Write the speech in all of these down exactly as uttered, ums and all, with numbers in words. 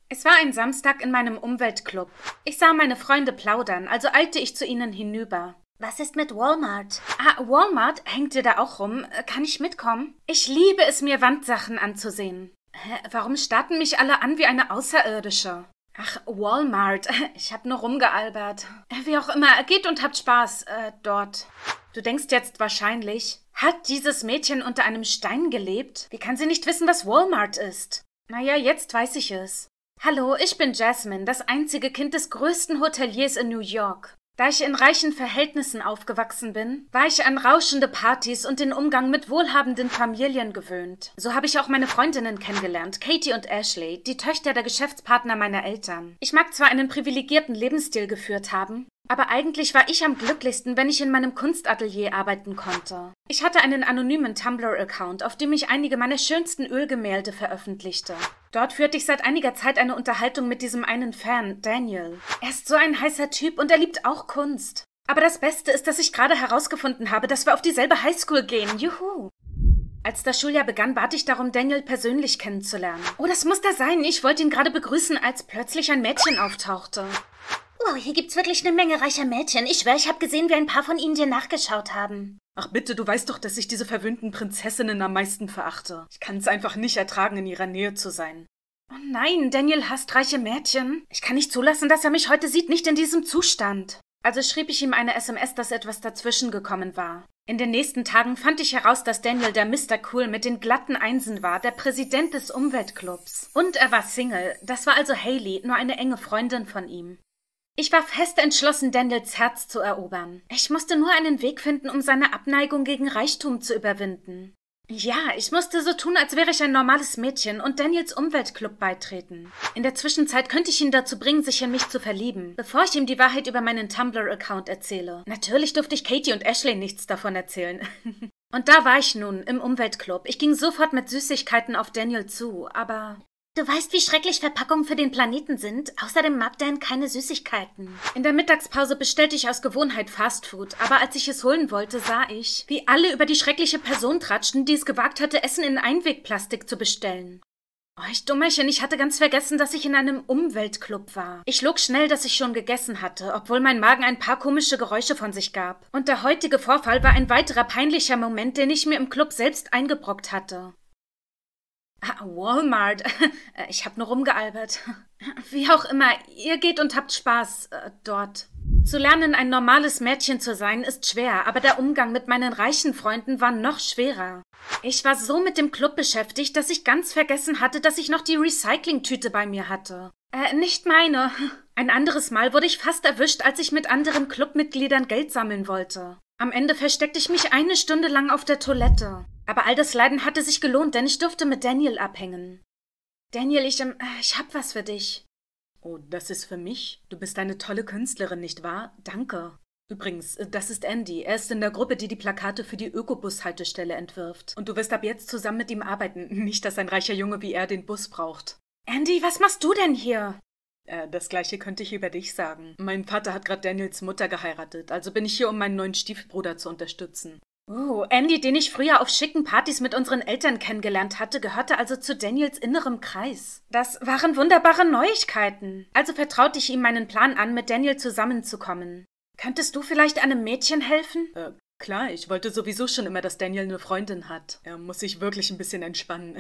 Es war ein Samstag in meinem Umweltclub. Ich sah meine Freunde plaudern, also eilte ich zu ihnen hinüber. Was ist mit Walmart? Ah, Walmart? Hängt ihr da auch rum? Kann ich mitkommen? Ich liebe es, mir Wandsachen anzusehen. Hä, warum starren mich alle an wie eine Außerirdische? Ach, Walmart. Ich hab nur rumgealbert. Wie auch immer, geht und habt Spaß, äh, dort. Du denkst jetzt wahrscheinlich, hat dieses Mädchen unter einem Stein gelebt? Wie kann sie nicht wissen, was Walmart ist? Naja, jetzt weiß ich es. Hallo, ich bin Jasmine, das einzige Kind des größten Hoteliers in New York. Da ich in reichen Verhältnissen aufgewachsen bin, war ich an rauschende Partys und den Umgang mit wohlhabenden Familien gewöhnt. So habe ich auch meine Freundinnen kennengelernt, Katie und Ashley, die Töchter der Geschäftspartner meiner Eltern. Ich mag zwar einen privilegierten Lebensstil geführt haben, aber eigentlich war ich am glücklichsten, wenn ich in meinem Kunstatelier arbeiten konnte. Ich hatte einen anonymen Tumblr-Account, auf dem ich einige meiner schönsten Ölgemälde veröffentlichte. Dort führte ich seit einiger Zeit eine Unterhaltung mit diesem einen Fan, Daniel. Er ist so ein heißer Typ und er liebt auch Kunst. Aber das Beste ist, dass ich gerade herausgefunden habe, dass wir auf dieselbe Highschool gehen. Juhu! Als das Schuljahr begann, bat ich darum, Daniel persönlich kennenzulernen. Oh, das muss der sein. Ich wollte ihn gerade begrüßen, als plötzlich ein Mädchen auftauchte. Wow, hier gibt's wirklich eine Menge reicher Mädchen. Ich schwör, ich habe gesehen, wie ein paar von ihnen dir nachgeschaut haben. Ach bitte, du weißt doch, dass ich diese verwöhnten Prinzessinnen am meisten verachte. Ich kann es einfach nicht ertragen, in ihrer Nähe zu sein. Oh nein, Daniel hasst reiche Mädchen. Ich kann nicht zulassen, dass er mich heute sieht, nicht in diesem Zustand. Also schrieb ich ihm eine S M S, dass etwas dazwischen gekommen war. In den nächsten Tagen fand ich heraus, dass Daniel der Mister Cool mit den glatten Einsen war, der Präsident des Umweltclubs. Und er war Single. Das war also Hailey, nur eine enge Freundin von ihm. Ich war fest entschlossen, Daniels Herz zu erobern. Ich musste nur einen Weg finden, um seine Abneigung gegen Reichtum zu überwinden. Ja, ich musste so tun, als wäre ich ein normales Mädchen und Daniels Umweltclub beitreten. In der Zwischenzeit könnte ich ihn dazu bringen, sich in mich zu verlieben, bevor ich ihm die Wahrheit über meinen Tumblr-Account erzähle. Natürlich durfte ich Katie und Ashley nichts davon erzählen. Und da war ich nun, im Umweltclub. Ich ging sofort mit Süßigkeiten auf Daniel zu, aber... Du weißt, wie schrecklich Verpackungen für den Planeten sind. Außerdem mag Dan keine Süßigkeiten. In der Mittagspause bestellte ich aus Gewohnheit Fastfood, aber als ich es holen wollte, sah ich, wie alle über die schreckliche Person tratschten, die es gewagt hatte, Essen in Einwegplastik zu bestellen. Oh, ich Dummerchen, ich hatte ganz vergessen, dass ich in einem Umweltclub war. Ich log schnell, dass ich schon gegessen hatte, obwohl mein Magen ein paar komische Geräusche von sich gab. Und der heutige Vorfall war ein weiterer peinlicher Moment, den ich mir im Club selbst eingebrockt hatte. Ah, Walmart. Ich hab nur rumgealbert. Wie auch immer, ihr geht und habt Spaß äh, dort. Zu lernen, ein normales Mädchen zu sein, ist schwer, aber der Umgang mit meinen reichen Freunden war noch schwerer. Ich war so mit dem Club beschäftigt, dass ich ganz vergessen hatte, dass ich noch die Recyclingtüte bei mir hatte. Äh, nicht meine. Ein anderes Mal wurde ich fast erwischt, als ich mit anderen Clubmitgliedern Geld sammeln wollte. Am Ende versteckte ich mich eine Stunde lang auf der Toilette. Aber all das Leiden hatte sich gelohnt, denn ich durfte mit Daniel abhängen. Daniel, ich, ähm, ich hab was für dich. Oh, das ist für mich? Du bist eine tolle Künstlerin, nicht wahr? Danke. Übrigens, das ist Andy. Er ist in der Gruppe, die die Plakate für die Ökobus-Haltestelle entwirft. Und du wirst ab jetzt zusammen mit ihm arbeiten. Nicht, dass ein reicher Junge wie er den Bus braucht. Andy, was machst du denn hier? Äh, das Gleiche könnte ich über dich sagen. Mein Vater hat gerade Daniels Mutter geheiratet, also bin ich hier, um meinen neuen Stiefbruder zu unterstützen. Oh, Andy, den ich früher auf schicken Partys mit unseren Eltern kennengelernt hatte, gehörte also zu Daniels innerem Kreis. Das waren wunderbare Neuigkeiten. Also vertraute ich ihm meinen Plan an, mit Daniel zusammenzukommen. Könntest du vielleicht einem Mädchen helfen? Äh, klar, ich wollte sowieso schon immer, dass Daniel eine Freundin hat. Er muss sich wirklich ein bisschen entspannen.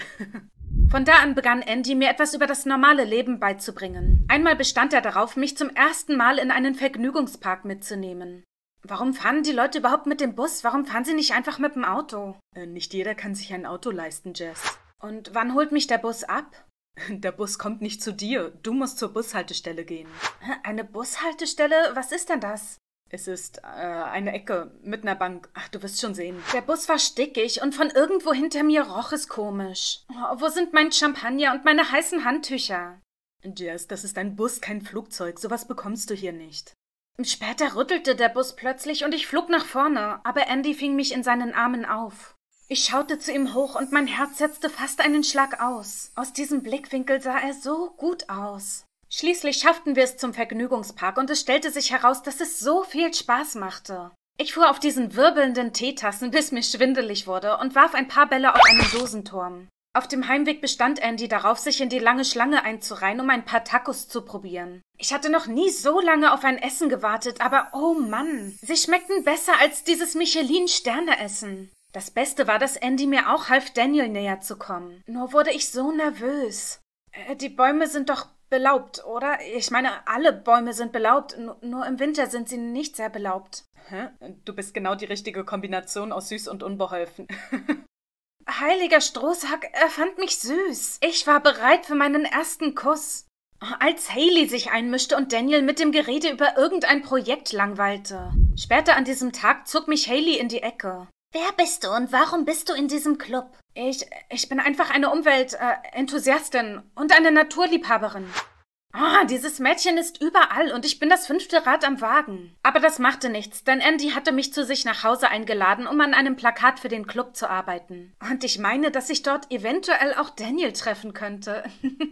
Von da an begann Andy, mir etwas über das normale Leben beizubringen. Einmal bestand er darauf, mich zum ersten Mal in einen Vergnügungspark mitzunehmen. Warum fahren die Leute überhaupt mit dem Bus? Warum fahren sie nicht einfach mit dem Auto? Äh, nicht jeder kann sich ein Auto leisten, Jess. Und wann holt mich der Bus ab? Der Bus kommt nicht zu dir. Du musst zur Bushaltestelle gehen. Eine Bushaltestelle? Was ist denn das? Es ist äh, eine Ecke mit einer Bank. Ach, du wirst schon sehen. Der Bus war stickig und von irgendwo hinter mir roch es komisch. Oh, wo sind mein Champagner und meine heißen Handtücher? Jess, das ist ein Bus, kein Flugzeug. Sowas bekommst du hier nicht. Später rüttelte der Bus plötzlich und ich flog nach vorne, aber Andy fing mich in seinen Armen auf. Ich schaute zu ihm hoch und mein Herz setzte fast einen Schlag aus. Aus diesem Blickwinkel sah er so gut aus. Schließlich schafften wir es zum Vergnügungspark und es stellte sich heraus, dass es so viel Spaß machte. Ich fuhr auf diesen wirbelnden Teetassen, bis mir schwindelig wurde und warf ein paar Bälle auf einen Dosenturm. Auf dem Heimweg bestand Andy darauf, sich in die lange Schlange einzureihen, um ein paar Tacos zu probieren. Ich hatte noch nie so lange auf ein Essen gewartet, aber oh Mann, sie schmeckten besser als dieses Michelin-Sterne-Essen. Das Beste war, dass Andy mir auch half, Daniel näher zu kommen. Nur wurde ich so nervös. Äh, die Bäume sind doch belaubt, oder? Ich meine, alle Bäume sind belaubt, N- nur im Winter sind sie nicht sehr belaubt. Hä? Du bist genau die richtige Kombination aus süß und unbeholfen. Heiliger Strohsack, er fand mich süß. Ich war bereit für meinen ersten Kuss. Als Hailey sich einmischte und Daniel mit dem Gerede über irgendein Projekt langweilte. Später an diesem Tag zog mich Hailey in die Ecke. Wer bist du und warum bist du in diesem Club? Ich, ich bin einfach eine Umwelt-Enthusiastin äh, und eine Naturliebhaberin. Ah, dieses Mädchen ist überall und ich bin das fünfte Rad am Wagen. Aber das machte nichts, denn Andy hatte mich zu sich nach Hause eingeladen, um an einem Plakat für den Club zu arbeiten. Und ich meine, dass ich dort eventuell auch Daniel treffen könnte.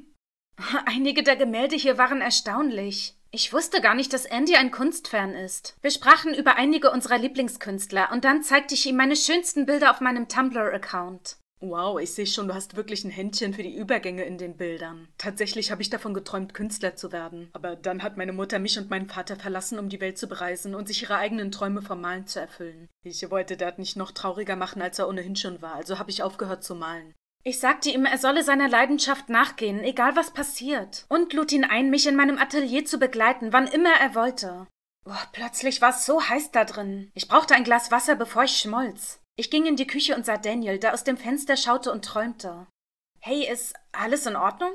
Einige der Gemälde hier waren erstaunlich. Ich wusste gar nicht, dass Andy ein Kunstfan ist. Wir sprachen über einige unserer Lieblingskünstler und dann zeigte ich ihm meine schönsten Bilder auf meinem Tumblr-Account. Wow, ich sehe schon, du hast wirklich ein Händchen für die Übergänge in den Bildern. Tatsächlich habe ich davon geträumt, Künstler zu werden. Aber dann hat meine Mutter mich und meinen Vater verlassen, um die Welt zu bereisen und sich ihre eigenen Träume vom Malen zu erfüllen. Ich wollte Dad nicht noch trauriger machen, als er ohnehin schon war, also habe ich aufgehört zu malen. Ich sagte ihm, er solle seiner Leidenschaft nachgehen, egal was passiert. Und lud ihn ein, mich in meinem Atelier zu begleiten, wann immer er wollte. Oh, plötzlich war es so heiß da drin. Ich brauchte ein Glas Wasser, bevor ich schmolz. Ich ging in die Küche und sah Daniel, der aus dem Fenster schaute und träumte. Hey, ist alles in Ordnung?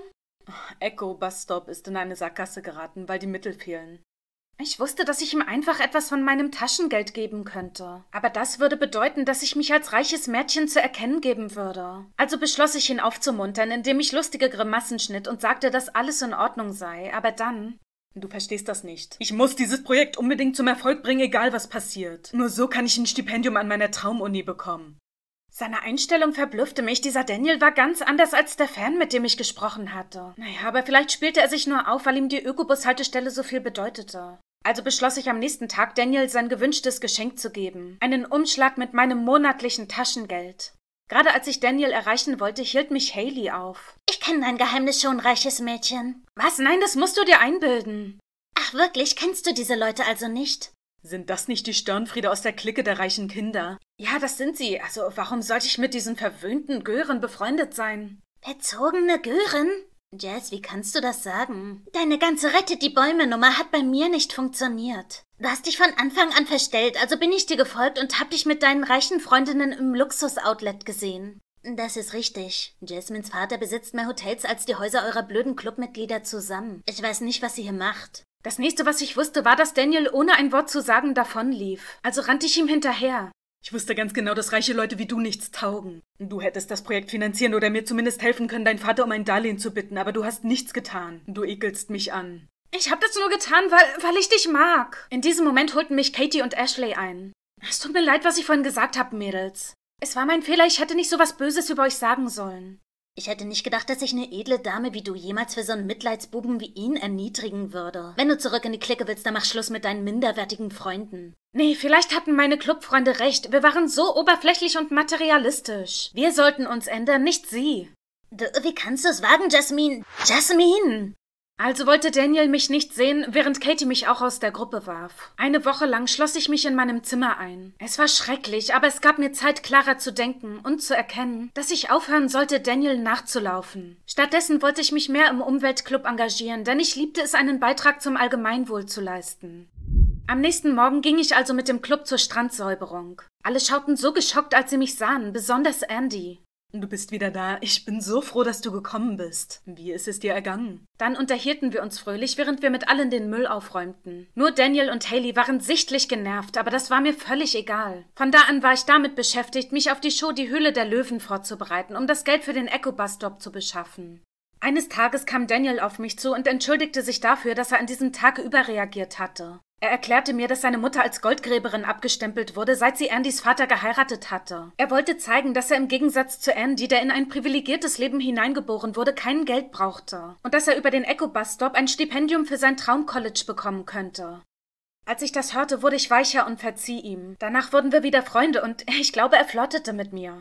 Echo Bus Stop ist in eine Sackgasse geraten, weil die Mittel fehlen. Ich wusste, dass ich ihm einfach etwas von meinem Taschengeld geben könnte. Aber das würde bedeuten, dass ich mich als reiches Mädchen zu erkennen geben würde. Also beschloss ich, ihn aufzumuntern, indem ich lustige Grimassen schnitt und sagte, dass alles in Ordnung sei. Aber dann... Du verstehst das nicht. Ich muss dieses Projekt unbedingt zum Erfolg bringen, egal was passiert. Nur so kann ich ein Stipendium an meiner Traumuni bekommen. Seine Einstellung verblüffte mich. Dieser Daniel war ganz anders als der Fan, mit dem ich gesprochen hatte. Naja, aber vielleicht spielte er sich nur auf, weil ihm die Ökobus-Haltestelle so viel bedeutete. Also beschloss ich am nächsten Tag, Daniel sein gewünschtes Geschenk zu geben. Einen Umschlag mit meinem monatlichen Taschengeld. Gerade als ich Daniel erreichen wollte, hielt mich Hailey auf. Ich kenne dein Geheimnis schon, reiches Mädchen. Was? Nein, das musst du dir einbilden. Ach wirklich, kennst du diese Leute also nicht? Sind das nicht die Stirnfriede aus der Clique der reichen Kinder? Ja, das sind sie. Also warum sollte ich mit diesen verwöhnten Gören befreundet sein? Verzogene Gören? Jazz, wie kannst du das sagen? Deine ganze Rettet-die-Bäume-Nummer hat bei mir nicht funktioniert. Du hast dich von Anfang an verstellt, also bin ich dir gefolgt und hab dich mit deinen reichen Freundinnen im Luxus-Outlet gesehen. Das ist richtig. Jasmines Vater besitzt mehr Hotels als die Häuser eurer blöden Clubmitglieder zusammen. Ich weiß nicht, was sie hier macht. Das nächste, was ich wusste, war, dass Daniel ohne ein Wort zu sagen davonlief. Also rannte ich ihm hinterher. Ich wusste ganz genau, dass reiche Leute wie du nichts taugen. Du hättest das Projekt finanzieren oder mir zumindest helfen können, deinen Vater um ein Darlehen zu bitten, aber du hast nichts getan. Du ekelst mich an. Ich hab das nur getan, weil, weil ich dich mag. In diesem Moment holten mich Katie und Ashley ein. Es tut mir leid, was ich vorhin gesagt habe, Mädels. Es war mein Fehler, ich hätte nicht so was Böses über euch sagen sollen. Ich hätte nicht gedacht, dass sich eine edle Dame wie du jemals für so einen Mitleidsbuben wie ihn erniedrigen würde. Wenn du zurück in die Clique willst, dann mach Schluss mit deinen minderwertigen Freunden. Nee, vielleicht hatten meine Clubfreunde recht. Wir waren so oberflächlich und materialistisch. Wir sollten uns ändern, nicht sie. Du, wie kannst du es wagen, Jasmine? Jasmine! Also wollte Daniel mich nicht sehen, während Katie mich auch aus der Gruppe warf. Eine Woche lang schloss ich mich in meinem Zimmer ein. Es war schrecklich, aber es gab mir Zeit, klarer zu denken und zu erkennen, dass ich aufhören sollte, Daniel nachzulaufen. Stattdessen wollte ich mich mehr im Umweltclub engagieren, denn ich liebte es, einen Beitrag zum Allgemeinwohl zu leisten. Am nächsten Morgen ging ich also mit dem Club zur Strandsäuberung. Alle schauten so geschockt, als sie mich sahen, besonders Andy. Du bist wieder da. Ich bin so froh, dass du gekommen bist. Wie ist es dir ergangen? Dann unterhielten wir uns fröhlich, während wir mit allen den Müll aufräumten. Nur Daniel und Hailey waren sichtlich genervt, aber das war mir völlig egal. Von da an war ich damit beschäftigt, mich auf die Show Die Höhle der Löwen vorzubereiten, um das Geld für den Echo Bus Stop zu beschaffen. Eines Tages kam Daniel auf mich zu und entschuldigte sich dafür, dass er an diesem Tag überreagiert hatte. Er erklärte mir, dass seine Mutter als Goldgräberin abgestempelt wurde, seit sie Andys Vater geheiratet hatte. Er wollte zeigen, dass er im Gegensatz zu Andy, der in ein privilegiertes Leben hineingeboren wurde, kein Geld brauchte. Und dass er über den Echo Bus Stop ein Stipendium für sein Traumcollege bekommen könnte. Als ich das hörte, wurde ich weicher und verzieh ihm. Danach wurden wir wieder Freunde und ich glaube, er flirtete mit mir.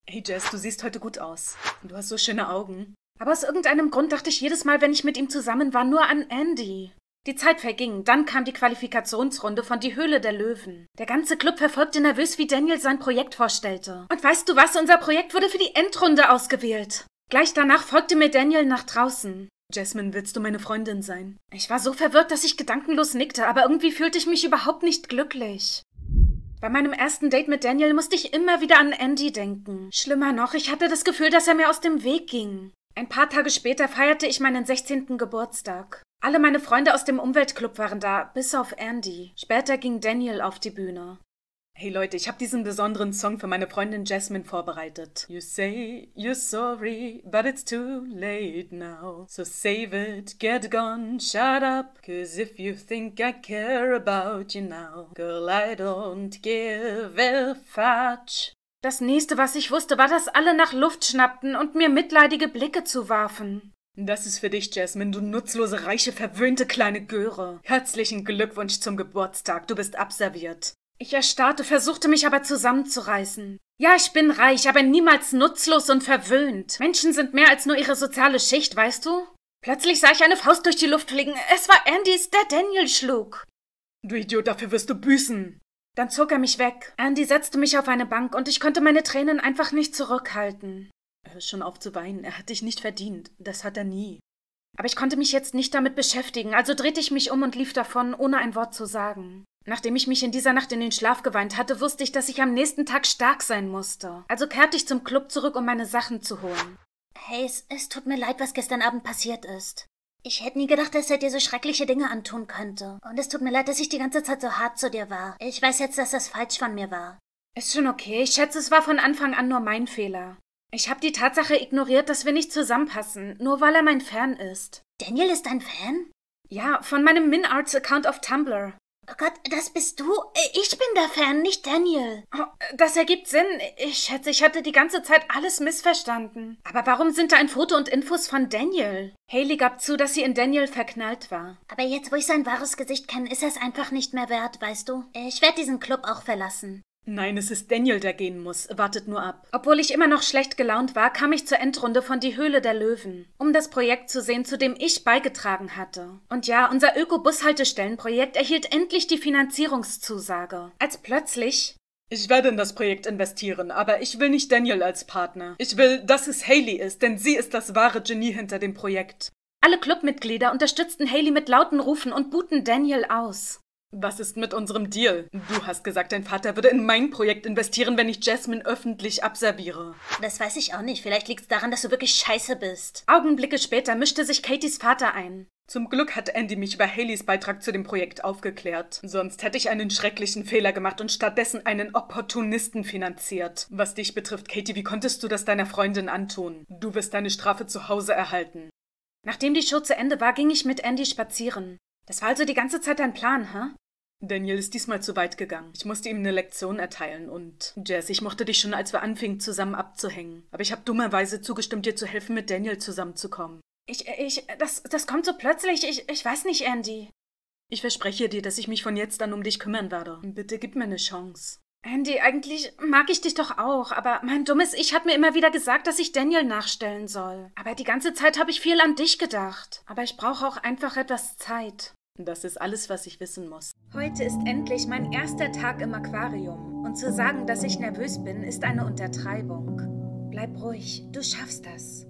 Hey Jess, du siehst heute gut aus. Du hast so schöne Augen. Aber aus irgendeinem Grund dachte ich jedes Mal, wenn ich mit ihm zusammen war, nur an Andy. Die Zeit verging, dann kam die Qualifikationsrunde von Die Höhle der Löwen. Der ganze Club verfolgte nervös, wie Daniel sein Projekt vorstellte. Und weißt du was, unser Projekt wurde für die Endrunde ausgewählt. Gleich danach folgte mir Daniel nach draußen. Jasmine, willst du meine Freundin sein? Ich war so verwirrt, dass ich gedankenlos nickte, aber irgendwie fühlte ich mich überhaupt nicht glücklich. Bei meinem ersten Date mit Daniel musste ich immer wieder an Andy denken. Schlimmer noch, ich hatte das Gefühl, dass er mir aus dem Weg ging. Ein paar Tage später feierte ich meinen sechzehnten Geburtstag. Alle meine Freunde aus dem Umweltclub waren da, bis auf Andy. Später ging Daniel auf die Bühne. Hey Leute, ich habe diesen besonderen Song für meine Freundin Jasmine vorbereitet. You say you're sorry, but it's too late now. So save it, get gone, shut up. Cause if you think I care about you now, girl, I don't give a fudge. Das nächste, was ich wusste, war, dass alle nach Luft schnappten und mir mitleidige Blicke zuwarfen. Das ist für dich, Jasmine, du nutzlose, reiche, verwöhnte kleine Göre. Herzlichen Glückwunsch zum Geburtstag, du bist abserviert. Ich erstarrte, versuchte mich aber zusammenzureißen. Ja, ich bin reich, aber niemals nutzlos und verwöhnt. Menschen sind mehr als nur ihre soziale Schicht, weißt du? Plötzlich sah ich eine Faust durch die Luft fliegen. Es war Andys, der Daniel schlug. Du Idiot, dafür wirst du büßen. Dann zog er mich weg. Andy setzte mich auf eine Bank und ich konnte meine Tränen einfach nicht zurückhalten. Hör schon auf zu weinen, er hat dich nicht verdient. Das hat er nie. Aber ich konnte mich jetzt nicht damit beschäftigen, also drehte ich mich um und lief davon, ohne ein Wort zu sagen. Nachdem ich mich in dieser Nacht in den Schlaf geweint hatte, wusste ich, dass ich am nächsten Tag stark sein musste. Also kehrte ich zum Club zurück, um meine Sachen zu holen. Hey, es, es tut mir leid, was gestern Abend passiert ist. Ich hätte nie gedacht, dass er dir so schreckliche Dinge antun könnte. Und es tut mir leid, dass ich die ganze Zeit so hart zu dir war. Ich weiß jetzt, dass das falsch von mir war. Ist schon okay. Ich schätze, es war von Anfang an nur mein Fehler. Ich habe die Tatsache ignoriert, dass wir nicht zusammenpassen, nur weil er mein Fan ist. Daniel ist dein Fan? Ja, von meinem MinArts-Account auf Tumblr. Oh Gott, das bist du? Ich bin der Fan, nicht Daniel. Oh, das ergibt Sinn. Ich schätze, ich hatte die ganze Zeit alles missverstanden. Aber warum sind da ein Foto und Infos von Daniel? Hailey gab zu, dass sie in Daniel verknallt war. Aber jetzt, wo ich sein wahres Gesicht kenne, ist er es einfach nicht mehr wert, weißt du? Ich werde diesen Club auch verlassen. Nein, es ist Daniel, der gehen muss. Wartet nur ab. Obwohl ich immer noch schlecht gelaunt war, kam ich zur Endrunde von Die Höhle der Löwen, um das Projekt zu sehen, zu dem ich beigetragen hatte. Und ja, unser Öko-Bushaltestellenprojekt erhielt endlich die Finanzierungszusage. Als plötzlich... Ich werde in das Projekt investieren, aber ich will nicht Daniel als Partner. Ich will, dass es Hailey ist, denn sie ist das wahre Genie hinter dem Projekt. Alle Clubmitglieder unterstützten Hailey mit lauten Rufen und buhten Daniel aus. Was ist mit unserem Deal? Du hast gesagt, dein Vater würde in mein Projekt investieren, wenn ich Jasmine öffentlich abserviere. Das weiß ich auch nicht. Vielleicht liegt es daran, dass du wirklich scheiße bist. Augenblicke später mischte sich Katys Vater ein. Zum Glück hat Andy mich über Haileys Beitrag zu dem Projekt aufgeklärt. Sonst hätte ich einen schrecklichen Fehler gemacht und stattdessen einen Opportunisten finanziert. Was dich betrifft, Katie, wie konntest du das deiner Freundin antun? Du wirst deine Strafe zu Hause erhalten. Nachdem die Show zu Ende war, ging ich mit Andy spazieren. Das war also die ganze Zeit dein Plan, hä? Huh? Daniel ist diesmal zu weit gegangen. Ich musste ihm eine Lektion erteilen und... Jess, ich mochte dich schon, als wir anfingen, zusammen abzuhängen. Aber ich habe dummerweise zugestimmt, dir zu helfen, mit Daniel zusammenzukommen. Ich, ich, das, das kommt so plötzlich. Ich, ich weiß nicht, Andy. Ich verspreche dir, dass ich mich von jetzt an um dich kümmern werde. Bitte gib mir eine Chance. Andy, eigentlich mag ich dich doch auch, aber mein dummes Ich hat mir immer wieder gesagt, dass ich Daniel nachstellen soll. Aber die ganze Zeit habe ich viel an dich gedacht. Aber ich brauche auch einfach etwas Zeit. Das ist alles, was ich wissen muss. Heute ist endlich mein erster Tag im Aquarium. Und zu sagen, dass ich nervös bin, ist eine Untertreibung. Bleib ruhig, du schaffst das.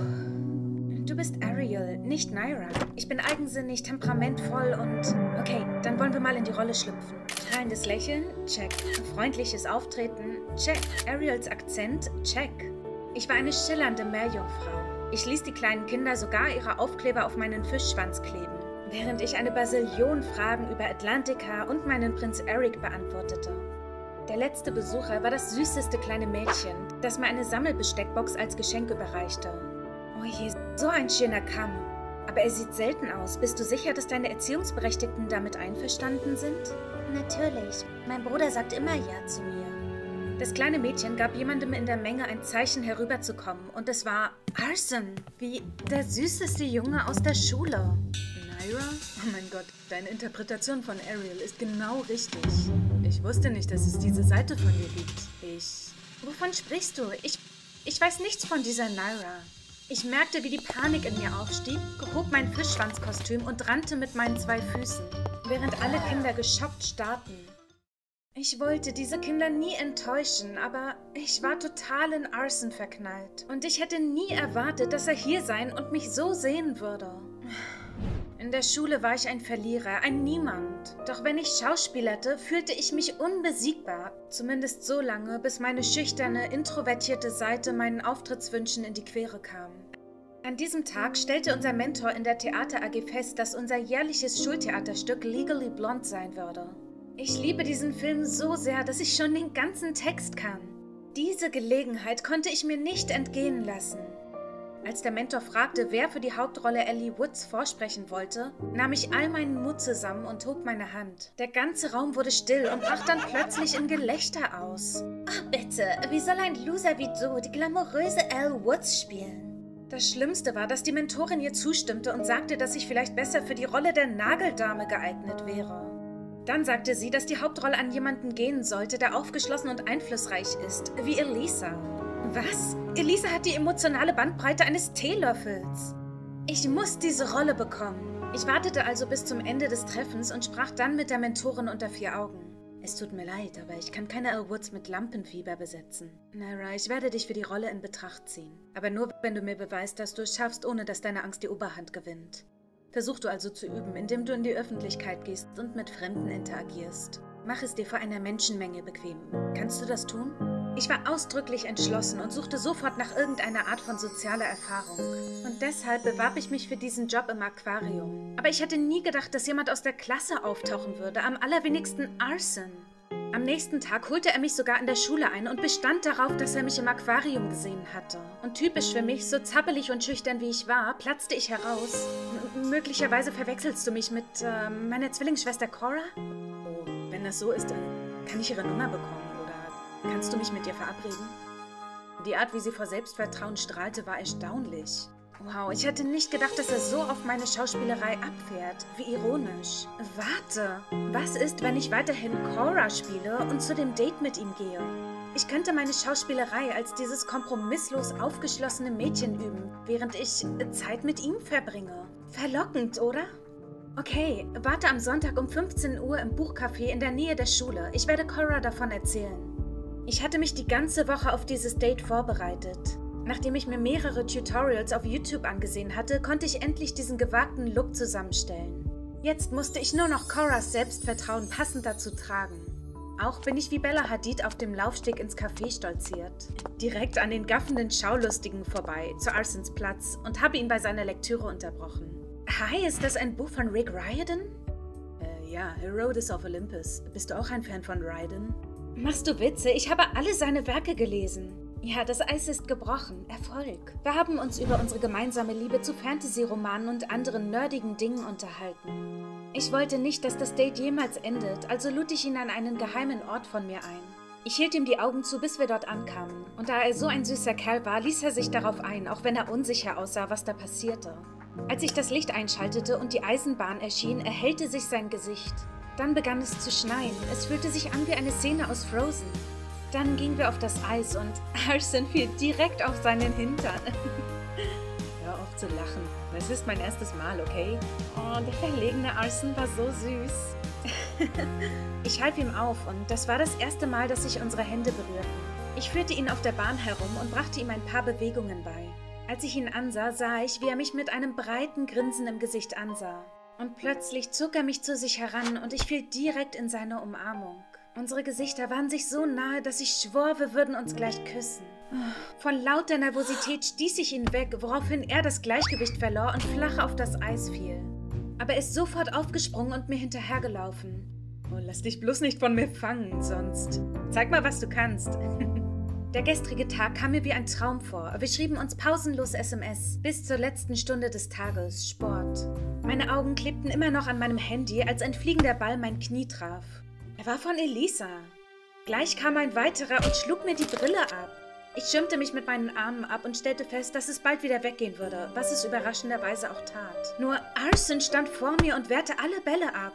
Du bist Ariel, nicht Naira. Ich bin eigensinnig, temperamentvoll und... Okay, dann wollen wir mal in die Rolle schlüpfen. Strahlendes Lächeln? Check. Freundliches Auftreten? Check. Ariels Akzent? Check. Ich war eine schillernde Meerjungfrau. Ich ließ die kleinen Kinder sogar ihre Aufkleber auf meinen Fischschwanz kleben, während ich eine Bazillion Fragen über Atlantica und meinen Prinz Eric beantwortete. Der letzte Besucher war das süßeste kleine Mädchen, das mir eine Sammelbesteckbox als Geschenk überreichte. Oh je, so ein schöner Kamm. Aber er sieht selten aus. Bist du sicher, dass deine Erziehungsberechtigten damit einverstanden sind? Natürlich. Mein Bruder sagt immer Ja zu mir. Das kleine Mädchen gab jemandem in der Menge ein Zeichen, herüberzukommen. Und es war Arson, wie der süßeste Junge aus der Schule. Naira? Oh mein Gott, deine Interpretation von Ariel ist genau richtig. Ich wusste nicht, dass es diese Seite von dir gibt. Ich... Wovon sprichst du? Ich... Ich weiß nichts von dieser Naira. Ich merkte, wie die Panik in mir aufstieg, hob mein Fischschwanzkostüm und rannte mit meinen zwei Füßen, während alle Kinder geschockt starrten. Ich wollte diese Kinder nie enttäuschen, aber ich war total in Arson verknallt. Und ich hätte nie erwartet, dass er hier sein und mich so sehen würde. In der Schule war ich ein Verlierer, ein Niemand. Doch wenn ich schauspielerte, fühlte ich mich unbesiegbar. Zumindest so lange, bis meine schüchterne, introvertierte Seite meinen Auftrittswünschen in die Quere kam. An diesem Tag stellte unser Mentor in der Theater-A G fest, dass unser jährliches Schultheaterstück Legally Blonde sein würde. Ich liebe diesen Film so sehr, dass ich schon den ganzen Text kann. Diese Gelegenheit konnte ich mir nicht entgehen lassen. Als der Mentor fragte, wer für die Hauptrolle Ellie Woods vorsprechen wollte, nahm ich all meinen Mut zusammen und hob meine Hand. Der ganze Raum wurde still und brach dann plötzlich in Gelächter aus. Ach bitte, wie soll ein Loser wie du die glamouröse Elle Woods spielen? Das Schlimmste war, dass die Mentorin ihr zustimmte und sagte, dass ich vielleicht besser für die Rolle der Nageldame geeignet wäre. Dann sagte sie, dass die Hauptrolle an jemanden gehen sollte, der aufgeschlossen und einflussreich ist, wie Elisa. Was? Elisa hat die emotionale Bandbreite eines Teelöffels. Ich muss diese Rolle bekommen. Ich wartete also bis zum Ende des Treffens und sprach dann mit der Mentorin unter vier Augen. Es tut mir leid, aber ich kann keine Elle Woods mit Lampenfieber besetzen. Naira, ich werde dich für die Rolle in Betracht ziehen. Aber nur, wenn du mir beweist, dass du es schaffst, ohne dass deine Angst die Oberhand gewinnt. Versuch du also zu üben, indem du in die Öffentlichkeit gehst und mit Fremden interagierst. Mach es dir vor einer Menschenmenge bequem. Kannst du das tun? Ich war ausdrücklich entschlossen und suchte sofort nach irgendeiner Art von sozialer Erfahrung. Und deshalb bewarb ich mich für diesen Job im Aquarium. Aber ich hatte nie gedacht, dass jemand aus der Klasse auftauchen würde, am allerwenigsten Arson. Am nächsten Tag holte er mich sogar in der Schule ein und bestand darauf, dass er mich im Aquarium gesehen hatte. Und typisch für mich, so zappelig und schüchtern wie ich war, platzte ich heraus. M- möglicherweise verwechselst du mich mit äh, meiner Zwillingsschwester Cora? Oh, wenn das so ist, dann kann ich ihre Nummer bekommen oder kannst du mich mit ihr verabreden? Die Art, wie sie vor Selbstvertrauen strahlte, war erstaunlich. Wow, ich hätte nicht gedacht, dass er so auf meine Schauspielerei abfährt. Wie ironisch. Warte, was ist, wenn ich weiterhin Cora spiele und zu dem Date mit ihm gehe? Ich könnte meine Schauspielerei als dieses kompromisslos aufgeschlossene Mädchen üben, während ich Zeit mit ihm verbringe. Verlockend, oder? Okay, warte am Sonntag um fünfzehn Uhr im Buchcafé in der Nähe der Schule. Ich werde Cora davon erzählen. Ich hatte mich die ganze Woche auf dieses Date vorbereitet. Nachdem ich mir mehrere Tutorials auf YouTube angesehen hatte, konnte ich endlich diesen gewagten Look zusammenstellen. Jetzt musste ich nur noch Coras Selbstvertrauen passend dazu tragen. Auch bin ich wie Bella Hadid auf dem Laufsteg ins Café stolziert. Direkt an den gaffenden Schaulustigen vorbei, zu Arsons Platz, und habe ihn bei seiner Lektüre unterbrochen. Hi, ist das ein Buch von Rick Riordan? Äh, ja, Herodes of Olympus. Bist du auch ein Fan von Riordan? Machst du Witze? Ich habe alle seine Werke gelesen. Ja, das Eis ist gebrochen. Erfolg. Wir haben uns über unsere gemeinsame Liebe zu Fantasy-Romanen und anderen nerdigen Dingen unterhalten. Ich wollte nicht, dass das Date jemals endet, also lud ich ihn an einen geheimen Ort von mir ein. Ich hielt ihm die Augen zu, bis wir dort ankamen. Und da er so ein süßer Kerl war, ließ er sich darauf ein, auch wenn er unsicher aussah, was da passierte. Als ich das Licht einschaltete und die Eisenbahn erschien, erhellte sich sein Gesicht. Dann begann es zu schneien. Es fühlte sich an wie eine Szene aus Frozen. Dann gingen wir auf das Eis und Arson fiel direkt auf seinen Hintern. Hör auf zu lachen. Es ist mein erstes Mal, okay? Oh, der verlegene Arson war so süß. Ich half ihm auf und das war das erste Mal, dass sich unsere Hände berührten. Ich führte ihn auf der Bahn herum und brachte ihm ein paar Bewegungen bei. Als ich ihn ansah, sah ich, wie er mich mit einem breiten Grinsen im Gesicht ansah. Und plötzlich zog er mich zu sich heran und ich fiel direkt in seine Umarmung. Unsere Gesichter waren sich so nahe, dass ich schwor, wir würden uns gleich küssen. Von lauter Nervosität stieß ich ihn weg, woraufhin er das Gleichgewicht verlor und flach auf das Eis fiel. Aber er ist sofort aufgesprungen und mir hinterhergelaufen. Oh, lass dich bloß nicht von mir fangen, sonst... Zeig mal, was du kannst. Der gestrige Tag kam mir wie ein Traum vor. Wir schrieben uns pausenlos S M S, bis zur letzten Stunde des Tages, Sport. Meine Augen klebten immer noch an meinem Handy, als ein fliegender Ball mein Knie traf. Er war von Elisa. Gleich kam ein weiterer und schlug mir die Brille ab. Ich schirmte mich mit meinen Armen ab und stellte fest, dass es bald wieder weggehen würde, was es überraschenderweise auch tat. Nur Arson stand vor mir und wehrte alle Bälle ab.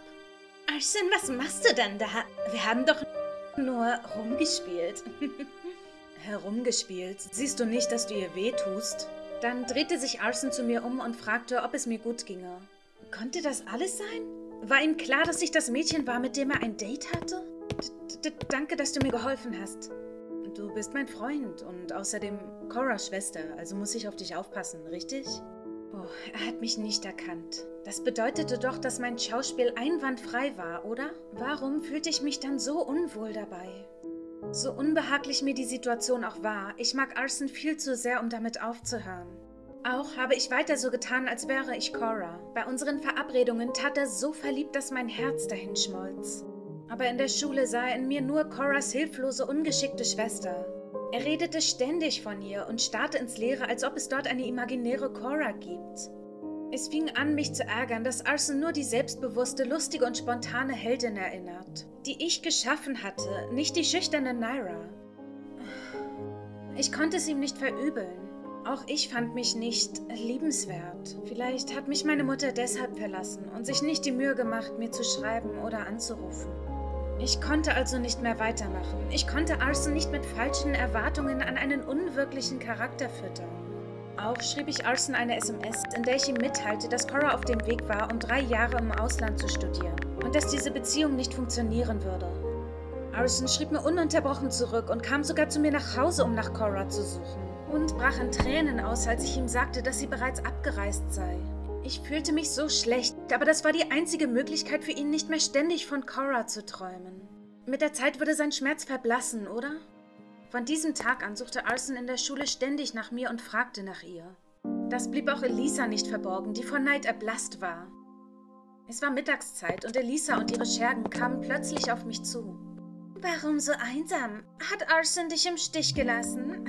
Arson, was machst du denn da? Wir haben doch nur rumgespielt. Herumgespielt? Siehst du nicht, dass du ihr weh tust? Dann drehte sich Arson zu mir um und fragte, ob es mir gut ginge. Konnte das alles sein? War ihm klar, dass ich das Mädchen war, mit dem er ein Date hatte? D- d- danke, dass du mir geholfen hast. Du bist mein Freund und außerdem Coras Schwester, also muss ich auf dich aufpassen, richtig? Oh, er hat mich nicht erkannt. Das bedeutete doch, dass mein Schauspiel einwandfrei war, oder? Warum fühlte ich mich dann so unwohl dabei? So unbehaglich mir die Situation auch war, ich mag Arson viel zu sehr, um damit aufzuhören. Auch habe ich weiter so getan, als wäre ich Cora. Bei unseren Verabredungen tat er so verliebt, dass mein Herz dahin schmolz. Aber in der Schule sah er in mir nur Coras hilflose, ungeschickte Schwester. Er redete ständig von ihr und starrte ins Leere, als ob es dort eine imaginäre Cora gibt. Es fing an, mich zu ärgern, dass Arson nur die selbstbewusste, lustige und spontane Heldin erinnert, die ich geschaffen hatte, nicht die schüchterne Naira. Ich konnte es ihm nicht verübeln. Auch ich fand mich nicht liebenswert. Vielleicht hat mich meine Mutter deshalb verlassen und sich nicht die Mühe gemacht, mir zu schreiben oder anzurufen. Ich konnte also nicht mehr weitermachen. Ich konnte Arson nicht mit falschen Erwartungen an einen unwirklichen Charakter füttern. Auch schrieb ich Arson eine S M S, in der ich ihm mitteilte, dass Cora auf dem Weg war, um drei Jahre im Ausland zu studieren und dass diese Beziehung nicht funktionieren würde. Arson schrieb mir ununterbrochen zurück und kam sogar zu mir nach Hause, um nach Cora zu suchen. Und brach in Tränen aus, als ich ihm sagte, dass sie bereits abgereist sei. Ich fühlte mich so schlecht, aber das war die einzige Möglichkeit für ihn, nicht mehr ständig von Cora zu träumen. Mit der Zeit würde sein Schmerz verblassen, oder? Von diesem Tag an suchte Arson in der Schule ständig nach mir und fragte nach ihr. Das blieb auch Elisa nicht verborgen, die vor Neid erblasst war. Es war Mittagszeit und Elisa und ihre Schergen kamen plötzlich auf mich zu. »Warum so einsam? Hat Arson dich im Stich gelassen?«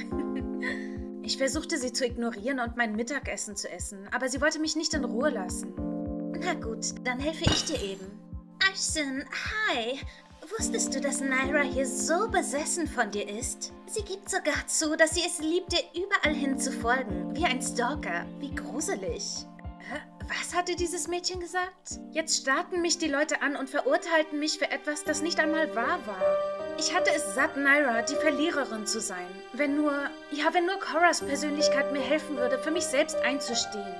Ich versuchte, sie zu ignorieren und mein Mittagessen zu essen, aber sie wollte mich nicht in Ruhe lassen. Na gut, dann helfe ich dir eben. Arson, hi. Wusstest du, dass Naira hier so besessen von dir ist? Sie gibt sogar zu, dass sie es liebt, dir überall hin zu folgen. Wie ein Stalker. Wie gruselig. Hä? Was hatte dieses Mädchen gesagt? Jetzt starrten mich die Leute an und verurteilten mich für etwas, das nicht einmal wahr war. Ich hatte es satt, Naira, die Verliererin zu sein. Wenn nur, ja, wenn nur Coras Persönlichkeit mir helfen würde, für mich selbst einzustehen.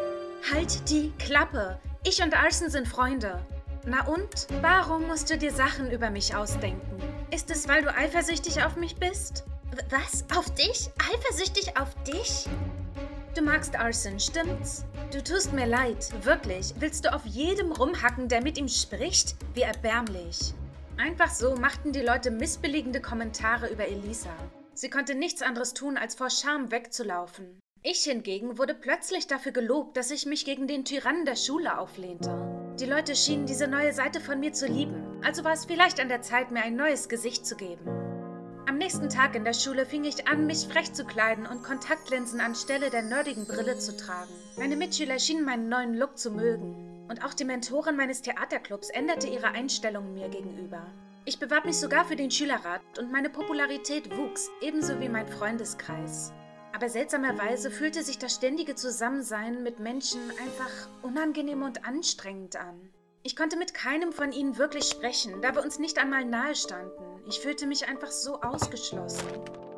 Halt die Klappe. Ich und Arson sind Freunde. Na und? Warum musst du dir Sachen über mich ausdenken? Ist es, weil du eifersüchtig auf mich bist? Was? Auf dich? Eifersüchtig auf dich? Du magst Arson, stimmt's? Du tust mir leid, wirklich. Willst du auf jedem rumhacken, der mit ihm spricht? Wie erbärmlich. Einfach so machten die Leute missbilligende Kommentare über Elisa. Sie konnte nichts anderes tun, als vor Scham wegzulaufen. Ich hingegen wurde plötzlich dafür gelobt, dass ich mich gegen den Tyrannen der Schule auflehnte. Die Leute schienen diese neue Seite von mir zu lieben, also war es vielleicht an der Zeit, mir ein neues Gesicht zu geben. Am nächsten Tag in der Schule fing ich an, mich frech zu kleiden und Kontaktlinsen anstelle der nerdigen Brille zu tragen. Meine Mitschüler schienen meinen neuen Look zu mögen. Und auch die Mentorin meines Theaterclubs änderte ihre Einstellung mir gegenüber. Ich bewarb mich sogar für den Schülerrat und meine Popularität wuchs, ebenso wie mein Freundeskreis. Aber seltsamerweise fühlte sich das ständige Zusammensein mit Menschen einfach unangenehm und anstrengend an. Ich konnte mit keinem von ihnen wirklich sprechen, da wir uns nicht einmal nahe standen. Ich fühlte mich einfach so ausgeschlossen.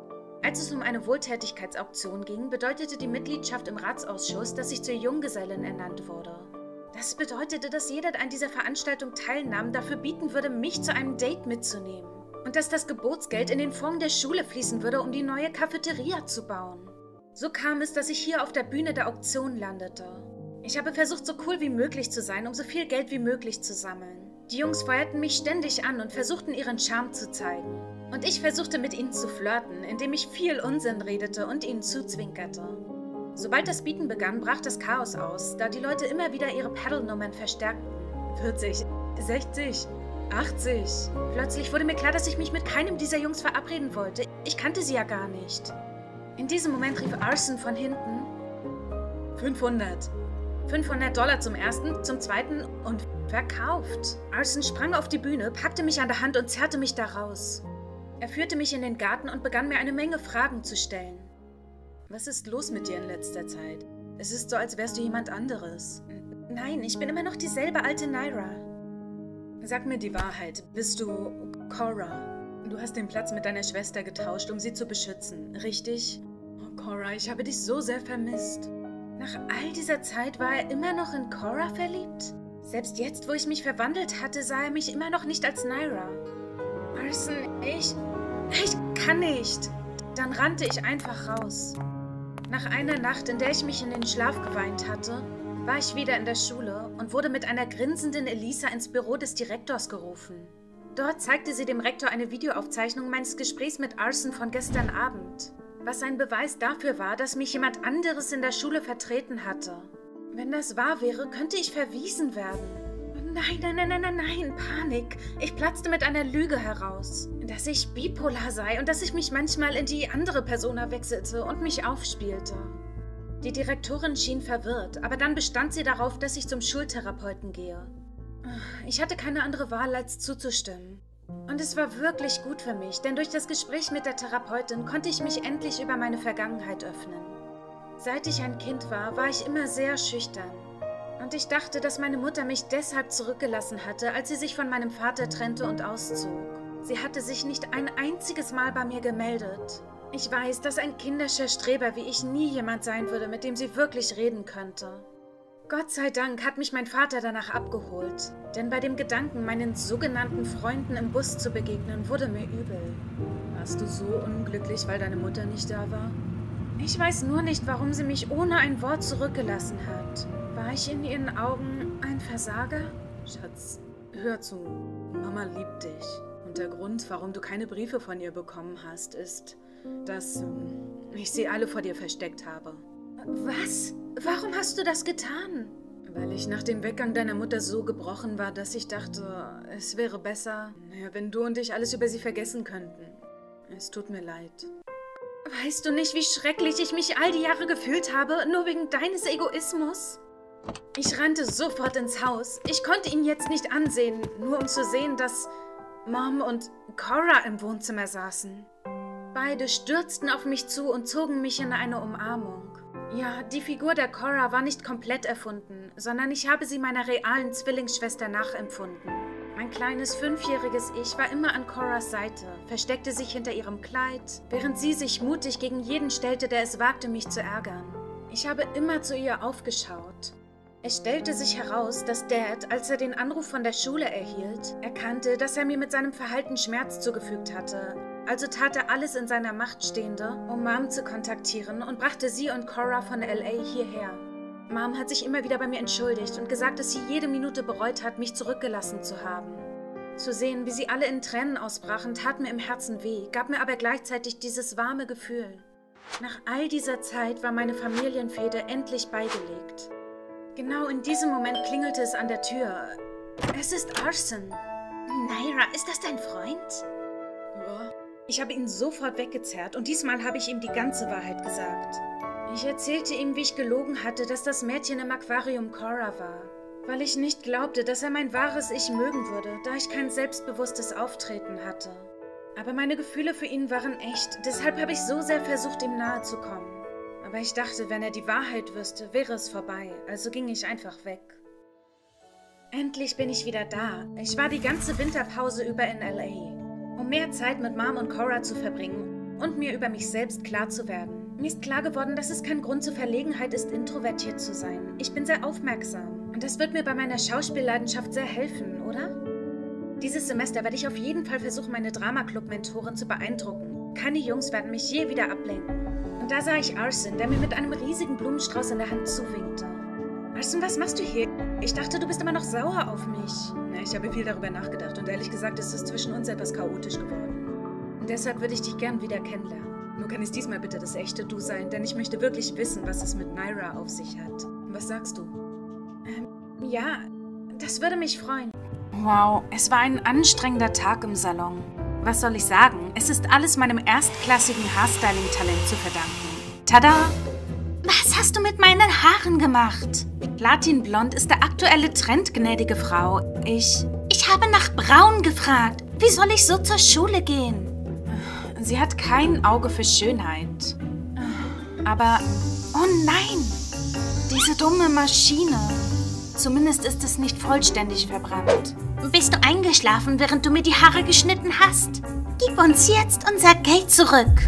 Als es um eine Wohltätigkeitsauktion ging, bedeutete die Mitgliedschaft im Ratsausschuss, dass ich zur Junggesellin ernannt wurde. Das bedeutete, dass jeder, der an dieser Veranstaltung teilnahm, dafür bieten würde, mich zu einem Date mitzunehmen. Und dass das Gebotsgeld in den Fonds der Schule fließen würde, um die neue Cafeteria zu bauen. So kam es, dass ich hier auf der Bühne der Auktion landete. Ich habe versucht, so cool wie möglich zu sein, um so viel Geld wie möglich zu sammeln. Die Jungs feuerten mich ständig an und versuchten, ihren Charme zu zeigen. Und ich versuchte, mit ihnen zu flirten, indem ich viel Unsinn redete und ihnen zuzwinkerte. Sobald das Bieten begann, brach das Chaos aus, da die Leute immer wieder ihre Paddle-Nummern verstärkten. vierzig, sechzig, achtzig. Plötzlich wurde mir klar, dass ich mich mit keinem dieser Jungs verabreden wollte. Ich kannte sie ja gar nicht. In diesem Moment rief Arson von hinten: fünfhundert. fünfhundert Dollar zum ersten, zum zweiten und verkauft. Arson sprang auf die Bühne, packte mich an der Hand und zerrte mich da raus. Er führte mich in den Garten und begann mir eine Menge Fragen zu stellen. Was ist los mit dir in letzter Zeit? Es ist so, als wärst du jemand anderes. Nein, ich bin immer noch dieselbe alte Naira. Sag mir die Wahrheit. Bist du Cora? Du hast den Platz mit deiner Schwester getauscht, um sie zu beschützen, richtig? Oh, Cora, ich habe dich so sehr vermisst. Nach all dieser Zeit war er immer noch in Cora verliebt? Selbst jetzt, wo ich mich verwandelt hatte, sah er mich immer noch nicht als Naira. Arson, ich... Ich kann nicht. Dann rannte ich einfach raus. Nach einer Nacht, in der ich mich in den Schlaf geweint hatte, war ich wieder in der Schule und wurde mit einer grinsenden Elisa ins Büro des Direktors gerufen. Dort zeigte sie dem Rektor eine Videoaufzeichnung meines Gesprächs mit Arson von gestern Abend, was ein Beweis dafür war, dass mich jemand anderes in der Schule vertreten hatte. Wenn das wahr wäre, könnte ich verwiesen werden. Nein, nein, nein, nein, nein, nein, Panik. Ich platzte mit einer Lüge heraus, dass ich bipolar sei und dass ich mich manchmal in die andere Persona wechselte und mich aufspielte. Die Direktorin schien verwirrt, aber dann bestand sie darauf, dass ich zum Schultherapeuten gehe. Ich hatte keine andere Wahl, als zuzustimmen. Und es war wirklich gut für mich, denn durch das Gespräch mit der Therapeutin konnte ich mich endlich über meine Vergangenheit öffnen. Seit ich ein Kind war, war ich immer sehr schüchtern. Und ich dachte, dass meine Mutter mich deshalb zurückgelassen hatte, als sie sich von meinem Vater trennte und auszog. Sie hatte sich nicht ein einziges Mal bei mir gemeldet. Ich weiß, dass ein kindischer Streber wie ich nie jemand sein würde, mit dem sie wirklich reden könnte. Gott sei Dank hat mich mein Vater danach abgeholt, denn bei dem Gedanken, meinen sogenannten Freunden im Bus zu begegnen, wurde mir übel. Warst du so unglücklich, weil deine Mutter nicht da war? Ich weiß nur nicht, warum sie mich ohne ein Wort zurückgelassen hat. War ich in ihren Augen ein Versager? Schatz, hör zu. Mama liebt dich. Und der Grund, warum du keine Briefe von ihr bekommen hast, ist, dass ich sie alle vor dir versteckt habe. Was? Warum hast du das getan? Weil ich nach dem Weggang deiner Mutter so gebrochen war, dass ich dachte, es wäre besser, wenn du und ich alles über sie vergessen könnten. Es tut mir leid. Weißt du nicht, wie schrecklich ich mich all die Jahre gefühlt habe, nur wegen deines Egoismus? Ich rannte sofort ins Haus. Ich konnte ihn jetzt nicht ansehen, nur um zu sehen, dass Mom und Cora im Wohnzimmer saßen. Beide stürzten auf mich zu und zogen mich in eine Umarmung. Ja, die Figur der Cora war nicht komplett erfunden, sondern ich habe sie meiner realen Zwillingsschwester nachempfunden. Mein kleines fünfjähriges Ich war immer an Coras Seite, versteckte sich hinter ihrem Kleid, während sie sich mutig gegen jeden stellte, der es wagte, mich zu ärgern. Ich habe immer zu ihr aufgeschaut. Es stellte sich heraus, dass Dad, als er den Anruf von der Schule erhielt, erkannte, dass er mir mit seinem Verhalten Schmerz zugefügt hatte. Also tat er alles in seiner Macht Stehende, um Mom zu kontaktieren und brachte sie und Cora von L A hierher. Mom hat sich immer wieder bei mir entschuldigt und gesagt, dass sie jede Minute bereut hat, mich zurückgelassen zu haben. Zu sehen, wie sie alle in Tränen ausbrachen, tat mir im Herzen weh, gab mir aber gleichzeitig dieses warme Gefühl. Nach all dieser Zeit war meine Familienfehde endlich beigelegt. Genau in diesem Moment klingelte es an der Tür. Es ist Arson. Naira, ist das dein Freund? Ja. Ich habe ihn sofort weggezerrt und diesmal habe ich ihm die ganze Wahrheit gesagt. Ich erzählte ihm, wie ich gelogen hatte, dass das Mädchen im Aquarium Cora war, weil ich nicht glaubte, dass er mein wahres Ich mögen würde, da ich kein selbstbewusstes Auftreten hatte. Aber meine Gefühle für ihn waren echt, deshalb habe ich so sehr versucht, ihm nahe zu kommen. Aber ich dachte, wenn er die Wahrheit wüsste, wäre es vorbei, also ging ich einfach weg. Endlich bin ich wieder da. Ich war die ganze Winterpause über in L A, um mehr Zeit mit Mom und Cora zu verbringen und mir über mich selbst klar zu werden. Mir ist klar geworden, dass es kein Grund zur Verlegenheit ist, introvertiert zu sein. Ich bin sehr aufmerksam. Und das wird mir bei meiner Schauspielleidenschaft sehr helfen, oder? Dieses Semester werde ich auf jeden Fall versuchen, meine Drama-Club-Mentorin zu beeindrucken. Keine Jungs werden mich je wieder ablenken. Und da sah ich Arson, der mir mit einem riesigen Blumenstrauß in der Hand zuwinkte. Arson, was machst du hier? Ich dachte, du bist immer noch sauer auf mich. Ja, ich habe viel darüber nachgedacht und ehrlich gesagt ist es zwischen uns etwas chaotisch geworden. Und deshalb würde ich dich gern wieder kennenlernen. Nur kann es diesmal bitte das echte Du sein, denn ich möchte wirklich wissen, was es mit Naira auf sich hat. Was sagst du? Ähm, ja, das würde mich freuen. Wow, es war ein anstrengender Tag im Salon. Was soll ich sagen? Es ist alles meinem erstklassigen Haarstyling-Talent zu verdanken. Tada! Was hast du mit meinen Haaren gemacht? Platinblond ist der aktuelle Trend, gnädige Frau. Ich... Ich habe nach Braun gefragt. Wie soll ich so zur Schule gehen? Sie hat kein Auge für Schönheit. Aber, oh nein, diese dumme Maschine. Zumindest ist es nicht vollständig verbrannt. Bist du eingeschlafen, während du mir die Haare geschnitten hast? Gib uns jetzt unser Geld zurück.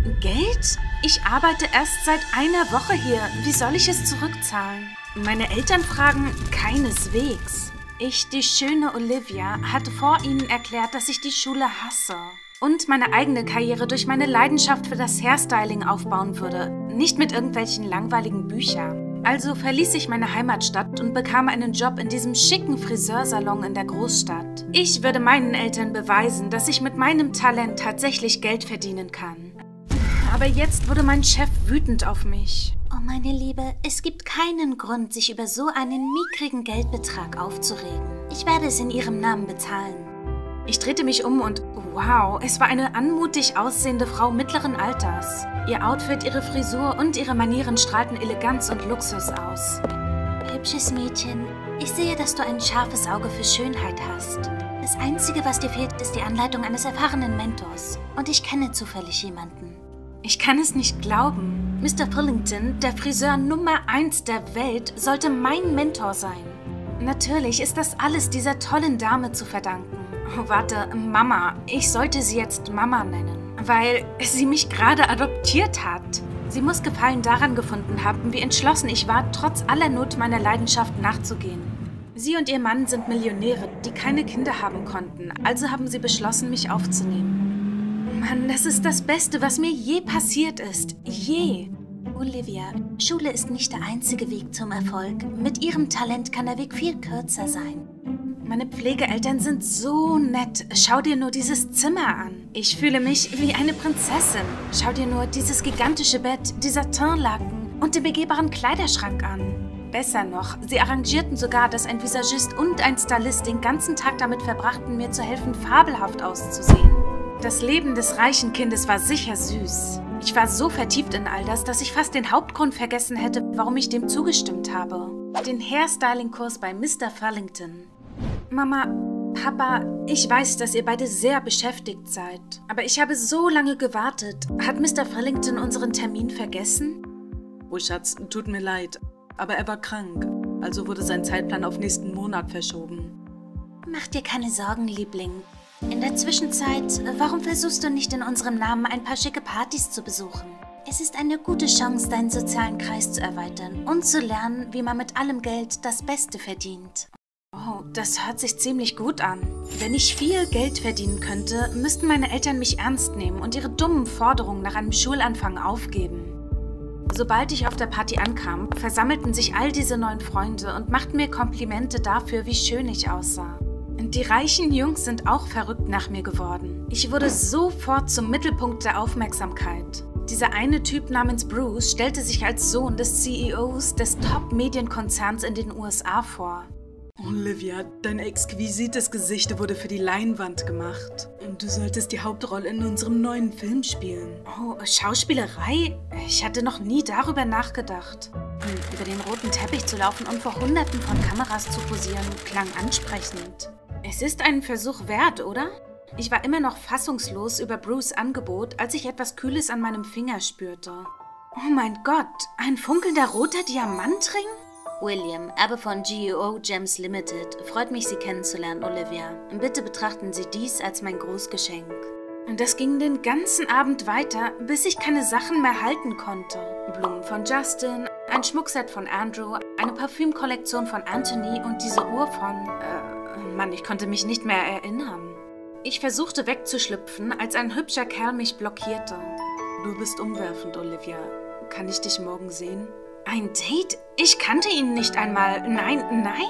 Geld? Ich arbeite erst seit einer Woche hier. Wie soll ich es zurückzahlen? Meine Eltern fragen, keineswegs. Ich, die schöne Olivia, hatte vor ihnen erklärt, dass ich die Schule hasse und meine eigene Karriere durch meine Leidenschaft für das Hairstyling aufbauen würde, nicht mit irgendwelchen langweiligen Büchern. Also verließ ich meine Heimatstadt und bekam einen Job in diesem schicken Friseursalon in der Großstadt. Ich würde meinen Eltern beweisen, dass ich mit meinem Talent tatsächlich Geld verdienen kann. Aber jetzt wurde mein Chef wütend auf mich. Oh, meine Liebe, es gibt keinen Grund, sich über so einen mickrigen Geldbetrag aufzuregen. Ich werde es in Ihrem Namen bezahlen. Ich drehte mich um und wow, es war eine anmutig aussehende Frau mittleren Alters. Ihr Outfit, ihre Frisur und ihre Manieren strahlten Eleganz und Luxus aus. Hübsches Mädchen, ich sehe, dass du ein scharfes Auge für Schönheit hast. Das Einzige, was dir fehlt, ist die Anleitung eines erfahrenen Mentors. Und ich kenne zufällig jemanden. Ich kann es nicht glauben. Mister Fillington, der Friseur Nummer eins der Welt, sollte mein Mentor sein. Natürlich ist das alles dieser tollen Dame zu verdanken. Oh, warte, Mama. Ich sollte sie jetzt Mama nennen, weil sie mich gerade adoptiert hat. Sie muss Gefallen daran gefunden haben, wie entschlossen ich war, trotz aller Not meiner Leidenschaft nachzugehen. Sie und ihr Mann sind Millionäre, die keine Kinder haben konnten, also haben sie beschlossen, mich aufzunehmen. Mann, das ist das Beste, was mir je passiert ist. Je. Olivia, Schule ist nicht der einzige Weg zum Erfolg. Mit ihrem Talent kann der Weg viel kürzer sein. Meine Pflegeeltern sind so nett. Schau dir nur dieses Zimmer an. Ich fühle mich wie eine Prinzessin. Schau dir nur dieses gigantische Bett, die Satinlaken und den begehbaren Kleiderschrank an. Besser noch, sie arrangierten sogar, dass ein Visagist und ein Stylist den ganzen Tag damit verbrachten, mir zu helfen, fabelhaft auszusehen. Das Leben des reichen Kindes war sicher süß. Ich war so vertieft in all das, dass ich fast den Hauptgrund vergessen hätte, warum ich dem zugestimmt habe. Den Hairstyling-Kurs bei Mister Fillington. Mama, Papa, ich weiß, dass ihr beide sehr beschäftigt seid. Aber ich habe so lange gewartet. Hat Mister Fillington unseren Termin vergessen? Oh Schatz, tut mir leid. Aber er war krank. Also wurde sein Zeitplan auf nächsten Monat verschoben. Mach dir keine Sorgen, Liebling. In der Zwischenzeit, warum versuchst du nicht in unserem Namen ein paar schicke Partys zu besuchen? Es ist eine gute Chance, deinen sozialen Kreis zu erweitern und zu lernen, wie man mit allem Geld das Beste verdient. Oh, das hört sich ziemlich gut an. Wenn ich viel Geld verdienen könnte, müssten meine Eltern mich ernst nehmen und ihre dummen Forderungen nach einem Schulanfang aufgeben. Sobald ich auf der Party ankam, versammelten sich all diese neuen Freunde und machten mir Komplimente dafür, wie schön ich aussah. Die reichen Jungs sind auch verrückt nach mir geworden. Ich wurde sofort zum Mittelpunkt der Aufmerksamkeit. Dieser eine Typ namens Bruce stellte sich als Sohn des C E Os des Top-Medienkonzerns in den U S A vor. Olivia, dein exquisites Gesicht wurde für die Leinwand gemacht. Und du solltest die Hauptrolle in unserem neuen Film spielen. Oh, Schauspielerei? Ich hatte noch nie darüber nachgedacht. Über den roten Teppich zu laufen und vor Hunderten von Kameras zu posieren, klang ansprechend. Es ist einen Versuch wert, oder? Ich war immer noch fassungslos über Bruce' Angebot, als ich etwas Kühles an meinem Finger spürte. Oh mein Gott, ein funkelnder roter Diamantring? William, Erbe von G E O Gems Limited. Freut mich, Sie kennenzulernen, Olivia. Bitte betrachten Sie dies als mein Großgeschenk. Und das ging den ganzen Abend weiter, bis ich keine Sachen mehr halten konnte. Blumen von Justin, ein Schmuckset von Andrew, eine Parfümkollektion von Anthony und diese Uhr von... Äh, Mann, ich konnte mich nicht mehr erinnern. Ich versuchte wegzuschlüpfen, als ein hübscher Kerl mich blockierte. Du bist umwerfend, Olivia. Kann ich dich morgen sehen? Ein Date? Ich kannte ihn nicht einmal. Nein,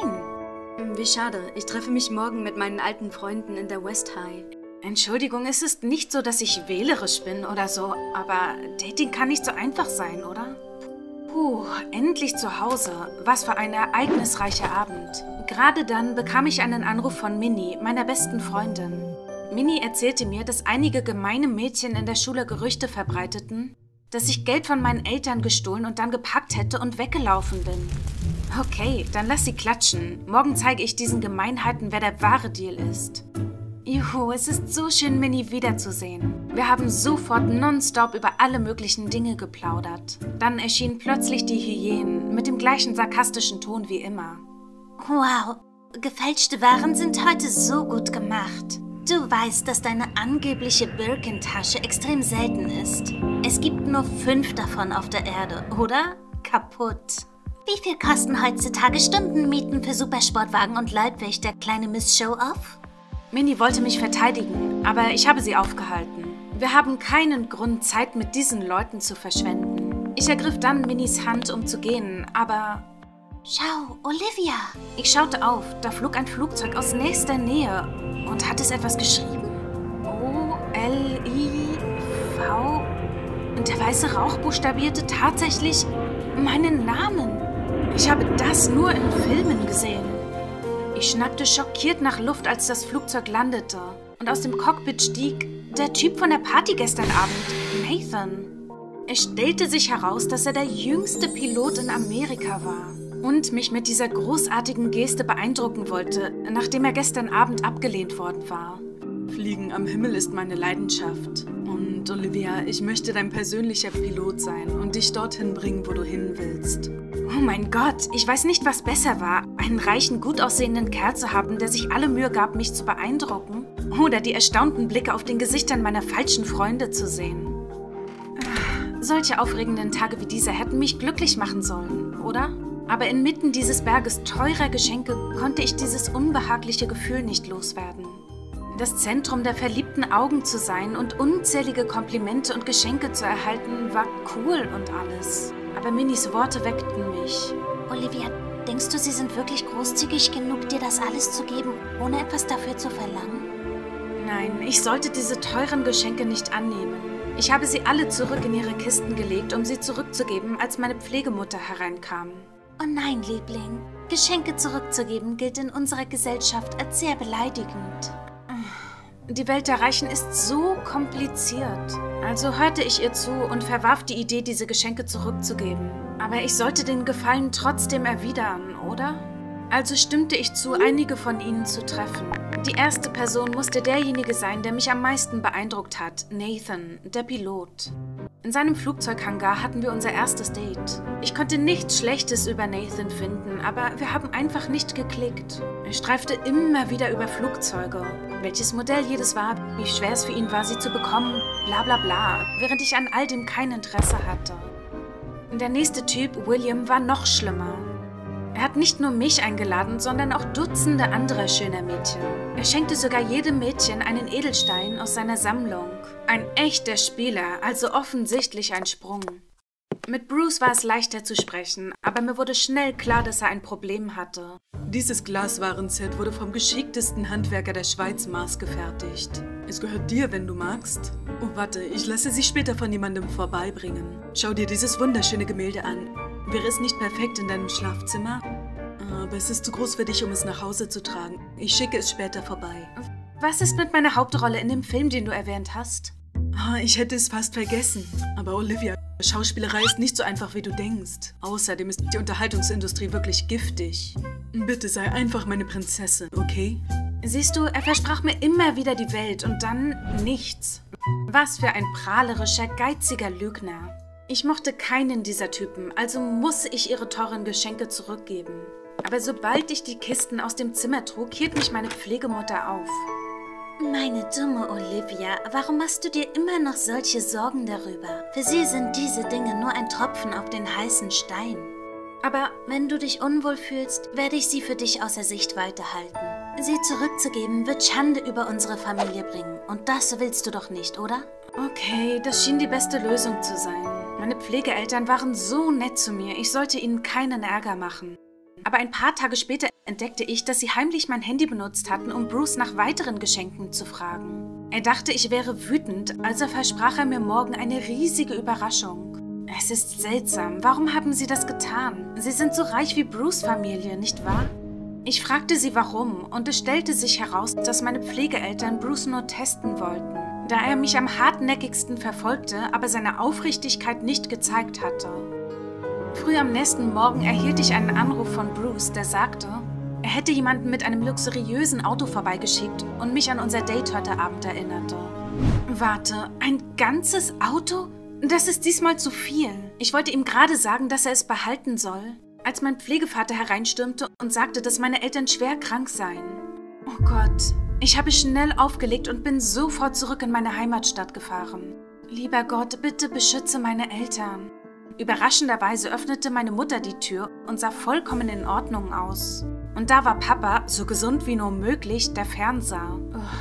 nein. Wie schade. Ich treffe mich morgen mit meinen alten Freunden in der West High. Entschuldigung, es ist nicht so, dass ich wählerisch bin oder so, aber Dating kann nicht so einfach sein, oder? Puh, endlich zu Hause. Was für ein ereignisreicher Abend. Gerade dann bekam ich einen Anruf von Minnie, meiner besten Freundin. Minnie erzählte mir, dass einige gemeine Mädchen in der Schule Gerüchte verbreiteten, dass ich Geld von meinen Eltern gestohlen und dann gepackt hätte und weggelaufen bin. Okay, dann lass sie klatschen. Morgen zeige ich diesen Gemeinheiten, wer der wahre Deal ist. Juhu, es ist so schön, Minnie wiederzusehen. Wir haben sofort nonstop über alle möglichen Dinge geplaudert. Dann erschienen plötzlich die Hyänen mit dem gleichen sarkastischen Ton wie immer. Wow, gefälschte Waren sind heute so gut gemacht. Du weißt, dass deine angebliche Birkin-Tasche extrem selten ist. Es gibt nur fünf davon auf der Erde, oder? Kaputt. Wie viel kosten heutzutage Stundenmieten für Supersportwagen und Leibwächter, kleine Miss Show-Off? Minnie wollte mich verteidigen, aber ich habe sie aufgehalten. Wir haben keinen Grund, Zeit mit diesen Leuten zu verschwenden. Ich ergriff dann Minnies Hand, um zu gehen, aber... Schau, Olivia! Ich schaute auf, da flog ein Flugzeug aus nächster Nähe. Und hat es etwas geschrieben? O L I V? Und der weiße Rauch buchstabierte tatsächlich meinen Namen. Ich habe das nur in Filmen gesehen. Ich schnappte schockiert nach Luft, als das Flugzeug landete. Und aus dem Cockpit stieg der Typ von der Party gestern Abend, Nathan. Es stellte sich heraus, dass er der jüngste Pilot in Amerika war. Und mich mit dieser großartigen Geste beeindrucken wollte, nachdem er gestern Abend abgelehnt worden war. Fliegen am Himmel ist meine Leidenschaft. Und Olivia, ich möchte dein persönlicher Pilot sein und dich dorthin bringen, wo du hin willst. Oh mein Gott, ich weiß nicht, was besser war, einen reichen, gut aussehenden Kerl zu haben, der sich alle Mühe gab, mich zu beeindrucken, oder die erstaunten Blicke auf den Gesichtern meiner falschen Freunde zu sehen. Solche aufregenden Tage wie diese hätten mich glücklich machen sollen, oder? Aber inmitten dieses Berges teurer Geschenke konnte ich dieses unbehagliche Gefühl nicht loswerden. Das Zentrum der verliebten Augen zu sein und unzählige Komplimente und Geschenke zu erhalten, war cool und alles. Aber Minnies Worte weckten mich. Olivia, denkst du, sie sind wirklich großzügig genug, dir das alles zu geben, ohne etwas dafür zu verlangen? Nein, ich sollte diese teuren Geschenke nicht annehmen. Ich habe sie alle zurück in ihre Kisten gelegt, um sie zurückzugeben, als meine Pflegemutter hereinkam. Oh nein, Liebling. Geschenke zurückzugeben gilt in unserer Gesellschaft als sehr beleidigend. Die Welt der Reichen ist so kompliziert. Also hörte ich ihr zu und verwarf die Idee, diese Geschenke zurückzugeben. Aber ich sollte den Gefallen trotzdem erwidern, oder? Also stimmte ich zu, einige von ihnen zu treffen. Die erste Person musste derjenige sein, der mich am meisten beeindruckt hat, Nathan, der Pilot. In seinem Flugzeughangar hatten wir unser erstes Date. Ich konnte nichts Schlechtes über Nathan finden, aber wir haben einfach nicht geklickt. Er streifte immer wieder über Flugzeuge, welches Modell jedes war, wie schwer es für ihn war, sie zu bekommen, bla bla bla, während ich an all dem kein Interesse hatte. Der nächste Typ, William, war noch schlimmer. Er hat nicht nur mich eingeladen, sondern auch Dutzende anderer schöner Mädchen. Er schenkte sogar jedem Mädchen einen Edelstein aus seiner Sammlung. Ein echter Spieler, also offensichtlich ein Sprung. Mit Bruce war es leichter zu sprechen, aber mir wurde schnell klar, dass er ein Problem hatte. Dieses Glaswarenset wurde vom geschicktesten Handwerker der Schweiz maßgefertigt. Es gehört dir, wenn du magst. Oh, warte, ich lasse sie später von jemandem vorbeibringen. Schau dir dieses wunderschöne Gemälde an. Wäre es nicht perfekt in deinem Schlafzimmer? Aber es ist zu groß für dich, um es nach Hause zu tragen. Ich schicke es später vorbei. Was ist mit meiner Hauptrolle in dem Film, den du erwähnt hast? Ah, ich hätte es fast vergessen. Aber Olivia, Schauspielerei ist nicht so einfach, wie du denkst. Außerdem ist die Unterhaltungsindustrie wirklich giftig. Bitte sei einfach meine Prinzessin, okay? Siehst du, er versprach mir immer wieder die Welt und dann nichts. Was für ein prahlerischer, geiziger Lügner. Ich mochte keinen dieser Typen, also muss ich ihre teuren Geschenke zurückgeben. Aber sobald ich die Kisten aus dem Zimmer trug, hielt mich meine Pflegemutter auf. Meine dumme Olivia, warum machst du dir immer noch solche Sorgen darüber? Für sie sind diese Dinge nur ein Tropfen auf den heißen Stein. Aber wenn du dich unwohl fühlst, werde ich sie für dich außer Sichtweite halten. Sie zurückzugeben, wird Schande über unsere Familie bringen. Und das willst du doch nicht, oder? Okay, das schien die beste Lösung zu sein. Meine Pflegeeltern waren so nett zu mir, ich sollte ihnen keinen Ärger machen. Aber ein paar Tage später entdeckte ich, dass sie heimlich mein Handy benutzt hatten, um Bruce nach weiteren Geschenken zu fragen. Er dachte, ich wäre wütend, also versprach er mir morgen eine riesige Überraschung. Es ist seltsam, warum haben sie das getan? Sie sind so reich wie Bruce' Familie, nicht wahr? Ich fragte sie warum und es stellte sich heraus, dass meine Pflegeeltern Bruce nur testen wollten, da er mich am hartnäckigsten verfolgte, aber seine Aufrichtigkeit nicht gezeigt hatte. Früh am nächsten Morgen erhielt ich einen Anruf von Bruce, der sagte, er hätte jemanden mit einem luxuriösen Auto vorbeigeschickt und mich an unser Date heute Abend erinnerte. Warte, ein ganzes Auto? Das ist diesmal zu viel. Ich wollte ihm gerade sagen, dass er es behalten soll. als mein Pflegevater hereinstürmte und sagte, dass meine Eltern schwer krank seien. Oh Gott, ich habe schnell aufgelegt und bin sofort zurück in meine Heimatstadt gefahren. Lieber Gott, bitte beschütze meine Eltern. Überraschenderweise öffnete meine Mutter die Tür und sah vollkommen in Ordnung aus. Und da war Papa, so gesund wie nur möglich, der fernsah.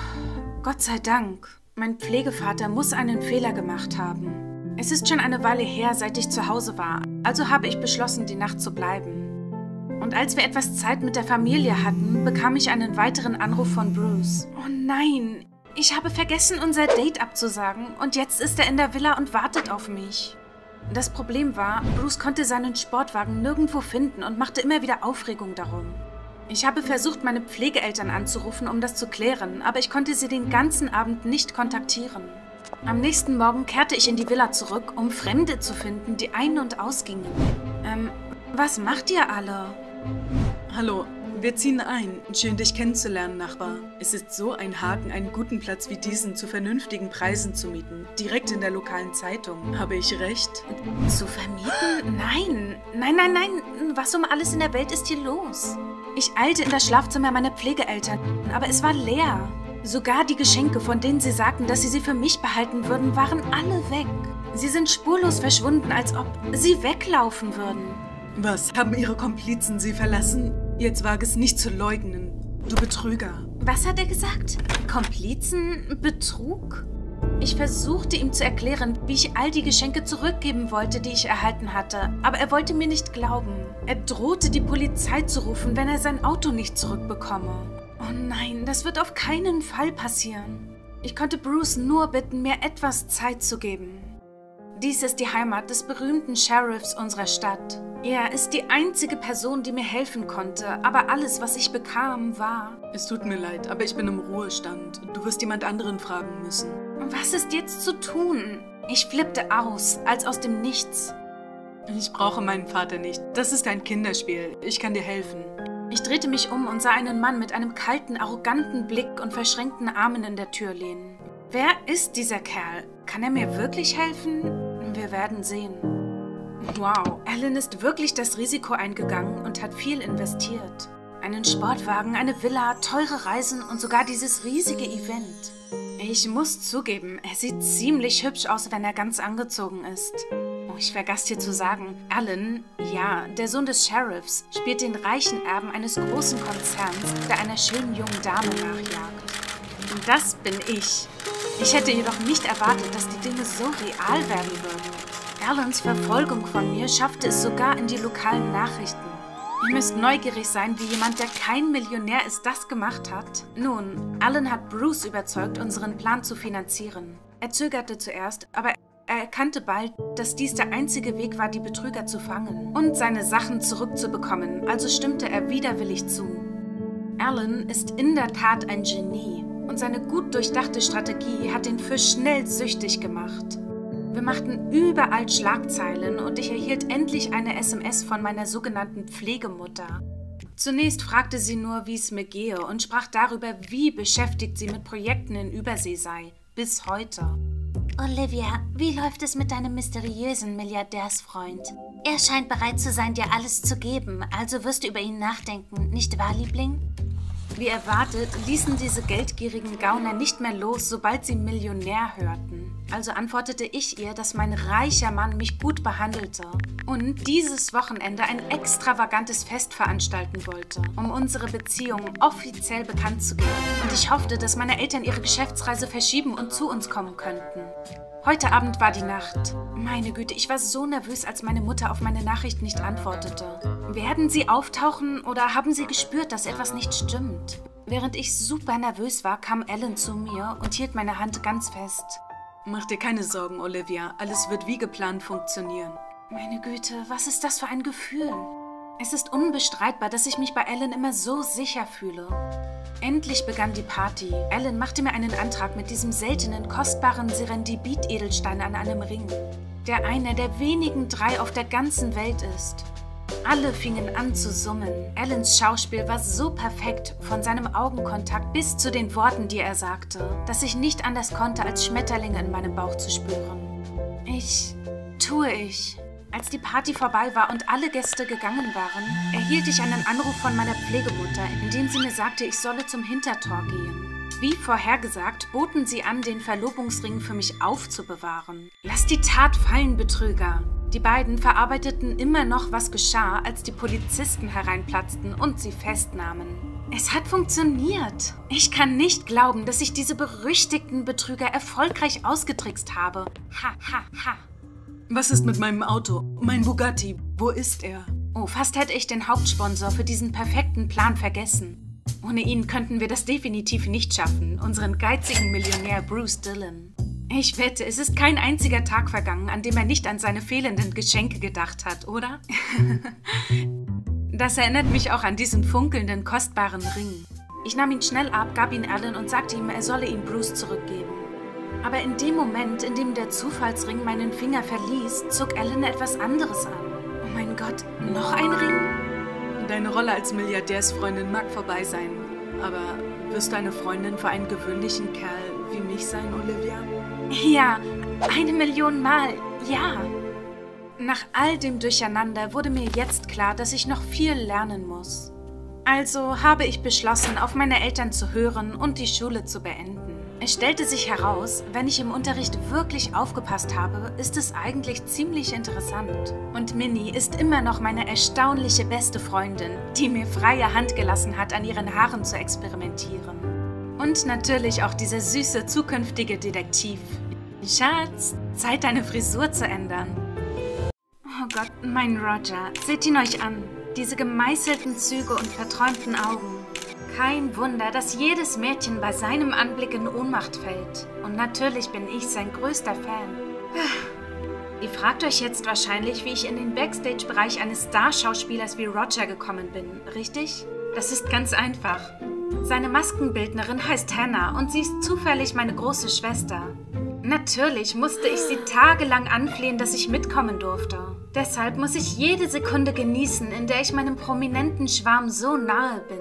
Oh, Gott sei Dank. Mein Pflegevater muss einen Fehler gemacht haben. Es ist schon eine Weile her, seit ich zu Hause war, also habe ich beschlossen, die Nacht zu bleiben. Und als wir etwas Zeit mit der Familie hatten, bekam ich einen weiteren Anruf von Bruce. Oh nein, ich habe vergessen, unser Date abzusagen und jetzt ist er in der Villa und wartet auf mich. Das Problem war, Bruce konnte seinen Sportwagen nirgendwo finden und machte immer wieder Aufregung darum. Ich habe versucht, meine Pflegeeltern anzurufen, um das zu klären, aber ich konnte sie den ganzen Abend nicht kontaktieren. Am nächsten Morgen kehrte ich in die Villa zurück, um Fremde zu finden, die ein- und ausgingen. Ähm, was macht ihr alle? Hallo, wir ziehen ein. Schön, dich kennenzulernen, Nachbar. Es ist so ein Haken, einen guten Platz wie diesen zu vernünftigen Preisen zu mieten. Direkt in der lokalen Zeitung. Habe ich recht? Zu vermieten? Nein. Nein, nein, nein. Was um alles in der Welt ist hier los? Ich eilte in das Schlafzimmer meiner Pflegeeltern, aber es war leer. Sogar die Geschenke, von denen sie sagten, dass sie sie für mich behalten würden, waren alle weg. Sie sind spurlos verschwunden, als ob sie weglaufen würden. Was, haben ihre Komplizen sie verlassen? Jetzt wage es nicht zu leugnen. Du Betrüger. Was hat er gesagt? Komplizen? Betrug? Ich versuchte ihm zu erklären, wie ich all die Geschenke zurückgeben wollte, die ich erhalten hatte, aber er wollte mir nicht glauben. Er drohte, die Polizei zu rufen, wenn er sein Auto nicht zurückbekomme. Oh nein, das wird auf keinen Fall passieren. Ich konnte Bruce nur bitten, mir etwas Zeit zu geben. Dies ist die Heimat des berühmten Sheriffs unserer Stadt. Er ist die einzige Person, die mir helfen konnte, aber alles, was ich bekam, war... Es tut mir leid, aber ich bin im Ruhestand. Du wirst jemand anderen fragen müssen. Was ist jetzt zu tun? Ich flippte aus, als aus dem Nichts. Ich brauche meinen Vater nicht. Das ist ein Kinderspiel. Ich kann dir helfen. Ich drehte mich um und sah einen Mann mit einem kalten, arroganten Blick und verschränkten Armen in der Tür lehnen. Wer ist dieser Kerl? Kann er mir wirklich helfen? Wir werden sehen. Wow, Alan ist wirklich das Risiko eingegangen und hat viel investiert. Einen Sportwagen, eine Villa, teure Reisen und sogar dieses riesige Event. Ich muss zugeben, er sieht ziemlich hübsch aus, wenn er ganz angezogen ist. Oh, ich vergaß dir zu sagen, Alan, ja, der Sohn des Sheriffs, spielt den reichen Erben eines großen Konzerns, der einer schönen jungen Dame nachjagt. Und das bin ich. Ich hätte jedoch nicht erwartet, dass die Dinge so real werden würden. Alans Verfolgung von mir schaffte es sogar in die lokalen Nachrichten. Ihr müsst neugierig sein, wie jemand, der kein Millionär ist, das gemacht hat. Nun, Alan hat Bruce überzeugt, unseren Plan zu finanzieren. Er zögerte zuerst, aber er erkannte bald, dass dies der einzige Weg war, die Betrüger zu fangen und seine Sachen zurückzubekommen, also stimmte er widerwillig zu. Alan ist in der Tat ein Genie und seine gut durchdachte Strategie hat den Fisch schnell süchtig gemacht. Wir machten überall Schlagzeilen und ich erhielt endlich eine S M S von meiner sogenannten Pflegemutter. Zunächst fragte sie nur, wie es mir gehe und sprach darüber, wie beschäftigt sie mit Projekten in Übersee sei, bis heute. Olivia, wie läuft es mit deinem mysteriösen Milliardärsfreund? Er scheint bereit zu sein, dir alles zu geben, also wirst du über ihn nachdenken, nicht wahr, Liebling? Wie erwartet, ließen diese geldgierigen Gauner nicht mehr los, sobald sie Millionär hörten. Also antwortete ich ihr, dass mein reicher Mann mich gut behandelte und dieses Wochenende ein extravagantes Fest veranstalten wollte, um unsere Beziehung offiziell bekannt zu geben. Und ich hoffte, dass meine Eltern ihre Geschäftsreise verschieben und zu uns kommen könnten. Heute Abend war die Nacht. Meine Güte, ich war so nervös, als meine Mutter auf meine Nachricht nicht antwortete. Werden sie auftauchen oder haben sie gespürt, dass etwas nicht stimmt? Während ich super nervös war, kam Alan zu mir und hielt meine Hand ganz fest. Mach dir keine Sorgen, Olivia. Alles wird wie geplant funktionieren. Meine Güte, was ist das für ein Gefühl? Es ist unbestreitbar, dass ich mich bei Alan immer so sicher fühle. Endlich begann die Party. Alan machte mir einen Antrag mit diesem seltenen, kostbaren Serendipit-Edelstein an einem Ring, der einer der wenigen drei auf der ganzen Welt ist. Alle fingen an zu summen. Alans Schauspiel war so perfekt, von seinem Augenkontakt bis zu den Worten, die er sagte, dass ich nicht anders konnte, als Schmetterlinge in meinem Bauch zu spüren. Ich, tue ich. Als die Party vorbei war und alle Gäste gegangen waren, erhielt ich einen Anruf von meiner Pflegemutter, in dem sie mir sagte, ich solle zum Hintertor gehen. Wie vorhergesagt, boten sie an, den Verlobungsring für mich aufzubewahren. Lass die Tat fallen, Betrüger! Die beiden verarbeiteten immer noch, was geschah, als die Polizisten hereinplatzten und sie festnahmen. Es hat funktioniert. Ich kann nicht glauben, dass ich diese berüchtigten Betrüger erfolgreich ausgetrickst habe. Ha, ha, ha. Was ist mit meinem Auto? Mein Bugatti, wo ist er? Oh, fast hätte ich den Hauptsponsor für diesen perfekten Plan vergessen. Ohne ihn könnten wir das definitiv nicht schaffen, unseren geizigen Millionär Bruce Dillon. Ich wette, es ist kein einziger Tag vergangen, an dem er nicht an seine fehlenden Geschenke gedacht hat, oder? Das erinnert mich auch an diesen funkelnden, kostbaren Ring. Ich nahm ihn schnell ab, gab ihn Alan und sagte ihm, er solle ihn Bruce zurückgeben. Aber in dem Moment, in dem der Zufallsring meinen Finger verließ, zog Alan etwas anderes an. Oh mein Gott, noch ein Ring? Deine Rolle als Milliardärsfreundin mag vorbei sein, aber wirst du eine Freundin für einen gewöhnlichen Kerl wie mich sein, Olivia? Ja, eine Million Mal, ja. Nach all dem Durcheinander wurde mir jetzt klar, dass ich noch viel lernen muss. Also habe ich beschlossen, auf meine Eltern zu hören und die Schule zu beenden. Es stellte sich heraus, wenn ich im Unterricht wirklich aufgepasst habe, ist es eigentlich ziemlich interessant. Und Minnie ist immer noch meine erstaunliche beste Freundin, die mir freie Hand gelassen hat, an ihren Haaren zu experimentieren. Und natürlich auch dieser süße zukünftige Detektiv. Schatz, Zeit, deine Frisur zu ändern. Oh Gott, mein Roger, seht ihn euch an. Diese gemeißelten Züge und verträumten Augen. Kein Wunder, dass jedes Mädchen bei seinem Anblick in Ohnmacht fällt. Und natürlich bin ich sein größter Fan. Ihr fragt euch jetzt wahrscheinlich, wie ich in den Backstage-Bereich eines Starschauspielers wie Roger gekommen bin, richtig? Das ist ganz einfach. Seine Maskenbildnerin heißt Hannah und sie ist zufällig meine große Schwester. Natürlich musste ich sie tagelang anflehen, dass ich mitkommen durfte. Deshalb muss ich jede Sekunde genießen, in der ich meinem prominenten Schwarm so nahe bin.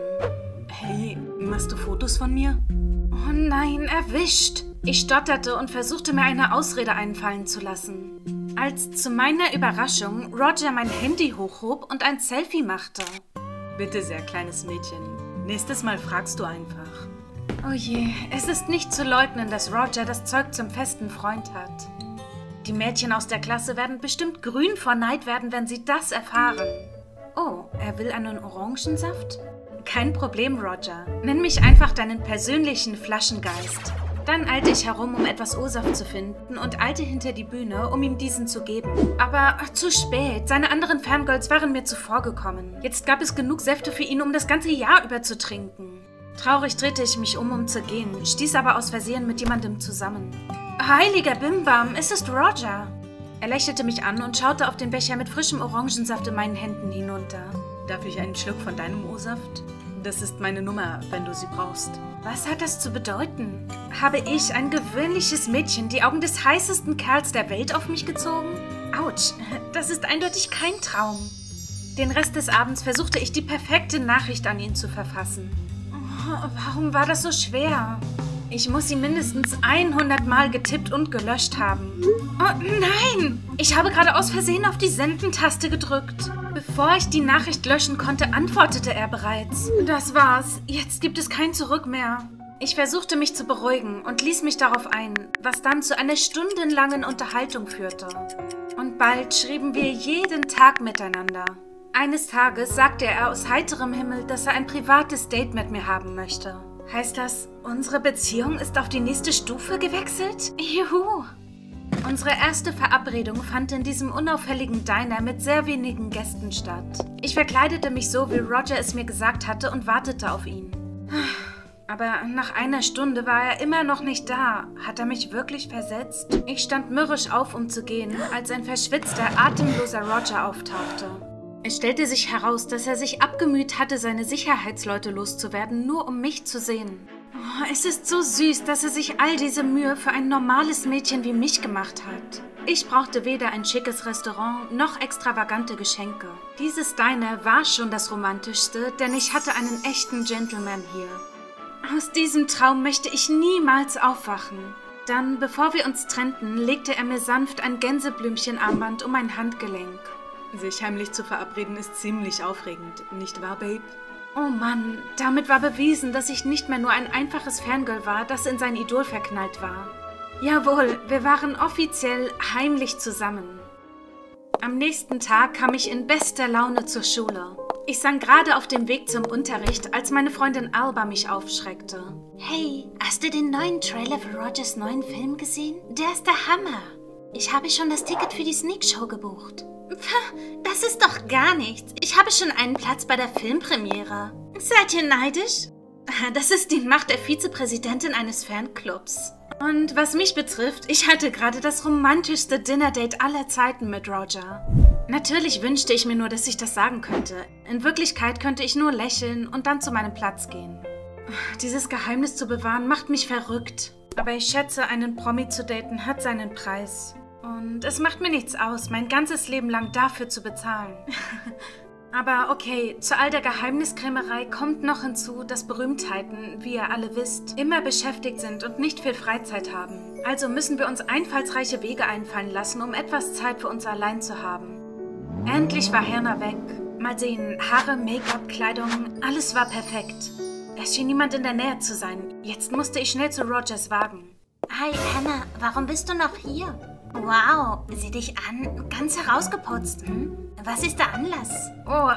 Hey, machst du Fotos von mir? Oh nein, erwischt! Ich stotterte und versuchte mir eine Ausrede einfallen zu lassen. Als zu meiner Überraschung Roger mein Handy hochhob und ein Selfie machte. Bitte sehr, kleines Mädchen. Nächstes Mal fragst du einfach. Oh je, es ist nicht zu leugnen, dass Roger das Zeug zum festen Freund hat. Die Mädchen aus der Klasse werden bestimmt grün vor Neid werden, wenn sie das erfahren. Oh, er will einen Orangensaft? Kein Problem, Roger. Nenn mich einfach deinen persönlichen Flaschengeist. Dann eilte ich herum, um etwas O-Saft zu finden und eilte hinter die Bühne, um ihm diesen zu geben. Aber ach, zu spät. Seine anderen Fangirls waren mir zuvorgekommen. Jetzt gab es genug Säfte für ihn, um das ganze Jahr über zu trinken. Traurig drehte ich mich um, um zu gehen, stieß aber aus Versehen mit jemandem zusammen. Heiliger Bimbam, es ist Roger. Er lächelte mich an und schaute auf den Becher mit frischem Orangensaft in meinen Händen hinunter. Darf ich einen Schluck von deinem O-Saft? Das ist meine Nummer, wenn du sie brauchst. Was hat das zu bedeuten? Habe ich, ein gewöhnliches Mädchen, die Augen des heißesten Kerls der Welt auf mich gezogen? Autsch, das ist eindeutig kein Traum. Den Rest des Abends versuchte ich, die perfekte Nachricht an ihn zu verfassen. Oh, warum war das so schwer? Ich muss sie mindestens hundert Mal getippt und gelöscht haben. Oh nein! Ich habe gerade aus Versehen auf die Senden-Taste gedrückt. Bevor ich die Nachricht löschen konnte, antwortete er bereits. Das war's. Jetzt gibt es kein Zurück mehr. Ich versuchte mich zu beruhigen und ließ mich darauf ein, was dann zu einer stundenlangen Unterhaltung führte. Und bald schrieben wir jeden Tag miteinander. Eines Tages sagte er aus heiterem Himmel, dass er ein privates Date mit mir haben möchte. Heißt das, unsere Beziehung ist auf die nächste Stufe gewechselt? Juhu! Unsere erste Verabredung fand in diesem unauffälligen Diner mit sehr wenigen Gästen statt. Ich verkleidete mich so, wie Roger es mir gesagt hatte, und wartete auf ihn. Aber nach einer Stunde war er immer noch nicht da. Hat er mich wirklich versetzt? Ich stand mürrisch auf, um zu gehen, als ein verschwitzter, atemloser Roger auftauchte. Es stellte sich heraus, dass er sich abgemüht hatte, seine Sicherheitsleute loszuwerden, nur um mich zu sehen. Oh, es ist so süß, dass er sich all diese Mühe für ein normales Mädchen wie mich gemacht hat. Ich brauchte weder ein schickes Restaurant noch extravagante Geschenke. Dieses Diner war schon das Romantischste, denn ich hatte einen echten Gentleman hier. Aus diesem Traum möchte ich niemals aufwachen. Dann, bevor wir uns trennten, legte er mir sanft ein Gänseblümchenarmband um mein Handgelenk. Sich heimlich zu verabreden ist ziemlich aufregend, nicht wahr, Babe? Oh Mann, damit war bewiesen, dass ich nicht mehr nur ein einfaches Fangirl war, das in sein Idol verknallt war. Jawohl, wir waren offiziell heimlich zusammen. Am nächsten Tag kam ich in bester Laune zur Schule. Ich sang gerade auf dem Weg zum Unterricht, als meine Freundin Alba mich aufschreckte. Hey, hast du den neuen Trailer für Rogers neuen Film gesehen? Der ist der Hammer. Ich habe schon das Ticket für die Sneak Show gebucht. Pff, das ist doch gar nichts. Ich habe schon einen Platz bei der Filmpremiere. Seid ihr neidisch? Das ist die Macht der Vizepräsidentin eines Fanclubs. Und was mich betrifft, ich hatte gerade das romantischste Dinner-Date aller Zeiten mit Roger. Natürlich wünschte ich mir nur, dass ich das sagen könnte. In Wirklichkeit könnte ich nur lächeln und dann zu meinem Platz gehen. Dieses Geheimnis zu bewahren macht mich verrückt. Aber ich schätze, einen Promi zu daten hat seinen Preis. Und es macht mir nichts aus, mein ganzes Leben lang dafür zu bezahlen. Aber okay, zu all der Geheimniskrämerei kommt noch hinzu, dass Berühmtheiten, wie ihr alle wisst, immer beschäftigt sind und nicht viel Freizeit haben. Also müssen wir uns einfallsreiche Wege einfallen lassen, um etwas Zeit für uns allein zu haben. Endlich war Hannah weg. Mal sehen, Haare, Make-up, Kleidung, alles war perfekt. Es schien niemand in der Nähe zu sein. Jetzt musste ich schnell zu Rogers Wagen. Hi, Hannah, warum bist du noch hier? Wow, sieh dich an, ganz herausgeputzt. Hm? Was ist der Anlass? Oh,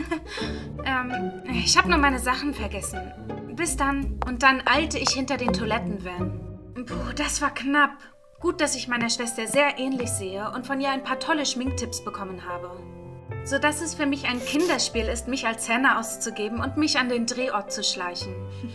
ähm, ich habe nur meine Sachen vergessen. Bis dann. Und dann eilte ich hinter den Toilettenvan. Puh, das war knapp. Gut, dass ich meiner Schwester sehr ähnlich sehe und von ihr ein paar tolle Schminktipps bekommen habe. Sodass es für mich ein Kinderspiel ist, mich als Hannah auszugeben und mich an den Drehort zu schleichen.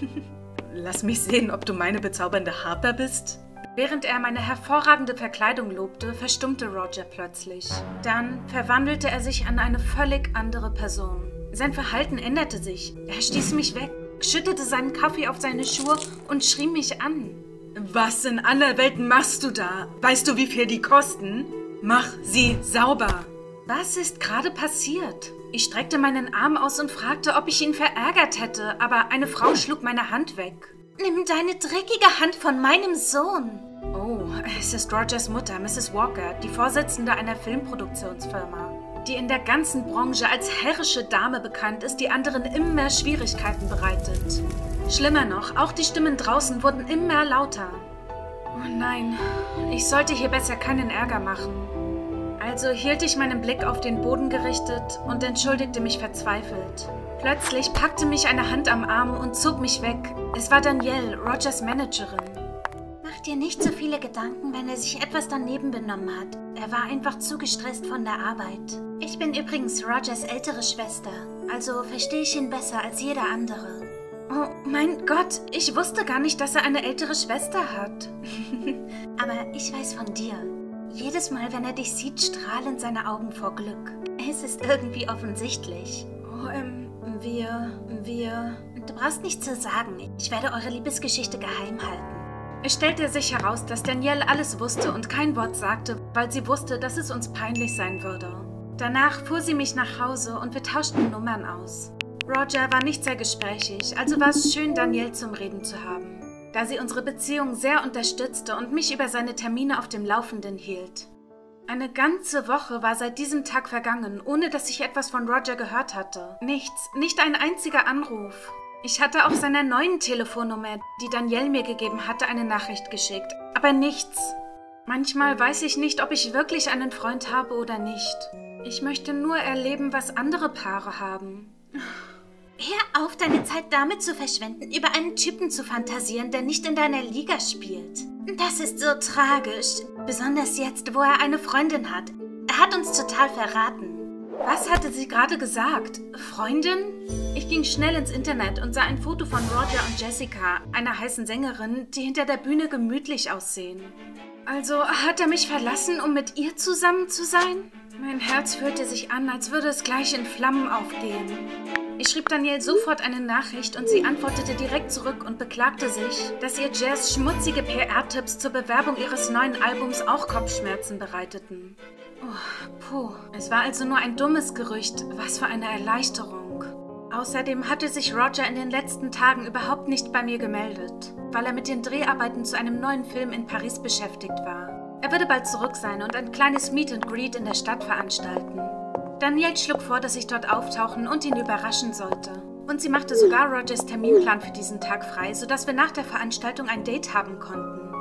Lass mich sehen, ob du meine bezaubernde Harper bist. Während er meine hervorragende Verkleidung lobte, verstummte Roger plötzlich. Dann verwandelte er sich an eine völlig andere Person. Sein Verhalten änderte sich. Er stieß mich weg, schüttete seinen Kaffee auf seine Schuhe und schrie mich an. Was in aller Welt machst du da? Weißt du, wie viel die kosten? Mach sie sauber. Was ist gerade passiert? Ich streckte meinen Arm aus und fragte, ob ich ihn verärgert hätte, aber eine Frau schlug meine Hand weg. Nimm deine dreckige Hand von meinem Sohn. Oh, es ist Rogers Mutter, Misses Walker, die Vorsitzende einer Filmproduktionsfirma, die in der ganzen Branche als herrische Dame bekannt ist, die anderen immer Schwierigkeiten bereitet. Schlimmer noch, auch die Stimmen draußen wurden immer lauter. Oh nein, ich sollte hier besser keinen Ärger machen. Also hielt ich meinen Blick auf den Boden gerichtet und entschuldigte mich verzweifelt. Plötzlich packte mich eine Hand am Arm und zog mich weg. Es war Danielle, Rogers Managerin. Mach dir nicht so viele Gedanken, wenn er sich etwas daneben benommen hat. Er war einfach zu gestresst von der Arbeit. Ich bin übrigens Rogers ältere Schwester, also verstehe ich ihn besser als jeder andere. Oh mein Gott, ich wusste gar nicht, dass er eine ältere Schwester hat. Aber ich weiß von dir. Jedes Mal, wenn er dich sieht, strahlen seine Augen vor Glück. Es ist irgendwie offensichtlich. Oh, ähm, wir, wir... Du brauchst nichts zu sagen. Ich werde eure Liebesgeschichte geheim halten. Es stellte sich heraus, dass Danielle alles wusste und kein Wort sagte, weil sie wusste, dass es uns peinlich sein würde. Danach fuhr sie mich nach Hause und wir tauschten Nummern aus. Roger war nicht sehr gesprächig, also war es schön, Danielle zum Reden zu haben, da sie unsere Beziehung sehr unterstützte und mich über seine Termine auf dem Laufenden hielt. Eine ganze Woche war seit diesem Tag vergangen, ohne dass ich etwas von Roger gehört hatte. Nichts, nicht ein einziger Anruf. Ich hatte auf seiner neuen Telefonnummer, die Danielle mir gegeben hatte, eine Nachricht geschickt, aber nichts. Manchmal weiß ich nicht, ob ich wirklich einen Freund habe oder nicht. Ich möchte nur erleben, was andere Paare haben. Hör auf, deine Zeit damit zu verschwenden, über einen Typen zu fantasieren, der nicht in deiner Liga spielt. Das ist so tragisch, besonders jetzt, wo er eine Freundin hat. Er hat uns total verraten. Was hatte sie gerade gesagt? Freundin? Ich ging schnell ins Internet und sah ein Foto von Roger und Jessica, einer heißen Sängerin, die hinter der Bühne gemütlich aussehen. Also hat er mich verlassen, um mit ihr zusammen zu sein? Mein Herz fühlte sich an, als würde es gleich in Flammen aufgehen. Ich schrieb Danielle sofort eine Nachricht und sie antwortete direkt zurück und beklagte sich, dass ihr Jazz schmutzige P R-Tipps zur Bewerbung ihres neuen Albums auch Kopfschmerzen bereiteten. Oh, puh. Es war also nur ein dummes Gerücht. Was für eine Erleichterung. Außerdem hatte sich Roger in den letzten Tagen überhaupt nicht bei mir gemeldet, weil er mit den Dreharbeiten zu einem neuen Film in Paris beschäftigt war. Er würde bald zurück sein und ein kleines Meet and Greet in der Stadt veranstalten. Danielle schlug vor, dass ich dort auftauchen und ihn überraschen sollte. Und sie machte sogar Rogers Terminplan für diesen Tag frei, sodass wir nach der Veranstaltung ein Date haben konnten.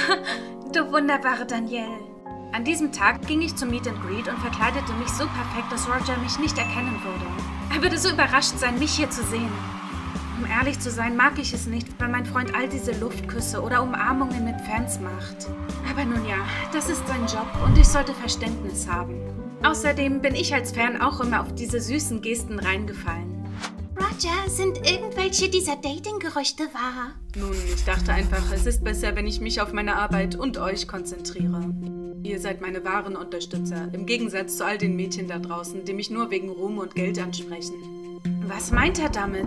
Du wunderbare Danielle. An diesem Tag ging ich zum Meet and Greet und verkleidete mich so perfekt, dass Roger mich nicht erkennen würde. Er würde so überrascht sein, mich hier zu sehen. Um ehrlich zu sein, mag ich es nicht, wenn mein Freund all diese Luftküsse oder Umarmungen mit Fans macht. Aber nun ja, das ist sein Job und ich sollte Verständnis haben. Außerdem bin ich als Fan auch immer auf diese süßen Gesten reingefallen. Roger, sind irgendwelche dieser Dating-Gerüchte wahr? Nun, ich dachte einfach, es ist besser, wenn ich mich auf meine Arbeit und euch konzentriere. Ihr seid meine wahren Unterstützer, im Gegensatz zu all den Mädchen da draußen, die mich nur wegen Ruhm und Geld ansprechen. Was meint er damit?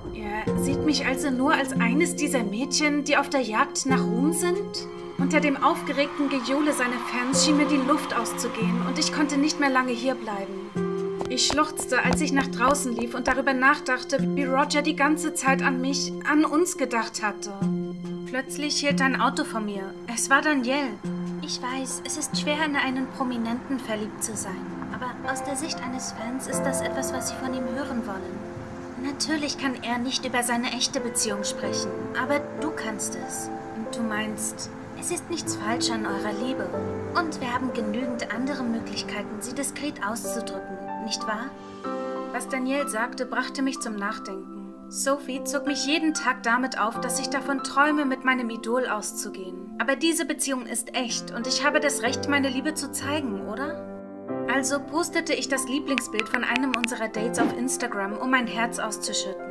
Er sieht mich also nur als eines dieser Mädchen, die auf der Jagd nach Ruhm sind? Unter dem aufgeregten Gejohle seiner Fans schien mir die Luft auszugehen und ich konnte nicht mehr lange hierbleiben. Ich schluchzte, als ich nach draußen lief und darüber nachdachte, wie Roger die ganze Zeit an mich, an uns gedacht hatte. Plötzlich hielt ein Auto vor mir. Es war Danielle. Ich weiß, es ist schwer, in einen Prominenten verliebt zu sein. Aber aus der Sicht eines Fans ist das etwas, was Sie von ihm hören wollen. Natürlich kann er nicht über seine echte Beziehung sprechen, aber du kannst es. Und du meinst, es ist nichts falsch an eurer Liebe. Und wir haben genügend andere Möglichkeiten, sie diskret auszudrücken, nicht wahr? Was Danielle sagte, brachte mich zum Nachdenken. Sophie zog mich jeden Tag damit auf, dass ich davon träume, mit meinem Idol auszugehen. Aber diese Beziehung ist echt und ich habe das Recht, meine Liebe zu zeigen, oder? Also postete ich das Lieblingsbild von einem unserer Dates auf Instagram, um mein Herz auszuschütten.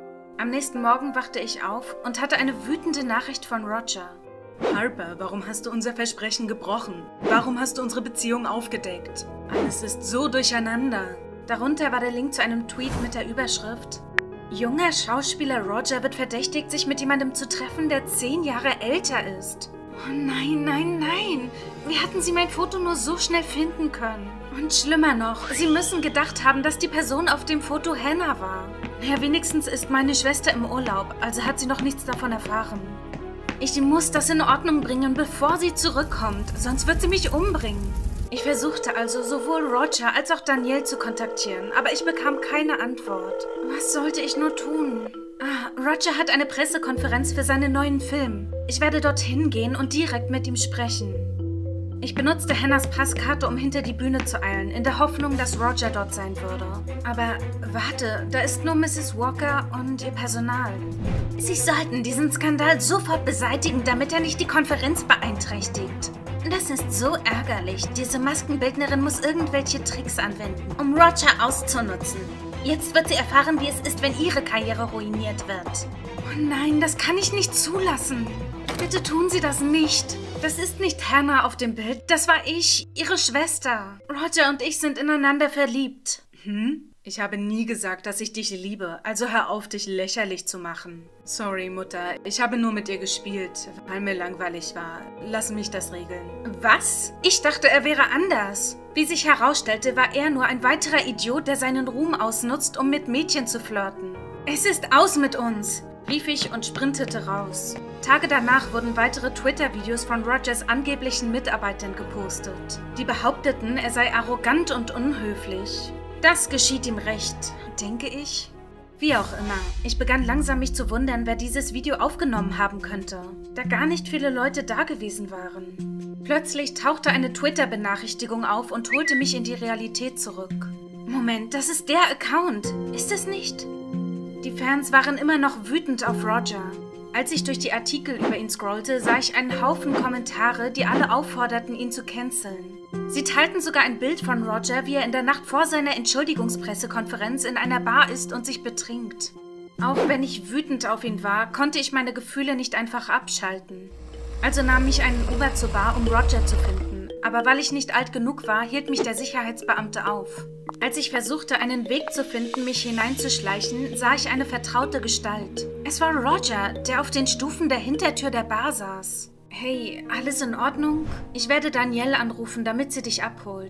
Am nächsten Morgen wachte ich auf und hatte eine wütende Nachricht von Roger. Harper, warum hast du unser Versprechen gebrochen? Warum hast du unsere Beziehung aufgedeckt? Alles ist so durcheinander. Darunter war der Link zu einem Tweet mit der Überschrift: Junger Schauspieler Roger wird verdächtigt, sich mit jemandem zu treffen, der zehn Jahre älter ist. Oh nein, nein, nein. Wie hatten sie mein Foto nur so schnell finden können? Und schlimmer noch, sie müssen gedacht haben, dass die Person auf dem Foto Hannah war. Ja, wenigstens ist meine Schwester im Urlaub, also hat sie noch nichts davon erfahren. Ich muss das in Ordnung bringen, bevor sie zurückkommt, sonst wird sie mich umbringen. Ich versuchte also, sowohl Roger als auch Danielle zu kontaktieren, aber ich bekam keine Antwort. Was sollte ich nur tun? Ah, Roger hat eine Pressekonferenz für seinen neuen Film. Ich werde dorthin gehen und direkt mit ihm sprechen. Ich benutzte Hannahs Passkarte, um hinter die Bühne zu eilen, in der Hoffnung, dass Roger dort sein würde. Aber warte, da ist nur Misses Walker und ihr Personal. Sie sollten diesen Skandal sofort beseitigen, damit er nicht die Konferenz beeinträchtigt. Das ist so ärgerlich. Diese Maskenbildnerin muss irgendwelche Tricks anwenden, um Roger auszunutzen. Jetzt wird sie erfahren, wie es ist, wenn ihre Karriere ruiniert wird. Oh nein, das kann ich nicht zulassen. Bitte tun Sie das nicht. Das ist nicht Hannah auf dem Bild, das war ich, ihre Schwester. Roger und ich sind ineinander verliebt. Hm? Ich habe nie gesagt, dass ich dich liebe, also hör auf, dich lächerlich zu machen. Sorry, Mutter, ich habe nur mit ihr gespielt, weil mir langweilig war. Lass mich das regeln. Was? Ich dachte, er wäre anders. Wie sich herausstellte, war er nur ein weiterer Idiot, der seinen Ruhm ausnutzt, um mit Mädchen zu flirten. Es ist aus mit uns, rief ich und sprintete raus. Tage danach wurden weitere Twitter-Videos von Rogers angeblichen Mitarbeitern gepostet. Die behaupteten, er sei arrogant und unhöflich. Das geschieht ihm recht, denke ich. Wie auch immer, ich begann langsam mich zu wundern, wer dieses Video aufgenommen haben könnte, da gar nicht viele Leute da gewesen waren. Plötzlich tauchte eine Twitter-Benachrichtigung auf und holte mich in die Realität zurück. Moment, das ist der Account, ist es nicht? Die Fans waren immer noch wütend auf Roger. Als ich durch die Artikel über ihn scrollte, sah ich einen Haufen Kommentare, die alle aufforderten, ihn zu canceln. Sie teilten sogar ein Bild von Roger, wie er in der Nacht vor seiner Entschuldigungspressekonferenz in einer Bar ist und sich betrinkt. Auch wenn ich wütend auf ihn war, konnte ich meine Gefühle nicht einfach abschalten. Also nahm ich einen Uber zur Bar, um Roger zu finden. Aber weil ich nicht alt genug war, hielt mich der Sicherheitsbeamte auf. Als ich versuchte, einen Weg zu finden, mich hineinzuschleichen, sah ich eine vertraute Gestalt. Es war Roger, der auf den Stufen der Hintertür der Bar saß. Hey, alles in Ordnung? Ich werde Danielle anrufen, damit sie dich abholt.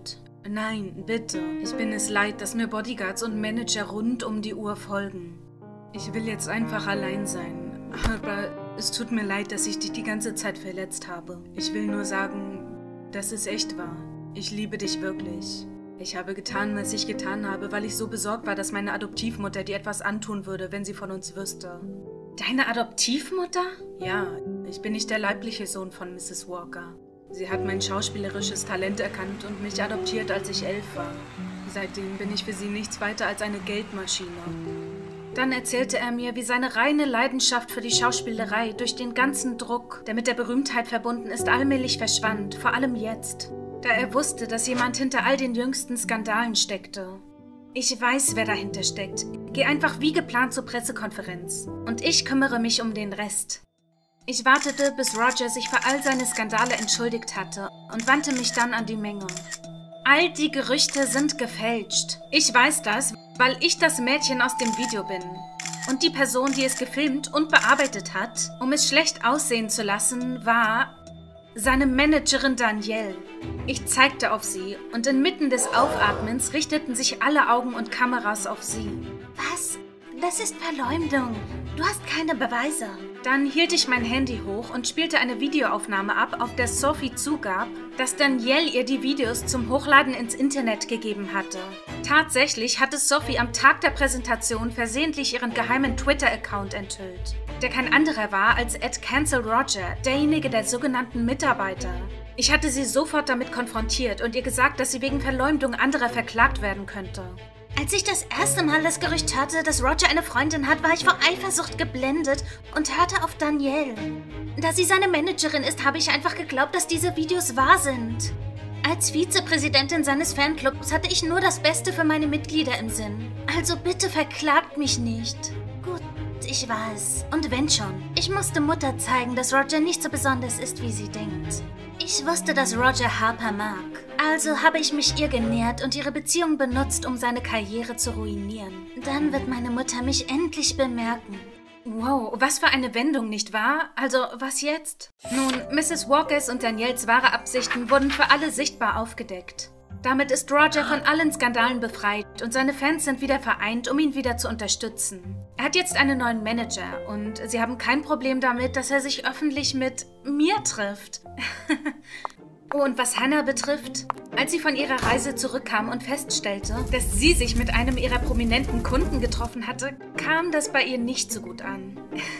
Nein, bitte. Ich bin es leid, dass mir Bodyguards und Manager rund um die Uhr folgen. Ich will jetzt einfach allein sein. Aber es tut mir leid, dass ich dich die ganze Zeit verletzt habe. Ich will nur sagen, dass es echt war. Ich liebe dich wirklich. Ich habe getan, was ich getan habe, weil ich so besorgt war, dass meine Adoptivmutter dir etwas antun würde, wenn sie von uns wüsste. Deine Adoptivmutter? Ja, ich bin nicht der leibliche Sohn von Misses Walker. Sie hat mein schauspielerisches Talent erkannt und mich adoptiert, als ich elf war. Seitdem bin ich für sie nichts weiter als eine Geldmaschine. Dann erzählte er mir, wie seine reine Leidenschaft für die Schauspielerei durch den ganzen Druck, der mit der Berühmtheit verbunden ist, allmählich verschwand, vor allem jetzt, da er wusste, dass jemand hinter all den jüngsten Skandalen steckte. Ich weiß, wer dahinter steckt. Geh einfach wie geplant zur Pressekonferenz. Und ich kümmere mich um den Rest. Ich wartete, bis Roger sich für all seine Skandale entschuldigt hatte und wandte mich dann an die Menge. All die Gerüchte sind gefälscht. Ich weiß das, weil ich das Mädchen aus dem Video bin. Und die Person, die es gefilmt und bearbeitet hat, um es schlecht aussehen zu lassen, war seine Managerin Danielle. Ich zeigte auf sie und inmitten des Aufatmens richteten sich alle Augen und Kameras auf sie. Was? Das ist Verleumdung. Du hast keine Beweise. Dann hielt ich mein Handy hoch und spielte eine Videoaufnahme ab, auf der Sophie zugab, dass Danielle ihr die Videos zum Hochladen ins Internet gegeben hatte. Tatsächlich hatte Sophie am Tag der Präsentation versehentlich ihren geheimen Twitter-Account enthüllt, der kein anderer war als at Cancel Roger, derjenige der sogenannten Mitarbeiter. Ich hatte sie sofort damit konfrontiert und ihr gesagt, dass sie wegen Verleumdung anderer verklagt werden könnte. Als ich das erste Mal das Gerücht hörte, dass Roger eine Freundin hat, war ich vor Eifersucht geblendet und hörte auf Danielle. Da sie seine Managerin ist, habe ich einfach geglaubt, dass diese Videos wahr sind. Als Vizepräsidentin seines Fanclubs hatte ich nur das Beste für meine Mitglieder im Sinn. Also bitte verklagt mich nicht. Gut, ich weiß. Und wenn schon. Ich musste Mutter zeigen, dass Roger nicht so besonders ist, wie sie denkt. Ich wusste, dass Roger Harper mag. Also habe ich mich ihr genähert und ihre Beziehung benutzt, um seine Karriere zu ruinieren. Dann wird meine Mutter mich endlich bemerken. Wow, was für eine Wendung, nicht wahr? Also, was jetzt? Nun, Misses Walkers und Danielles wahre Absichten wurden für alle sichtbar aufgedeckt. Damit ist Roger von allen Skandalen befreit und seine Fans sind wieder vereint, um ihn wieder zu unterstützen. Er hat jetzt einen neuen Manager und sie haben kein Problem damit, dass er sich öffentlich mit mir trifft. Oh, und was Hannah betrifft, als sie von ihrer Reise zurückkam und feststellte, dass sie sich mit einem ihrer prominenten Kunden getroffen hatte, kam das bei ihr nicht so gut an.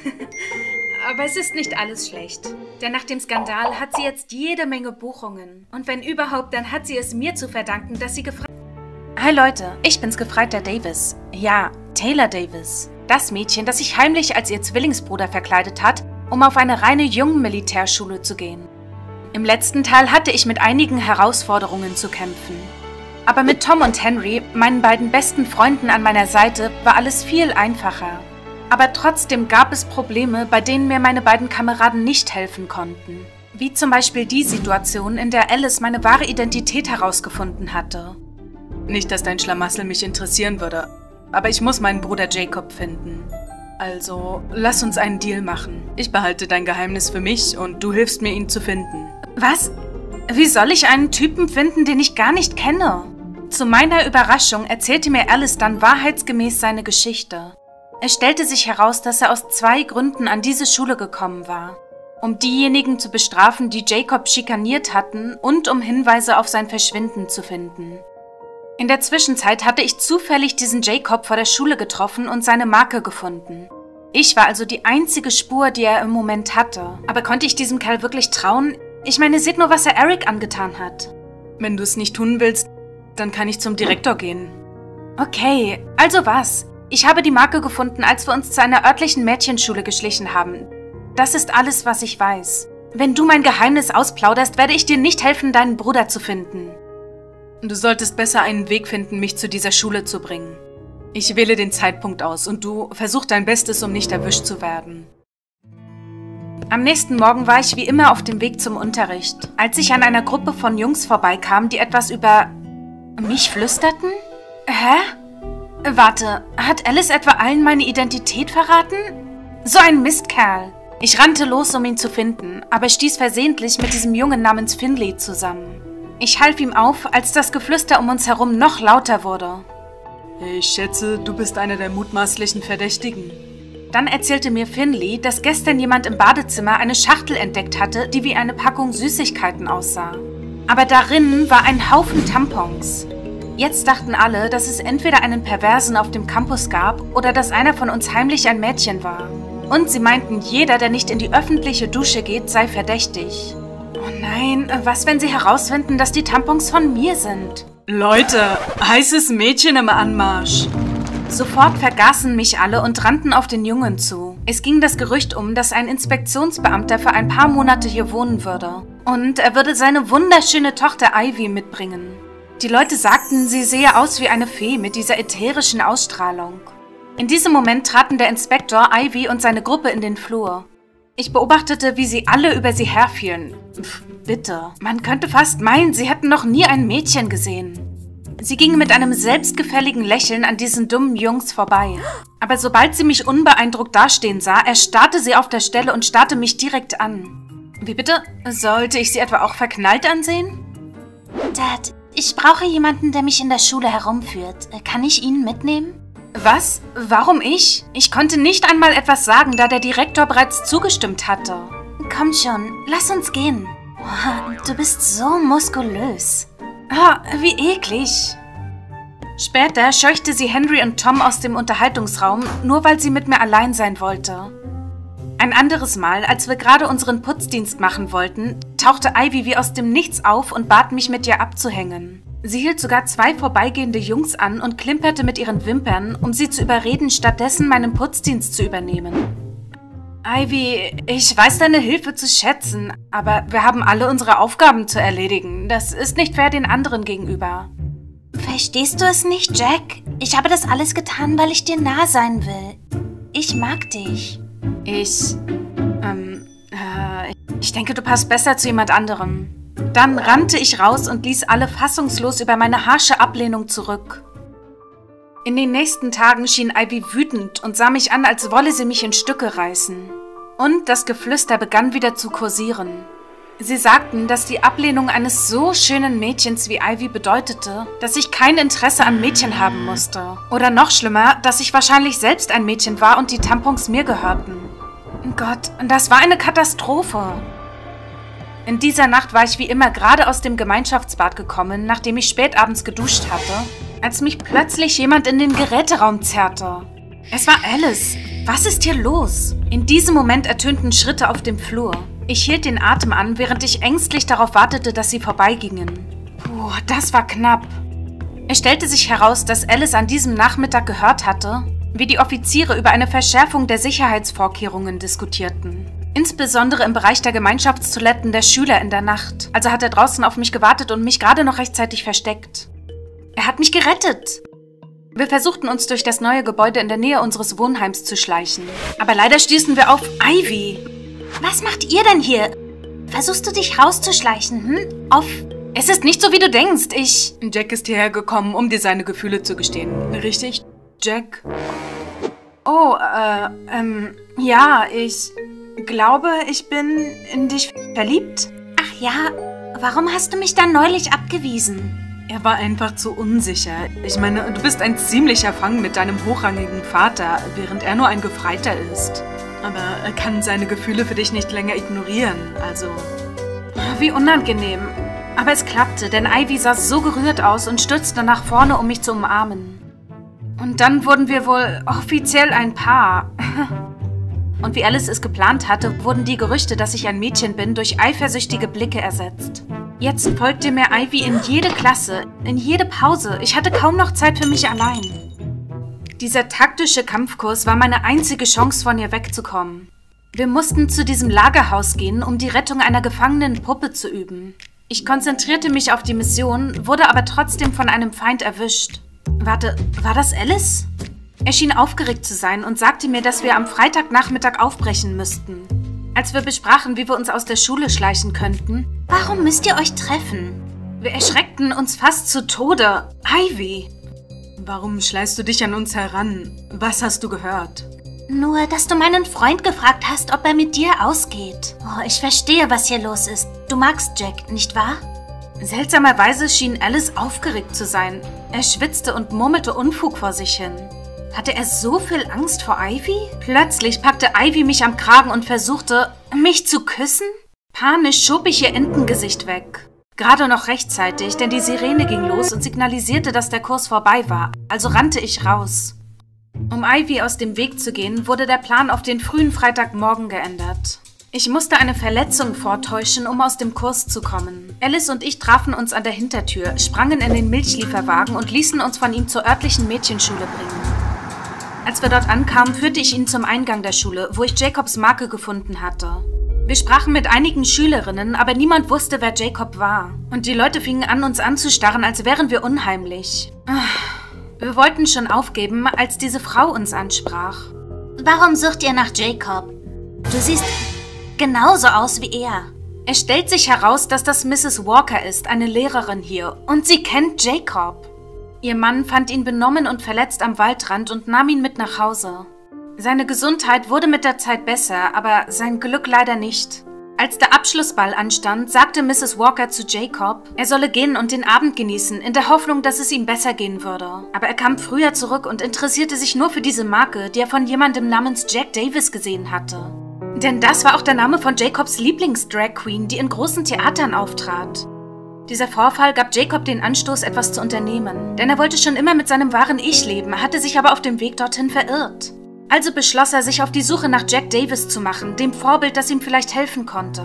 Aber es ist nicht alles schlecht, denn nach dem Skandal hat sie jetzt jede Menge Buchungen. Und wenn überhaupt, dann hat sie es mir zu verdanken, dass sie gefragt... Hi Leute, ich bin's Gefreiter Davis. Ja, Taylor Davis. Das Mädchen, das sich heimlich als ihr Zwillingsbruder verkleidet hat, um auf eine reine Jungen-Militärschule zu gehen. Im letzten Teil hatte ich mit einigen Herausforderungen zu kämpfen. Aber mit Tom und Henry, meinen beiden besten Freunden an meiner Seite, war alles viel einfacher. Aber trotzdem gab es Probleme, bei denen mir meine beiden Kameraden nicht helfen konnten. Wie zum Beispiel die Situation, in der Alice meine wahre Identität herausgefunden hatte. Nicht, dass dein Schlamassel mich interessieren würde, aber ich muss meinen Bruder Jacob finden. Also, lass uns einen Deal machen. Ich behalte dein Geheimnis für mich und du hilfst mir, ihn zu finden. Was? Wie soll ich einen Typen finden, den ich gar nicht kenne? Zu meiner Überraschung erzählte mir Alice dann wahrheitsgemäß seine Geschichte. Es stellte sich heraus, dass er aus zwei Gründen an diese Schule gekommen war. Um diejenigen zu bestrafen, die Jacob schikaniert hatten und um Hinweise auf sein Verschwinden zu finden. In der Zwischenzeit hatte ich zufällig diesen Jacob vor der Schule getroffen und seine Marke gefunden. Ich war also die einzige Spur, die er im Moment hatte. Aber konnte ich diesem Kerl wirklich trauen? Ich meine, seht nur, was er Eric angetan hat. Wenn du es nicht tun willst, dann kann ich zum Direktor gehen. Okay, also was? Ich habe die Marke gefunden, als wir uns zu einer örtlichen Mädchenschule geschlichen haben. Das ist alles, was ich weiß. Wenn du mein Geheimnis ausplauderst, werde ich dir nicht helfen, deinen Bruder zu finden. Du solltest besser einen Weg finden, mich zu dieser Schule zu bringen. Ich wähle den Zeitpunkt aus und du versuch dein Bestes, um nicht erwischt zu werden. Am nächsten Morgen war ich wie immer auf dem Weg zum Unterricht, als ich an einer Gruppe von Jungs vorbeikam, die etwas über mich flüsterten. Hä? Warte, hat Alice etwa allen meine Identität verraten? So ein Mistkerl. Ich rannte los, um ihn zu finden, aber stieß versehentlich mit diesem Jungen namens Finley zusammen. Ich half ihm auf, als das Geflüster um uns herum noch lauter wurde. Ich schätze, du bist einer der mutmaßlichen Verdächtigen. Dann erzählte mir Finley, dass gestern jemand im Badezimmer eine Schachtel entdeckt hatte, die wie eine Packung Süßigkeiten aussah. Aber darin war ein Haufen Tampons. Jetzt dachten alle, dass es entweder einen Perversen auf dem Campus gab oder dass einer von uns heimlich ein Mädchen war. Und sie meinten, jeder, der nicht in die öffentliche Dusche geht, sei verdächtig. Oh nein, was, wenn sie herausfinden, dass die Tampons von mir sind? Leute, heißes Mädchen im Anmarsch. Sofort vergaßen mich alle und rannten auf den Jungen zu. Es ging das Gerücht um, dass ein Inspektionsbeamter für ein paar Monate hier wohnen würde. Und er würde seine wunderschöne Tochter Ivy mitbringen. Die Leute sagten, sie sehe aus wie eine Fee mit dieser ätherischen Ausstrahlung. In diesem Moment traten der Inspektor, Ivy und seine Gruppe in den Flur. Ich beobachtete, wie sie alle über sie herfielen. Pff, bitte, man könnte fast meinen, sie hätten noch nie ein Mädchen gesehen. Sie gingen mit einem selbstgefälligen Lächeln an diesen dummen Jungs vorbei. Aber sobald sie mich unbeeindruckt dastehen sah, erstarrte sie auf der Stelle und starrte mich direkt an. Wie bitte? Sollte ich sie etwa auch verknallt ansehen? Dad, ich brauche jemanden, der mich in der Schule herumführt. Kann ich ihn mitnehmen? Was? Warum ich? Ich konnte nicht einmal etwas sagen, da der Direktor bereits zugestimmt hatte. Komm schon, lass uns gehen. Oh, du bist so muskulös. Ah, wie eklig. Später scheuchte sie Henry und Tom aus dem Unterhaltungsraum, nur weil sie mit mir allein sein wollte. Ein anderes Mal, als wir gerade unseren Putzdienst machen wollten, tauchte Ivy wie aus dem Nichts auf und bat mich, mit ihr abzuhängen. Sie hielt sogar zwei vorbeigehende Jungs an und klimperte mit ihren Wimpern, um sie zu überreden, stattdessen meinen Putzdienst zu übernehmen. Ivy, ich weiß deine Hilfe zu schätzen, aber wir haben alle unsere Aufgaben zu erledigen. Das ist nicht fair den anderen gegenüber. Verstehst du es nicht, Jack? Ich habe das alles getan, weil ich dir nah sein will. Ich mag dich. Ich, ähm, äh, ich denke, du passt besser zu jemand anderem. Dann rannte ich raus und ließ alle fassungslos über meine harsche Ablehnung zurück. In den nächsten Tagen schien Ivy wütend und sah mich an, als wolle sie mich in Stücke reißen. Und das Geflüster begann wieder zu kursieren. Sie sagten, dass die Ablehnung eines so schönen Mädchens wie Ivy bedeutete, dass ich kein Interesse an Mädchen haben musste. Oder noch schlimmer, dass ich wahrscheinlich selbst ein Mädchen war und die Tampons mir gehörten. Gott, das war eine Katastrophe. In dieser Nacht war ich wie immer gerade aus dem Gemeinschaftsbad gekommen, nachdem ich spätabends geduscht hatte, als mich plötzlich jemand in den Geräteraum zerrte. Es war Alice. Was ist hier los? In diesem Moment ertönten Schritte auf dem Flur. Ich hielt den Atem an, während ich ängstlich darauf wartete, dass sie vorbeigingen. Puh, das war knapp. Es stellte sich heraus, dass Alice an diesem Nachmittag gehört hatte, wie die Offiziere über eine Verschärfung der Sicherheitsvorkehrungen diskutierten. Insbesondere im Bereich der Gemeinschaftstoiletten der Schüler in der Nacht. Also hat er draußen auf mich gewartet und mich gerade noch rechtzeitig versteckt. Er hat mich gerettet. Wir versuchten uns durch das neue Gebäude in der Nähe unseres Wohnheims zu schleichen. Aber leider stießen wir auf Ivy. Was macht ihr denn hier? Versuchst du dich rauszuschleichen, hm? Auf... Es ist nicht so, wie du denkst. Ich... Jack ist hierher gekommen, um dir seine Gefühle zu gestehen. Richtig, Jack? Oh, äh, ähm, ja, ich glaube, ich bin in dich verliebt. Ach ja, warum hast du mich dann neulich abgewiesen? Er war einfach zu unsicher. Ich meine, du bist ein ziemlicher Fang mit deinem hochrangigen Vater, während er nur ein Gefreiter ist. Aber er kann seine Gefühle für dich nicht länger ignorieren, also... Wie unangenehm. Aber es klappte, denn Ivy sah so gerührt aus und stürzte nach vorne, um mich zu umarmen. Und dann wurden wir wohl offiziell ein Paar. Und wie Alice es geplant hatte, wurden die Gerüchte, dass ich ein Mädchen bin, durch eifersüchtige Blicke ersetzt. Jetzt folgte mir Ivy in jede Klasse, in jede Pause. Ich hatte kaum noch Zeit für mich allein. Dieser taktische Kampfkurs war meine einzige Chance, von ihr wegzukommen. Wir mussten zu diesem Lagerhaus gehen, um die Rettung einer gefangenen Puppe zu üben. Ich konzentrierte mich auf die Mission, wurde aber trotzdem von einem Feind erwischt. Warte, war das Alice? Er schien aufgeregt zu sein und sagte mir, dass wir am Freitagnachmittag aufbrechen müssten. Als wir besprachen, wie wir uns aus der Schule schleichen könnten. Warum müsst ihr euch treffen? Wir erschreckten uns fast zu Tode. Ivy! Warum schleichst du dich an uns heran? Was hast du gehört? Nur, dass du meinen Freund gefragt hast, ob er mit dir ausgeht. Oh, ich verstehe, was hier los ist. Du magst Jack, nicht wahr? Seltsamerweise schien Alice aufgeregt zu sein. Er schwitzte und murmelte Unfug vor sich hin. Hatte er so viel Angst vor Ivy? Plötzlich packte Ivy mich am Kragen und versuchte, mich zu küssen? Panisch schob ich ihr Entengesicht weg. Gerade noch rechtzeitig, denn die Sirene ging los und signalisierte, dass der Kurs vorbei war. Also rannte ich raus. Um Ivy aus dem Weg zu gehen, wurde der Plan auf den frühen Freitagmorgen geändert. Ich musste eine Verletzung vortäuschen, um aus dem Kurs zu kommen. Alice und ich trafen uns an der Hintertür, sprangen in den Milchlieferwagen und ließen uns von ihm zur örtlichen Mädchenschule bringen. Als wir dort ankamen, führte ich ihn zum Eingang der Schule, wo ich Jacobs Marke gefunden hatte. Wir sprachen mit einigen Schülerinnen, aber niemand wusste, wer Jacob war. Und die Leute fingen an, uns anzustarren, als wären wir unheimlich. Wir wollten schon aufgeben, als diese Frau uns ansprach. Warum sucht ihr nach Jacob? Du siehst genauso aus wie er. Es stellt sich heraus, dass das Misses Walker ist, eine Lehrerin hier. Und sie kennt Jacob. Ihr Mann fand ihn benommen und verletzt am Waldrand und nahm ihn mit nach Hause. Seine Gesundheit wurde mit der Zeit besser, aber sein Glück leider nicht. Als der Abschlussball anstand, sagte Misses Walker zu Jacob, er solle gehen und den Abend genießen, in der Hoffnung, dass es ihm besser gehen würde. Aber er kam früher zurück und interessierte sich nur für diese Marke, die er von jemandem namens Jack Davis gesehen hatte. Denn das war auch der Name von Jacobs Lieblings-Drag-Queen, die in großen Theatern auftrat. Dieser Vorfall gab Jacob den Anstoß, etwas zu unternehmen. Denn er wollte schon immer mit seinem wahren Ich leben, hatte sich aber auf dem Weg dorthin verirrt. Also beschloss er, sich auf die Suche nach Jack Davis zu machen, dem Vorbild, das ihm vielleicht helfen konnte.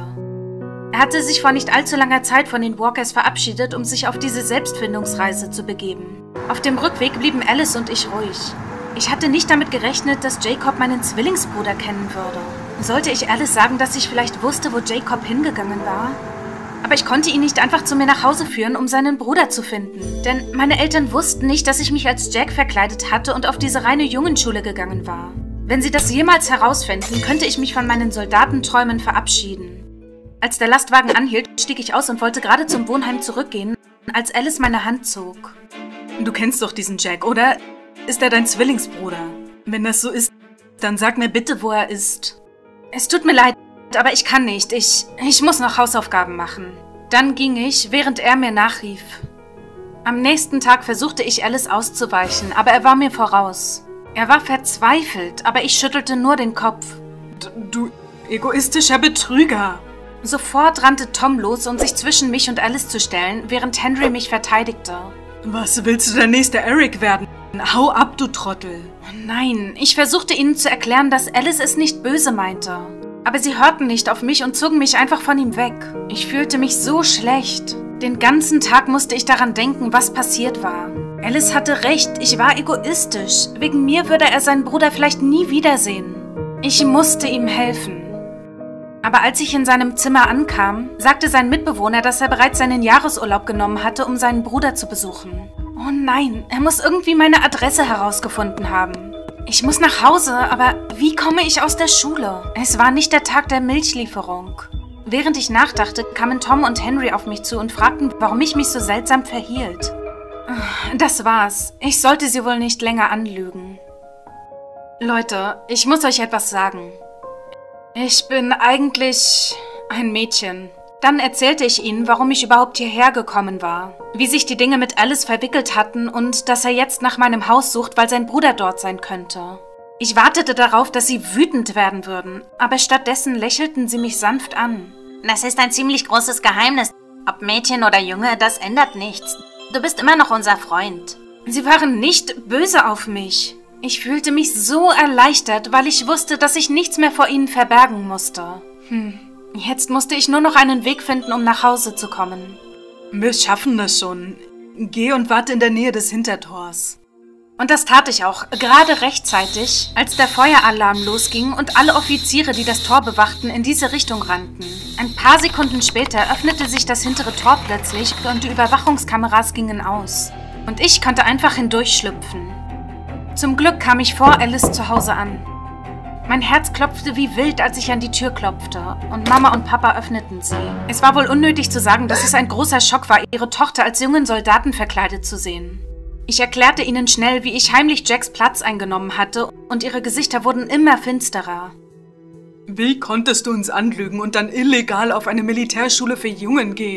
Er hatte sich vor nicht allzu langer Zeit von den Walkers verabschiedet, um sich auf diese Selbstfindungsreise zu begeben. Auf dem Rückweg blieben Alice und ich ruhig. Ich hatte nicht damit gerechnet, dass Jacob meinen Zwillingsbruder kennen würde. Sollte ich Alice sagen, dass ich vielleicht wusste, wo Jacob hingegangen war? Aber ich konnte ihn nicht einfach zu mir nach Hause führen, um seinen Bruder zu finden. Denn meine Eltern wussten nicht, dass ich mich als Jack verkleidet hatte und auf diese reine Jungenschule gegangen war. Wenn sie das jemals herausfänden, könnte ich mich von meinen Soldatenträumen verabschieden. Als der Lastwagen anhielt, stieg ich aus und wollte gerade zum Wohnheim zurückgehen, als Alice meine Hand zog. Du kennst doch diesen Jack, oder? Ist er dein Zwillingsbruder? Wenn das so ist, dann sag mir bitte, wo er ist. Es tut mir leid, aber ich kann nicht. Ich, ich muss noch Hausaufgaben machen. Dann ging ich, während er mir nachrief. Am nächsten Tag versuchte ich, Alice auszuweichen, aber er war mir voraus. Er war verzweifelt, aber ich schüttelte nur den Kopf. D- Du egoistischer Betrüger! Sofort rannte Tom los, um sich zwischen mich und Alice zu stellen, während Henry mich verteidigte. Was willst du der nächste Eric werden? Hau ab, du Trottel! Oh nein, ich versuchte ihnen zu erklären, dass Alice es nicht böse meinte. Aber sie hörten nicht auf mich und zogen mich einfach von ihm weg. Ich fühlte mich so schlecht. Den ganzen Tag musste ich daran denken, was passiert war. Alice hatte recht, ich war egoistisch. Wegen mir würde er seinen Bruder vielleicht nie wiedersehen. Ich musste ihm helfen. Aber als ich in seinem Zimmer ankam, sagte sein Mitbewohner, dass er bereits seinen Jahresurlaub genommen hatte, um seinen Bruder zu besuchen. Oh nein, er muss irgendwie meine Adresse herausgefunden haben. Ich muss nach Hause, aber wie komme ich aus der Schule? Es war nicht der Tag der Milchlieferung. Während ich nachdachte, kamen Tom und Henry auf mich zu und fragten, warum ich mich so seltsam verhielt. Das war's. Ich sollte sie wohl nicht länger anlügen. Leute, ich muss euch etwas sagen. Ich bin eigentlich ein Mädchen. Dann erzählte ich ihnen, warum ich überhaupt hierher gekommen war, wie sich die Dinge mit Alice verwickelt hatten und dass er jetzt nach meinem Haus sucht, weil sein Bruder dort sein könnte. Ich wartete darauf, dass sie wütend werden würden, aber stattdessen lächelten sie mich sanft an. Das ist ein ziemlich großes Geheimnis. Ob Mädchen oder Junge, das ändert nichts. Du bist immer noch unser Freund. Sie waren nicht böse auf mich. Ich fühlte mich so erleichtert, weil ich wusste, dass ich nichts mehr vor ihnen verbergen musste. Hm. Jetzt musste ich nur noch einen Weg finden, um nach Hause zu kommen. Wir schaffen das schon. Geh und warte in der Nähe des Hintertors. Und das tat ich auch, gerade rechtzeitig, als der Feueralarm losging und alle Offiziere, die das Tor bewachten, in diese Richtung rannten. Ein paar Sekunden später öffnete sich das hintere Tor plötzlich und die Überwachungskameras gingen aus. Und ich konnte einfach hindurchschlüpfen. Zum Glück kam ich vor Alice zu Hause an. Mein Herz klopfte wie wild, als ich an die Tür klopfte, und Mama und Papa öffneten sie. Es war wohl unnötig zu sagen, dass es ein großer Schock war, ihre Tochter als jungen Soldaten verkleidet zu sehen. Ich erklärte ihnen schnell, wie ich heimlich Jacks Platz eingenommen hatte, und ihre Gesichter wurden immer finsterer. Wie konntest du uns anlügen und dann illegal auf eine Militärschule für Jungen gehen?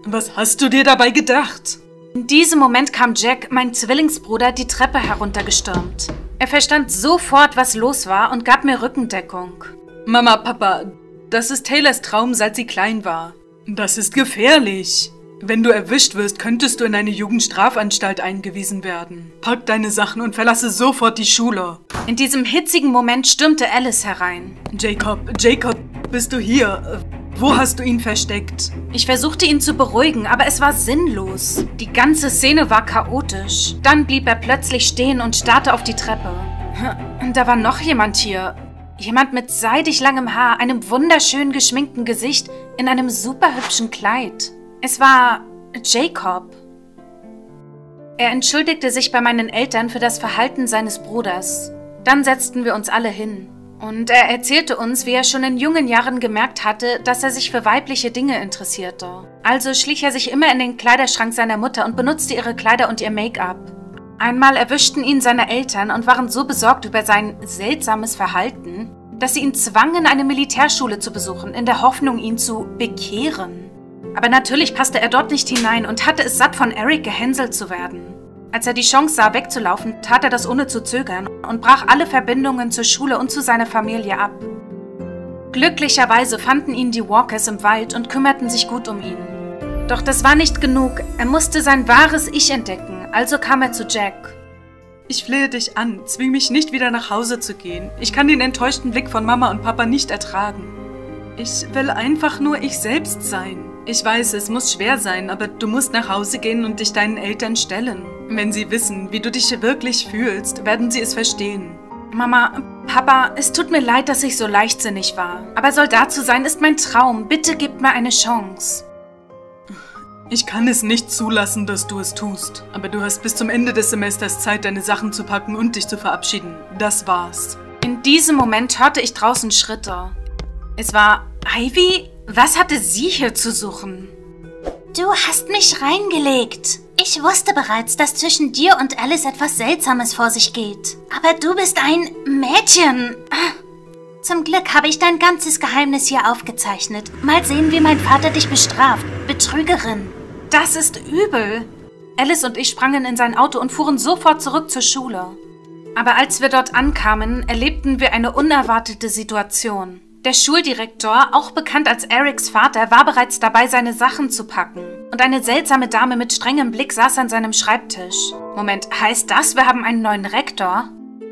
Was hast du dir dabei gedacht? In diesem Moment kam Jack, mein Zwillingsbruder, die Treppe heruntergestürmt. Er verstand sofort, was los war und gab mir Rückendeckung. Mama, Papa, das ist Taylors Traum, seit sie klein war. Das ist gefährlich. Wenn du erwischt wirst, könntest du in eine Jugendstrafanstalt eingewiesen werden. Pack deine Sachen und verlasse sofort die Schule. In diesem hitzigen Moment stürmte Alice herein. Jacob, Jacob, bist du hier? Wo hast du ihn versteckt? Ich versuchte ihn zu beruhigen, aber es war sinnlos. Die ganze Szene war chaotisch. Dann blieb er plötzlich stehen und starrte auf die Treppe. Da war noch jemand hier. Jemand mit seidig langem Haar, einem wunderschön geschminkten Gesicht, in einem super hübschen Kleid. Es war Jacob. Er entschuldigte sich bei meinen Eltern für das Verhalten seines Bruders. Dann setzten wir uns alle hin. Und er erzählte uns, wie er schon in jungen Jahren gemerkt hatte, dass er sich für weibliche Dinge interessierte. Also schlich er sich immer in den Kleiderschrank seiner Mutter und benutzte ihre Kleider und ihr Make-up. Einmal erwischten ihn seine Eltern und waren so besorgt über sein seltsames Verhalten, dass sie ihn zwangen, eine Militärschule zu besuchen, in der Hoffnung, ihn zu bekehren. Aber natürlich passte er dort nicht hinein und hatte es satt, von Eric gehänselt zu werden. Als er die Chance sah, wegzulaufen, tat er das ohne zu zögern und brach alle Verbindungen zur Schule und zu seiner Familie ab. Glücklicherweise fanden ihn die Walkers im Wald und kümmerten sich gut um ihn. Doch das war nicht genug, er musste sein wahres Ich entdecken, also kam er zu Jack. Ich flehe dich an, zwing mich nicht wieder nach Hause zu gehen. Ich kann den enttäuschten Blick von Mama und Papa nicht ertragen. Ich will einfach nur ich selbst sein. Ich weiß, es muss schwer sein, aber du musst nach Hause gehen und dich deinen Eltern stellen. Wenn sie wissen, wie du dich wirklich fühlst, werden sie es verstehen. Mama, Papa, es tut mir leid, dass ich so leichtsinnig war. Aber Soldat zu sein ist mein Traum. Bitte gib mir eine Chance. Ich kann es nicht zulassen, dass du es tust. Aber du hast bis zum Ende des Semesters Zeit, deine Sachen zu packen und dich zu verabschieden. Das war's. In diesem Moment hörte ich draußen Schritte. Es war Ivy? Was hatte sie hier zu suchen? Du hast mich reingelegt. Ich wusste bereits, dass zwischen dir und Alice etwas Seltsames vor sich geht. Aber du bist ein Mädchen. Zum Glück habe ich dein ganzes Geheimnis hier aufgezeichnet. Mal sehen, wie mein Vater dich bestraft. Betrügerin. Das ist übel. Alice und ich sprangen in sein Auto und fuhren sofort zurück zur Schule. Aber als wir dort ankamen, erlebten wir eine unerwartete Situation. Der Schuldirektor, auch bekannt als Erics Vater, war bereits dabei, seine Sachen zu packen. Und eine seltsame Dame mit strengem Blick saß an seinem Schreibtisch. Moment, heißt das, wir haben einen neuen Rektor?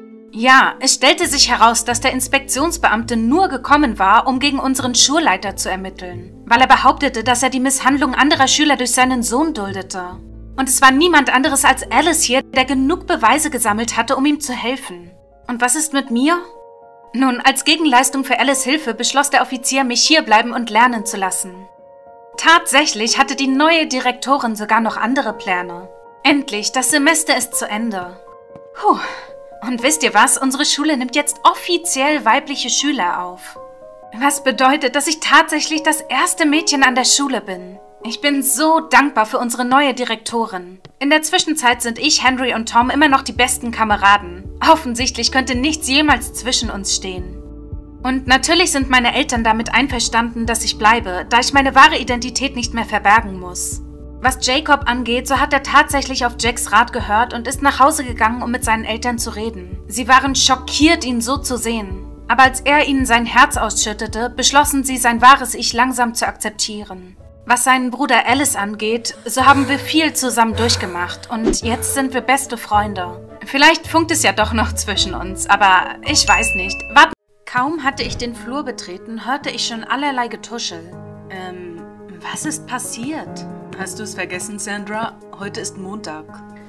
Ja, es stellte sich heraus, dass der Inspektionsbeamte nur gekommen war, um gegen unseren Schulleiter zu ermitteln. Weil er behauptete, dass er die Misshandlung anderer Schüler durch seinen Sohn duldete. Und es war niemand anderes als Alice hier, der genug Beweise gesammelt hatte, um ihm zu helfen. Und was ist mit mir? Nun, als Gegenleistung für Alice' Hilfe beschloss der Offizier, mich hierbleiben und lernen zu lassen. Tatsächlich hatte die neue Direktorin sogar noch andere Pläne. Endlich, das Semester ist zu Ende. Puh. Und wisst ihr was? Unsere Schule nimmt jetzt offiziell weibliche Schüler auf. Was bedeutet, dass ich tatsächlich das erste Mädchen an der Schule bin. Ich bin so dankbar für unsere neue Direktorin. In der Zwischenzeit sind ich, Henry und Tom immer noch die besten Kameraden. Offensichtlich könnte nichts jemals zwischen uns stehen. Und natürlich sind meine Eltern damit einverstanden, dass ich bleibe, da ich meine wahre Identität nicht mehr verbergen muss. Was Jacob angeht, so hat er tatsächlich auf Jacks Rat gehört und ist nach Hause gegangen, um mit seinen Eltern zu reden. Sie waren schockiert, ihn so zu sehen. Aber als er ihnen sein Herz ausschüttete, beschlossen sie, sein wahres Ich langsam zu akzeptieren. Was seinen Bruder Alice angeht, so haben wir viel zusammen durchgemacht und jetzt sind wir beste Freunde. Vielleicht funkt es ja doch noch zwischen uns, aber ich weiß nicht. Warte. Kaum hatte ich den Flur betreten, hörte ich schon allerlei Getuschel. Ähm, was ist passiert? Hast du es vergessen, Sandra? Heute ist Montag.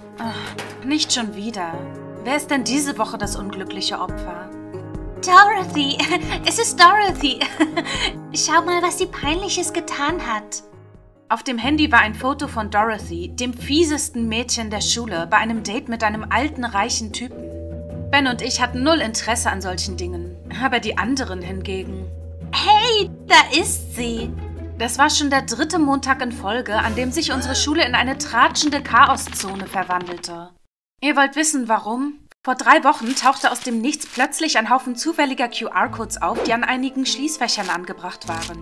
Ach, nicht schon wieder. Wer ist denn diese Woche das unglückliche Opfer? Dorothy, es ist Dorothy. Schau mal, was sie Peinliches getan hat. Auf dem Handy war ein Foto von Dorothy, dem fiesesten Mädchen der Schule, bei einem Date mit einem alten, reichen Typen. Ben und ich hatten null Interesse an solchen Dingen, aber die anderen hingegen. Hey, da ist sie. Das war schon der dritte Montag in Folge, an dem sich unsere Schule in eine tratschende Chaoszone verwandelte. Ihr wollt wissen, warum? Vor drei Wochen tauchte aus dem Nichts plötzlich ein Haufen zufälliger Q R-Codes auf, die an einigen Schließfächern angebracht waren.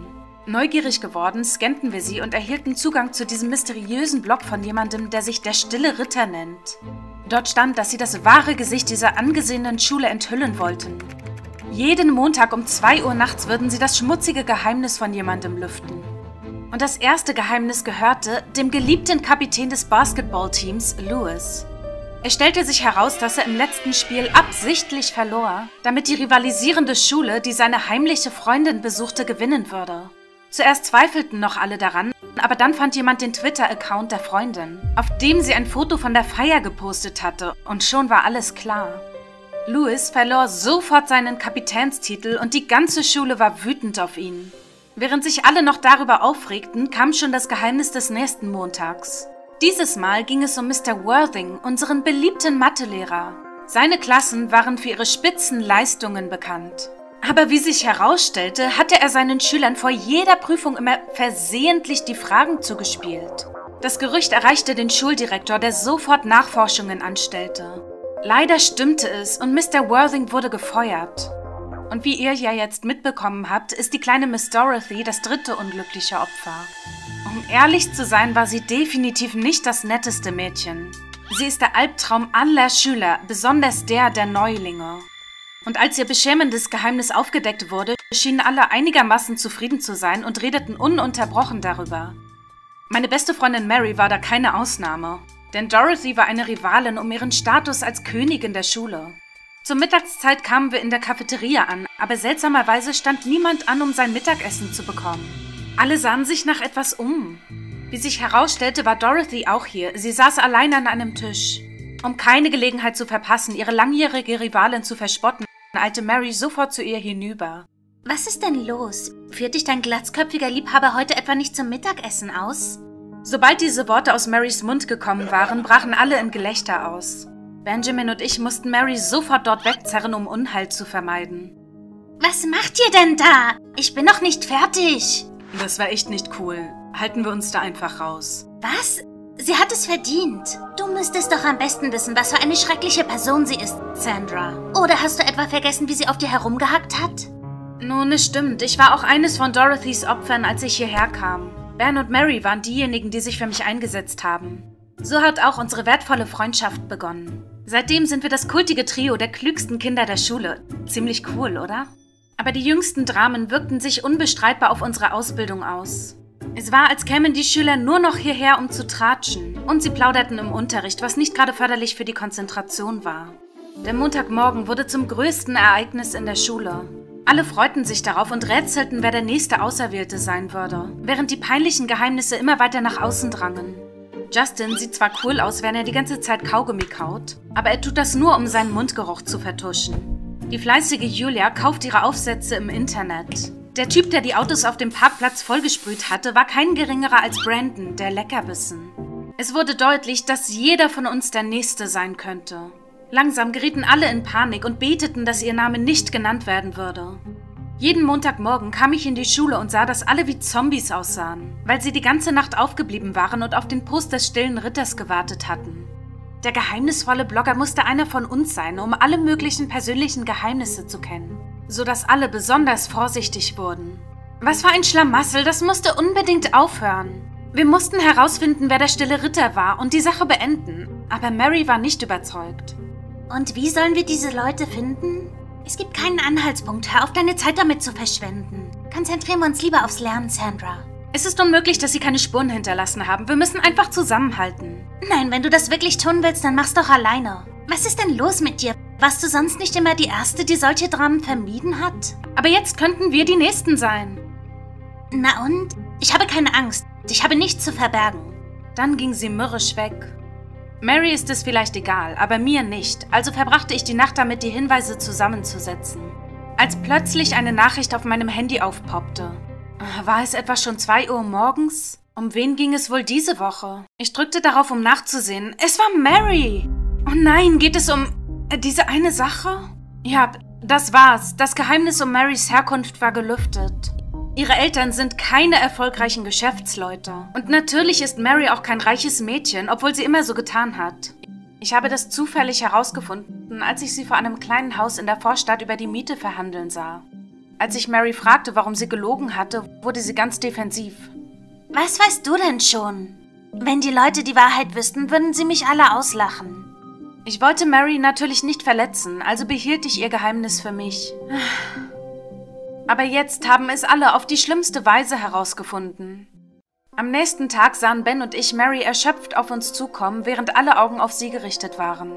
Neugierig geworden, scannten wir sie und erhielten Zugang zu diesem mysteriösen Blog von jemandem, der sich der Stille Ritter nennt. Dort stand, dass sie das wahre Gesicht dieser angesehenen Schule enthüllen wollten. Jeden Montag um zwei Uhr nachts würden sie das schmutzige Geheimnis von jemandem lüften. Und das erste Geheimnis gehörte dem geliebten Kapitän des Basketballteams, Lewis. Es stellte sich heraus, dass er im letzten Spiel absichtlich verlor, damit die rivalisierende Schule, die seine heimliche Freundin besuchte, gewinnen würde. Zuerst zweifelten noch alle daran, aber dann fand jemand den Twitter-Account der Freundin, auf dem sie ein Foto von der Feier gepostet hatte, und schon war alles klar. Lewis verlor sofort seinen Kapitänstitel und die ganze Schule war wütend auf ihn. Während sich alle noch darüber aufregten, kam schon das Geheimnis des nächsten Montags. Dieses Mal ging es um Mister Worthing, unseren beliebten Mathelehrer. Seine Klassen waren für ihre Spitzenleistungen bekannt. Aber wie sich herausstellte, hatte er seinen Schülern vor jeder Prüfung immer versehentlich die Fragen zugespielt. Das Gerücht erreichte den Schuldirektor, der sofort Nachforschungen anstellte. Leider stimmte es und Mister Worthing wurde gefeuert. Und wie ihr ja jetzt mitbekommen habt, ist die kleine Miss Dorothy das dritte unglückliche Opfer. Um ehrlich zu sein, war sie definitiv nicht das netteste Mädchen. Sie ist der Albtraum aller Schüler, besonders der der Neulinge. Und als ihr beschämendes Geheimnis aufgedeckt wurde, schienen alle einigermaßen zufrieden zu sein und redeten ununterbrochen darüber. Meine beste Freundin Mary war da keine Ausnahme, denn Dorothy war eine Rivalin um ihren Status als Königin der Schule. Zur Mittagszeit kamen wir in der Cafeteria an, aber seltsamerweise stand niemand an, um sein Mittagessen zu bekommen. Alle sahen sich nach etwas um. Wie sich herausstellte, war Dorothy auch hier. Sie saß allein an einem Tisch. Um keine Gelegenheit zu verpassen, ihre langjährige Rivalin zu verspotten, eilte Mary sofort zu ihr hinüber. Was ist denn los? Führt dich dein glatzköpfiger Liebhaber heute etwa nicht zum Mittagessen aus? Sobald diese Worte aus Marys Mund gekommen waren, brachen alle in Gelächter aus. Benjamin und ich mussten Mary sofort dort wegzerren, um Unheil zu vermeiden. Was macht ihr denn da? Ich bin noch nicht fertig. Das war echt nicht cool. Halten wir uns da einfach raus. Was? Sie hat es verdient. Du müsstest doch am besten wissen, was für eine schreckliche Person sie ist, Sandra. Oder hast du etwa vergessen, wie sie auf dir herumgehackt hat? Nun, es stimmt. Ich war auch eines von Dorothys Opfern, als ich hierher kam. Ben und Mary waren diejenigen, die sich für mich eingesetzt haben. So hat auch unsere wertvolle Freundschaft begonnen. Seitdem sind wir das kultige Trio der klügsten Kinder der Schule. Ziemlich cool, oder? Aber die jüngsten Dramen wirkten sich unbestreitbar auf unsere Ausbildung aus. Es war, als kämen die Schüler nur noch hierher, um zu tratschen. Und sie plauderten im Unterricht, was nicht gerade förderlich für die Konzentration war. Der Montagmorgen wurde zum größten Ereignis in der Schule. Alle freuten sich darauf und rätselten, wer der nächste Auserwählte sein würde, während die peinlichen Geheimnisse immer weiter nach außen drangen. Justin sieht zwar cool aus, wenn er die ganze Zeit Kaugummi kaut, aber er tut das nur, um seinen Mundgeruch zu vertuschen. Die fleißige Julia kauft ihre Aufsätze im Internet. Der Typ, der die Autos auf dem Parkplatz vollgesprüht hatte, war kein geringerer als Brandon, der Leckerbissen. Es wurde deutlich, dass jeder von uns der Nächste sein könnte. Langsam gerieten alle in Panik und beteten, dass ihr Name nicht genannt werden würde. Jeden Montagmorgen kam ich in die Schule und sah, dass alle wie Zombies aussahen, weil sie die ganze Nacht aufgeblieben waren und auf den Post des stillen Ritters gewartet hatten. Der geheimnisvolle Blogger musste einer von uns sein, um alle möglichen persönlichen Geheimnisse zu kennen, sodass alle besonders vorsichtig wurden. Was für ein Schlamassel, das musste unbedingt aufhören. Wir mussten herausfinden, wer der stille Ritter war und die Sache beenden, aber Mary war nicht überzeugt. Und wie sollen wir diese Leute finden? Es gibt keinen Anhaltspunkt, hör auf, deine Zeit damit zu verschwenden. Konzentrieren wir uns lieber aufs Lernen, Sandra. Es ist unmöglich, dass sie keine Spuren hinterlassen haben. Wir müssen einfach zusammenhalten. Nein, wenn du das wirklich tun willst, dann mach's doch alleine. Was ist denn los mit dir? Warst du sonst nicht immer die Erste, die solche Dramen vermieden hat? Aber jetzt könnten wir die Nächsten sein. Na und? Ich habe keine Angst. Ich habe nichts zu verbergen. Dann ging sie mürrisch weg. Mary ist es vielleicht egal, aber mir nicht. Also verbrachte ich die Nacht damit, die Hinweise zusammenzusetzen. Als plötzlich eine Nachricht auf meinem Handy aufpoppte. War es etwa schon zwei Uhr morgens? Um wen ging es wohl diese Woche? Ich drückte darauf, um nachzusehen. Es war Mary! Oh nein, geht es um äh, diese eine Sache? Ja, das war's. Das Geheimnis um Marys Herkunft war gelüftet. Ihre Eltern sind keine erfolgreichen Geschäftsleute. Und natürlich ist Mary auch kein reiches Mädchen, obwohl sie immer so getan hat. Ich habe das zufällig herausgefunden, als ich sie vor einem kleinen Haus in der Vorstadt über die Miete verhandeln sah. Als ich Mary fragte, warum sie gelogen hatte, wurde sie ganz defensiv. Was weißt du denn schon? Wenn die Leute die Wahrheit wüssten, würden sie mich alle auslachen. Ich wollte Mary natürlich nicht verletzen, also behielt ich ihr Geheimnis für mich. Aber jetzt haben es alle auf die schlimmste Weise herausgefunden. Am nächsten Tag sahen Ben und ich Mary erschöpft auf uns zukommen, während alle Augen auf sie gerichtet waren.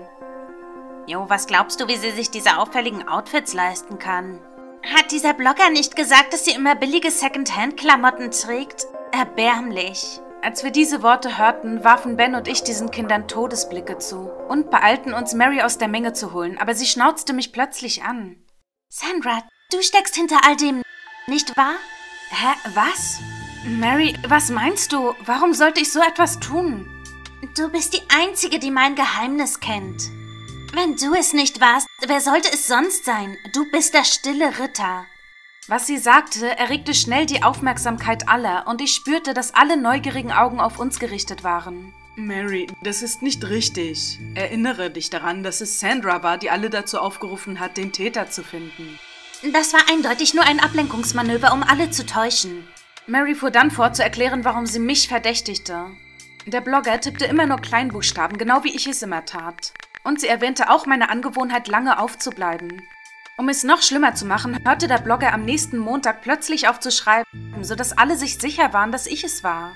Jo, was glaubst du, wie sie sich diese auffälligen Outfits leisten kann? Hat dieser Blogger nicht gesagt, dass sie immer billige Secondhand-Klamotten trägt? Erbärmlich. Als wir diese Worte hörten, warfen Ben und ich diesen Kindern Todesblicke zu und beeilten uns, Mary aus der Menge zu holen, aber sie schnauzte mich plötzlich an. Sandra, du steckst hinter all dem, nicht wahr? Hä, was? Mary, was meinst du? Warum sollte ich so etwas tun? Du bist die Einzige, die mein Geheimnis kennt. Wenn du es nicht warst, wer sollte es sonst sein? Du bist der stille Ritter. Was sie sagte, erregte schnell die Aufmerksamkeit aller und ich spürte, dass alle neugierigen Augen auf uns gerichtet waren. Mary, das ist nicht richtig. Erinnere dich daran, dass es Sandra war, die alle dazu aufgerufen hat, den Täter zu finden. Das war eindeutig nur ein Ablenkungsmanöver, um alle zu täuschen. Mary fuhr dann fort, zu erklären, warum sie mich verdächtigte. Der Blogger tippte immer nur Kleinbuchstaben, genau wie ich es immer tat. Und sie erwähnte auch meine Angewohnheit, lange aufzubleiben. Um es noch schlimmer zu machen, hörte der Blogger am nächsten Montag plötzlich auf zu schreiben, sodass alle sich sicher waren, dass ich es war.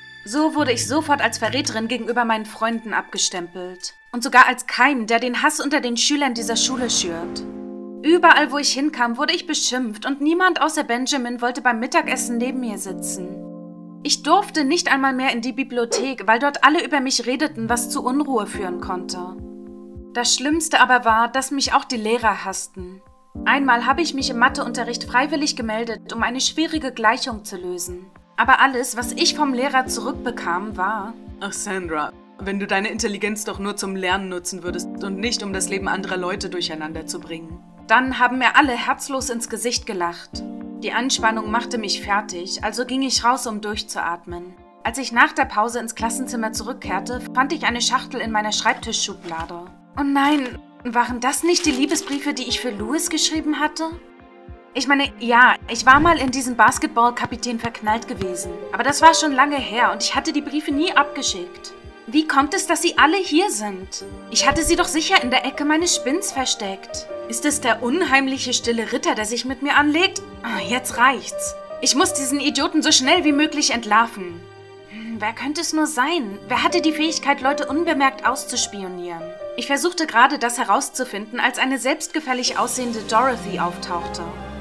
So wurde ich sofort als Verräterin gegenüber meinen Freunden abgestempelt. Und sogar als Keim, der den Hass unter den Schülern dieser Schule schürt. Überall, wo ich hinkam, wurde ich beschimpft und niemand außer Benjamin wollte beim Mittagessen neben mir sitzen. Ich durfte nicht einmal mehr in die Bibliothek, weil dort alle über mich redeten, was zu Unruhe führen konnte. Das Schlimmste aber war, dass mich auch die Lehrer hassten. Einmal habe ich mich im Matheunterricht freiwillig gemeldet, um eine schwierige Gleichung zu lösen. Aber alles, was ich vom Lehrer zurückbekam, war... Ach Sandra, wenn du deine Intelligenz doch nur zum Lernen nutzen würdest und nicht, um das Leben anderer Leute durcheinander zu bringen. Dann haben mir alle herzlos ins Gesicht gelacht. Die Anspannung machte mich fertig, also ging ich raus, um durchzuatmen. Als ich nach der Pause ins Klassenzimmer zurückkehrte, fand ich eine Schachtel in meiner Schreibtischschublade. Oh nein, waren das nicht die Liebesbriefe, die ich für Louis geschrieben hatte? Ich meine, ja, ich war mal in diesen Basketballkapitän verknallt gewesen. Aber das war schon lange her und ich hatte die Briefe nie abgeschickt. Wie kommt es, dass sie alle hier sind? Ich hatte sie doch sicher in der Ecke meines Spinns versteckt. Ist es der unheimliche stille Ritter, der sich mit mir anlegt? Oh, jetzt reicht's. Ich muss diesen Idioten so schnell wie möglich entlarven. Hm, wer könnte es nur sein? Wer hatte die Fähigkeit, Leute unbemerkt auszuspionieren? Ich versuchte gerade, das herauszufinden, als eine selbstgefällig aussehende Dorothy auftauchte.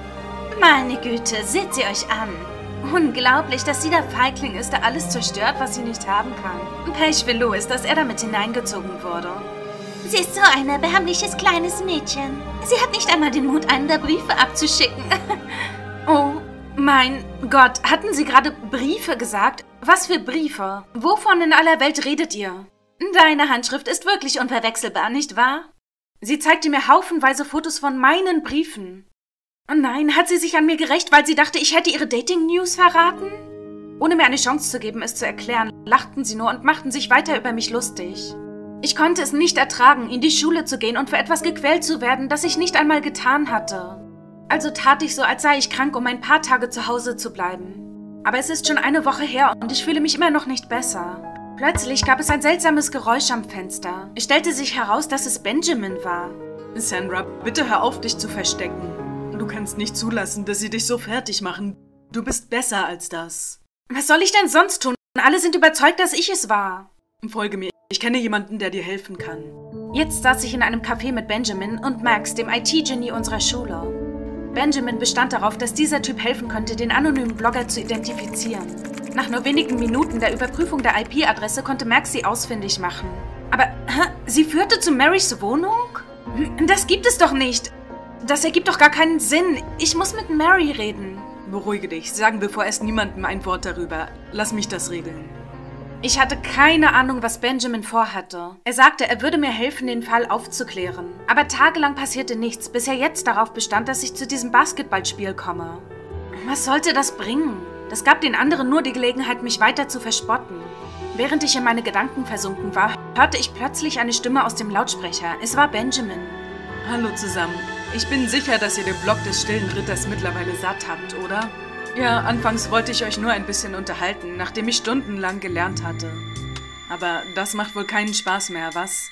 Meine Güte, seht sie euch an. Unglaublich, dass sie der Feigling ist, der alles zerstört, was sie nicht haben kann. Pech für Louis, dass er damit hineingezogen wurde. Sie ist so ein erbärmliches kleines Mädchen. Sie hat nicht einmal den Mut, einen der Briefe abzuschicken. Oh, mein Gott, hatten Sie gerade Briefe gesagt? Was für Briefe? Wovon in aller Welt redet ihr? Deine Handschrift ist wirklich unverwechselbar, nicht wahr? Sie zeigte mir haufenweise Fotos von meinen Briefen. Oh nein, hat sie sich an mir gerächt, weil sie dachte, ich hätte ihre Dating-News verraten? Ohne mir eine Chance zu geben, es zu erklären, lachten sie nur und machten sich weiter über mich lustig. Ich konnte es nicht ertragen, in die Schule zu gehen und für etwas gequält zu werden, das ich nicht einmal getan hatte. Also tat ich so, als sei ich krank, um ein paar Tage zu Hause zu bleiben. Aber es ist schon eine Woche her und ich fühle mich immer noch nicht besser. Plötzlich gab es ein seltsames Geräusch am Fenster. Es stellte sich heraus, dass es Benjamin war. Sandra, bitte hör auf, dich zu verstecken. Du kannst nicht zulassen, dass sie dich so fertig machen. Du bist besser als das. Was soll ich denn sonst tun? Alle sind überzeugt, dass ich es war. Folge mir. Ich kenne jemanden, der dir helfen kann. Jetzt saß ich in einem Café mit Benjamin und Max, dem I T-Genie unserer Schule. Benjamin bestand darauf, dass dieser Typ helfen könnte, den anonymen Blogger zu identifizieren. Nach nur wenigen Minuten der Überprüfung der I P-Adresse konnte Max sie ausfindig machen. Aber, hä? Sie führte zu Marys Wohnung? Das gibt es doch nicht. Das ergibt doch gar keinen Sinn. Ich muss mit Mary reden. Beruhige dich. Sagen wir vorerst niemandem ein Wort darüber. Lass mich das regeln. Ich hatte keine Ahnung, was Benjamin vorhatte. Er sagte, er würde mir helfen, den Fall aufzuklären. Aber tagelang passierte nichts, bis er jetzt darauf bestand, dass ich zu diesem Basketballspiel komme. Was sollte das bringen? Das gab den anderen nur die Gelegenheit, mich weiter zu verspotten. Während ich in meine Gedanken versunken war, hörte ich plötzlich eine Stimme aus dem Lautsprecher. Es war Benjamin. Hallo zusammen. Ich bin sicher, dass ihr den Block des stillen Ritters mittlerweile satt habt, oder? Ja, anfangs wollte ich euch nur ein bisschen unterhalten, nachdem ich stundenlang gelernt hatte. Aber das macht wohl keinen Spaß mehr, was?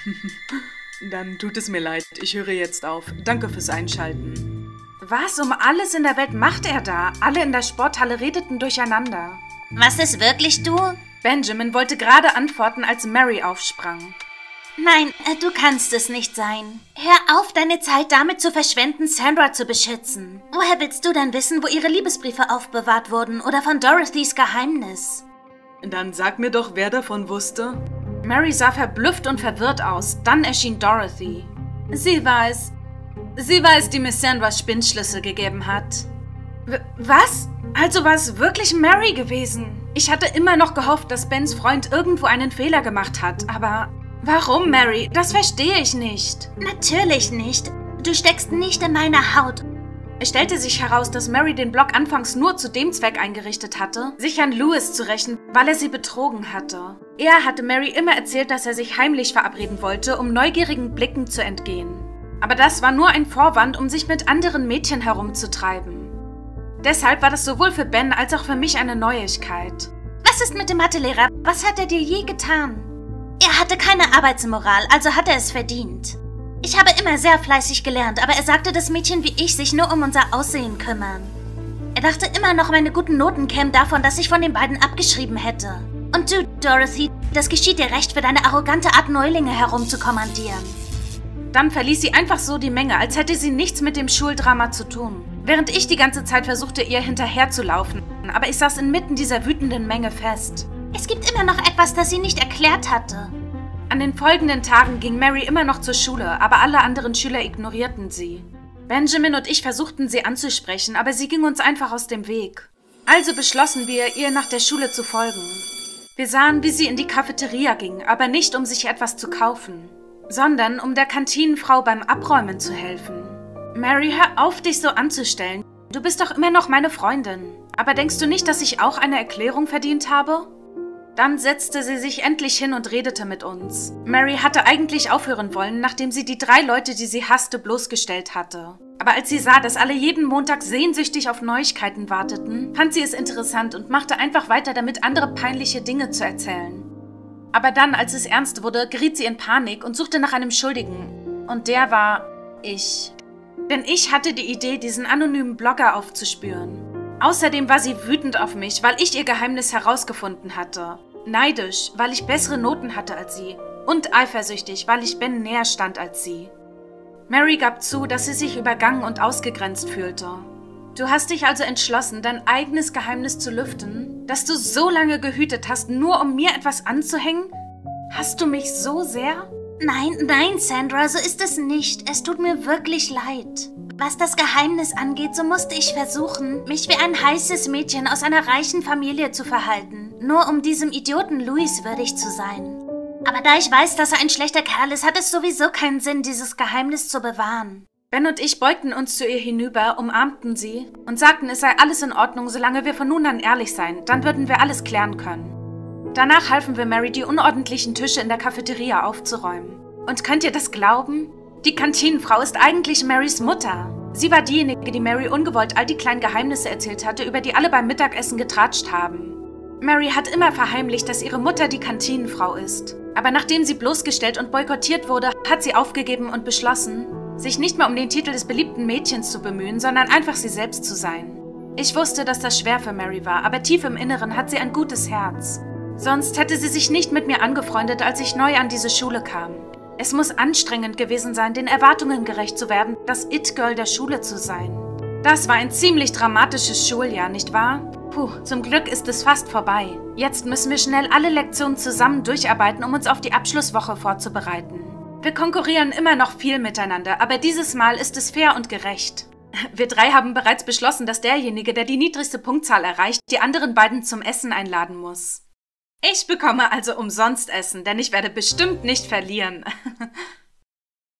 Dann tut es mir leid, ich höre jetzt auf. Danke fürs Einschalten. Was um alles in der Welt macht er da? Alle in der Sporthalle redeten durcheinander. Was ist wirklich du? Benjamin wollte gerade antworten, als Mary aufsprang. Nein, du kannst es nicht sein. Hör auf, deine Zeit damit zu verschwenden, Sandra zu beschützen. Woher willst du dann wissen, wo ihre Liebesbriefe aufbewahrt wurden oder von Dorothys Geheimnis? Dann sag mir doch, wer davon wusste. Mary sah verblüfft und verwirrt aus. Dann erschien Dorothy. Sie war es. Sie war es, die Miss Sandras Spinnschlüssel gegeben hat. W- was? Also war es wirklich Mary gewesen? Ich hatte immer noch gehofft, dass Bens Freund irgendwo einen Fehler gemacht hat, aber... Warum, Mary? Das verstehe ich nicht. Natürlich nicht. Du steckst nicht in meiner Haut. Es stellte sich heraus, dass Mary den Block anfangs nur zu dem Zweck eingerichtet hatte, sich an Louis zu rächen, weil er sie betrogen hatte. Er hatte Mary immer erzählt, dass er sich heimlich verabreden wollte, um neugierigen Blicken zu entgehen. Aber das war nur ein Vorwand, um sich mit anderen Mädchen herumzutreiben. Deshalb war das sowohl für Ben als auch für mich eine Neuigkeit. Was ist mit dem Mathelehrer? Was hat er dir je getan? Er hatte keine Arbeitsmoral, also hat er es verdient. Ich habe immer sehr fleißig gelernt, aber er sagte, dass Mädchen wie ich sich nur um unser Aussehen kümmern. Er dachte immer noch, meine guten Noten kämen davon, dass ich von den beiden abgeschrieben hätte. Und du, Dorothy, das geschieht dir recht, für deine arrogante Art, Neulinge herumzukommandieren. Dann verließ sie einfach so die Menge, als hätte sie nichts mit dem Schuldrama zu tun. Während ich die ganze Zeit versuchte, ihr hinterherzulaufen, aber ich saß inmitten dieser wütenden Menge fest. Es gibt immer noch etwas, das sie nicht erklärt hatte. An den folgenden Tagen ging Mary immer noch zur Schule, aber alle anderen Schüler ignorierten sie. Benjamin und ich versuchten sie anzusprechen, aber sie ging uns einfach aus dem Weg. Also beschlossen wir, ihr nach der Schule zu folgen. Wir sahen, wie sie in die Cafeteria ging, aber nicht, um sich etwas zu kaufen, sondern um der Kantinenfrau beim Abräumen zu helfen. Mary, hör auf, dich so anzustellen. Du bist doch immer noch meine Freundin. Aber denkst du nicht, dass ich auch eine Erklärung verdient habe? Dann setzte sie sich endlich hin und redete mit uns. Mary hatte eigentlich aufhören wollen, nachdem sie die drei Leute, die sie hasste, bloßgestellt hatte. Aber als sie sah, dass alle jeden Montag sehnsüchtig auf Neuigkeiten warteten, fand sie es interessant und machte einfach weiter damit, andere peinliche Dinge zu erzählen. Aber dann, als es ernst wurde, geriet sie in Panik und suchte nach einem Schuldigen. Und der war ich. Denn ich hatte die Idee, diesen anonymen Blogger aufzuspüren. Außerdem war sie wütend auf mich, weil ich ihr Geheimnis herausgefunden hatte. Neidisch, weil ich bessere Noten hatte als sie. Und eifersüchtig, weil ich Ben näher stand als sie. Mary gab zu, dass sie sich übergangen und ausgegrenzt fühlte. Du hast dich also entschlossen, dein eigenes Geheimnis zu lüften, das du so lange gehütet hast, nur um mir etwas anzuhängen? Hast du mich so sehr? Nein, nein, Sandra, so ist es nicht. Es tut mir wirklich leid. Was das Geheimnis angeht, so musste ich versuchen, mich wie ein heißes Mädchen aus einer reichen Familie zu verhalten, nur um diesem Idioten Louis würdig zu sein. Aber da ich weiß, dass er ein schlechter Kerl ist, hat es sowieso keinen Sinn, dieses Geheimnis zu bewahren. Ben und ich beugten uns zu ihr hinüber, umarmten sie und sagten, es sei alles in Ordnung, solange wir von nun an ehrlich seien. Dann würden wir alles klären können. Danach halfen wir Mary, die unordentlichen Tische in der Cafeteria aufzuräumen. Und könnt ihr das glauben? Die Kantinenfrau ist eigentlich Marys Mutter. Sie war diejenige, die Mary ungewollt all die kleinen Geheimnisse erzählt hatte, über die alle beim Mittagessen getratscht haben. Mary hat immer verheimlicht, dass ihre Mutter die Kantinenfrau ist. Aber nachdem sie bloßgestellt und boykottiert wurde, hat sie aufgegeben und beschlossen, sich nicht mehr um den Titel des beliebten Mädchens zu bemühen, sondern einfach sie selbst zu sein. Ich wusste, dass das schwer für Mary war, aber tief im Inneren hat sie ein gutes Herz. Sonst hätte sie sich nicht mit mir angefreundet, als ich neu an diese Schule kam. Es muss anstrengend gewesen sein, den Erwartungen gerecht zu werden, das It-Girl der Schule zu sein. Das war ein ziemlich dramatisches Schuljahr, nicht wahr? Puh, zum Glück ist es fast vorbei. Jetzt müssen wir schnell alle Lektionen zusammen durcharbeiten, um uns auf die Abschlusswoche vorzubereiten. Wir konkurrieren immer noch viel miteinander, aber dieses Mal ist es fair und gerecht. Wir drei haben bereits beschlossen, dass derjenige, der die niedrigste Punktzahl erreicht, die anderen beiden zum Essen einladen muss. Ich bekomme also umsonst Essen, denn ich werde bestimmt nicht verlieren.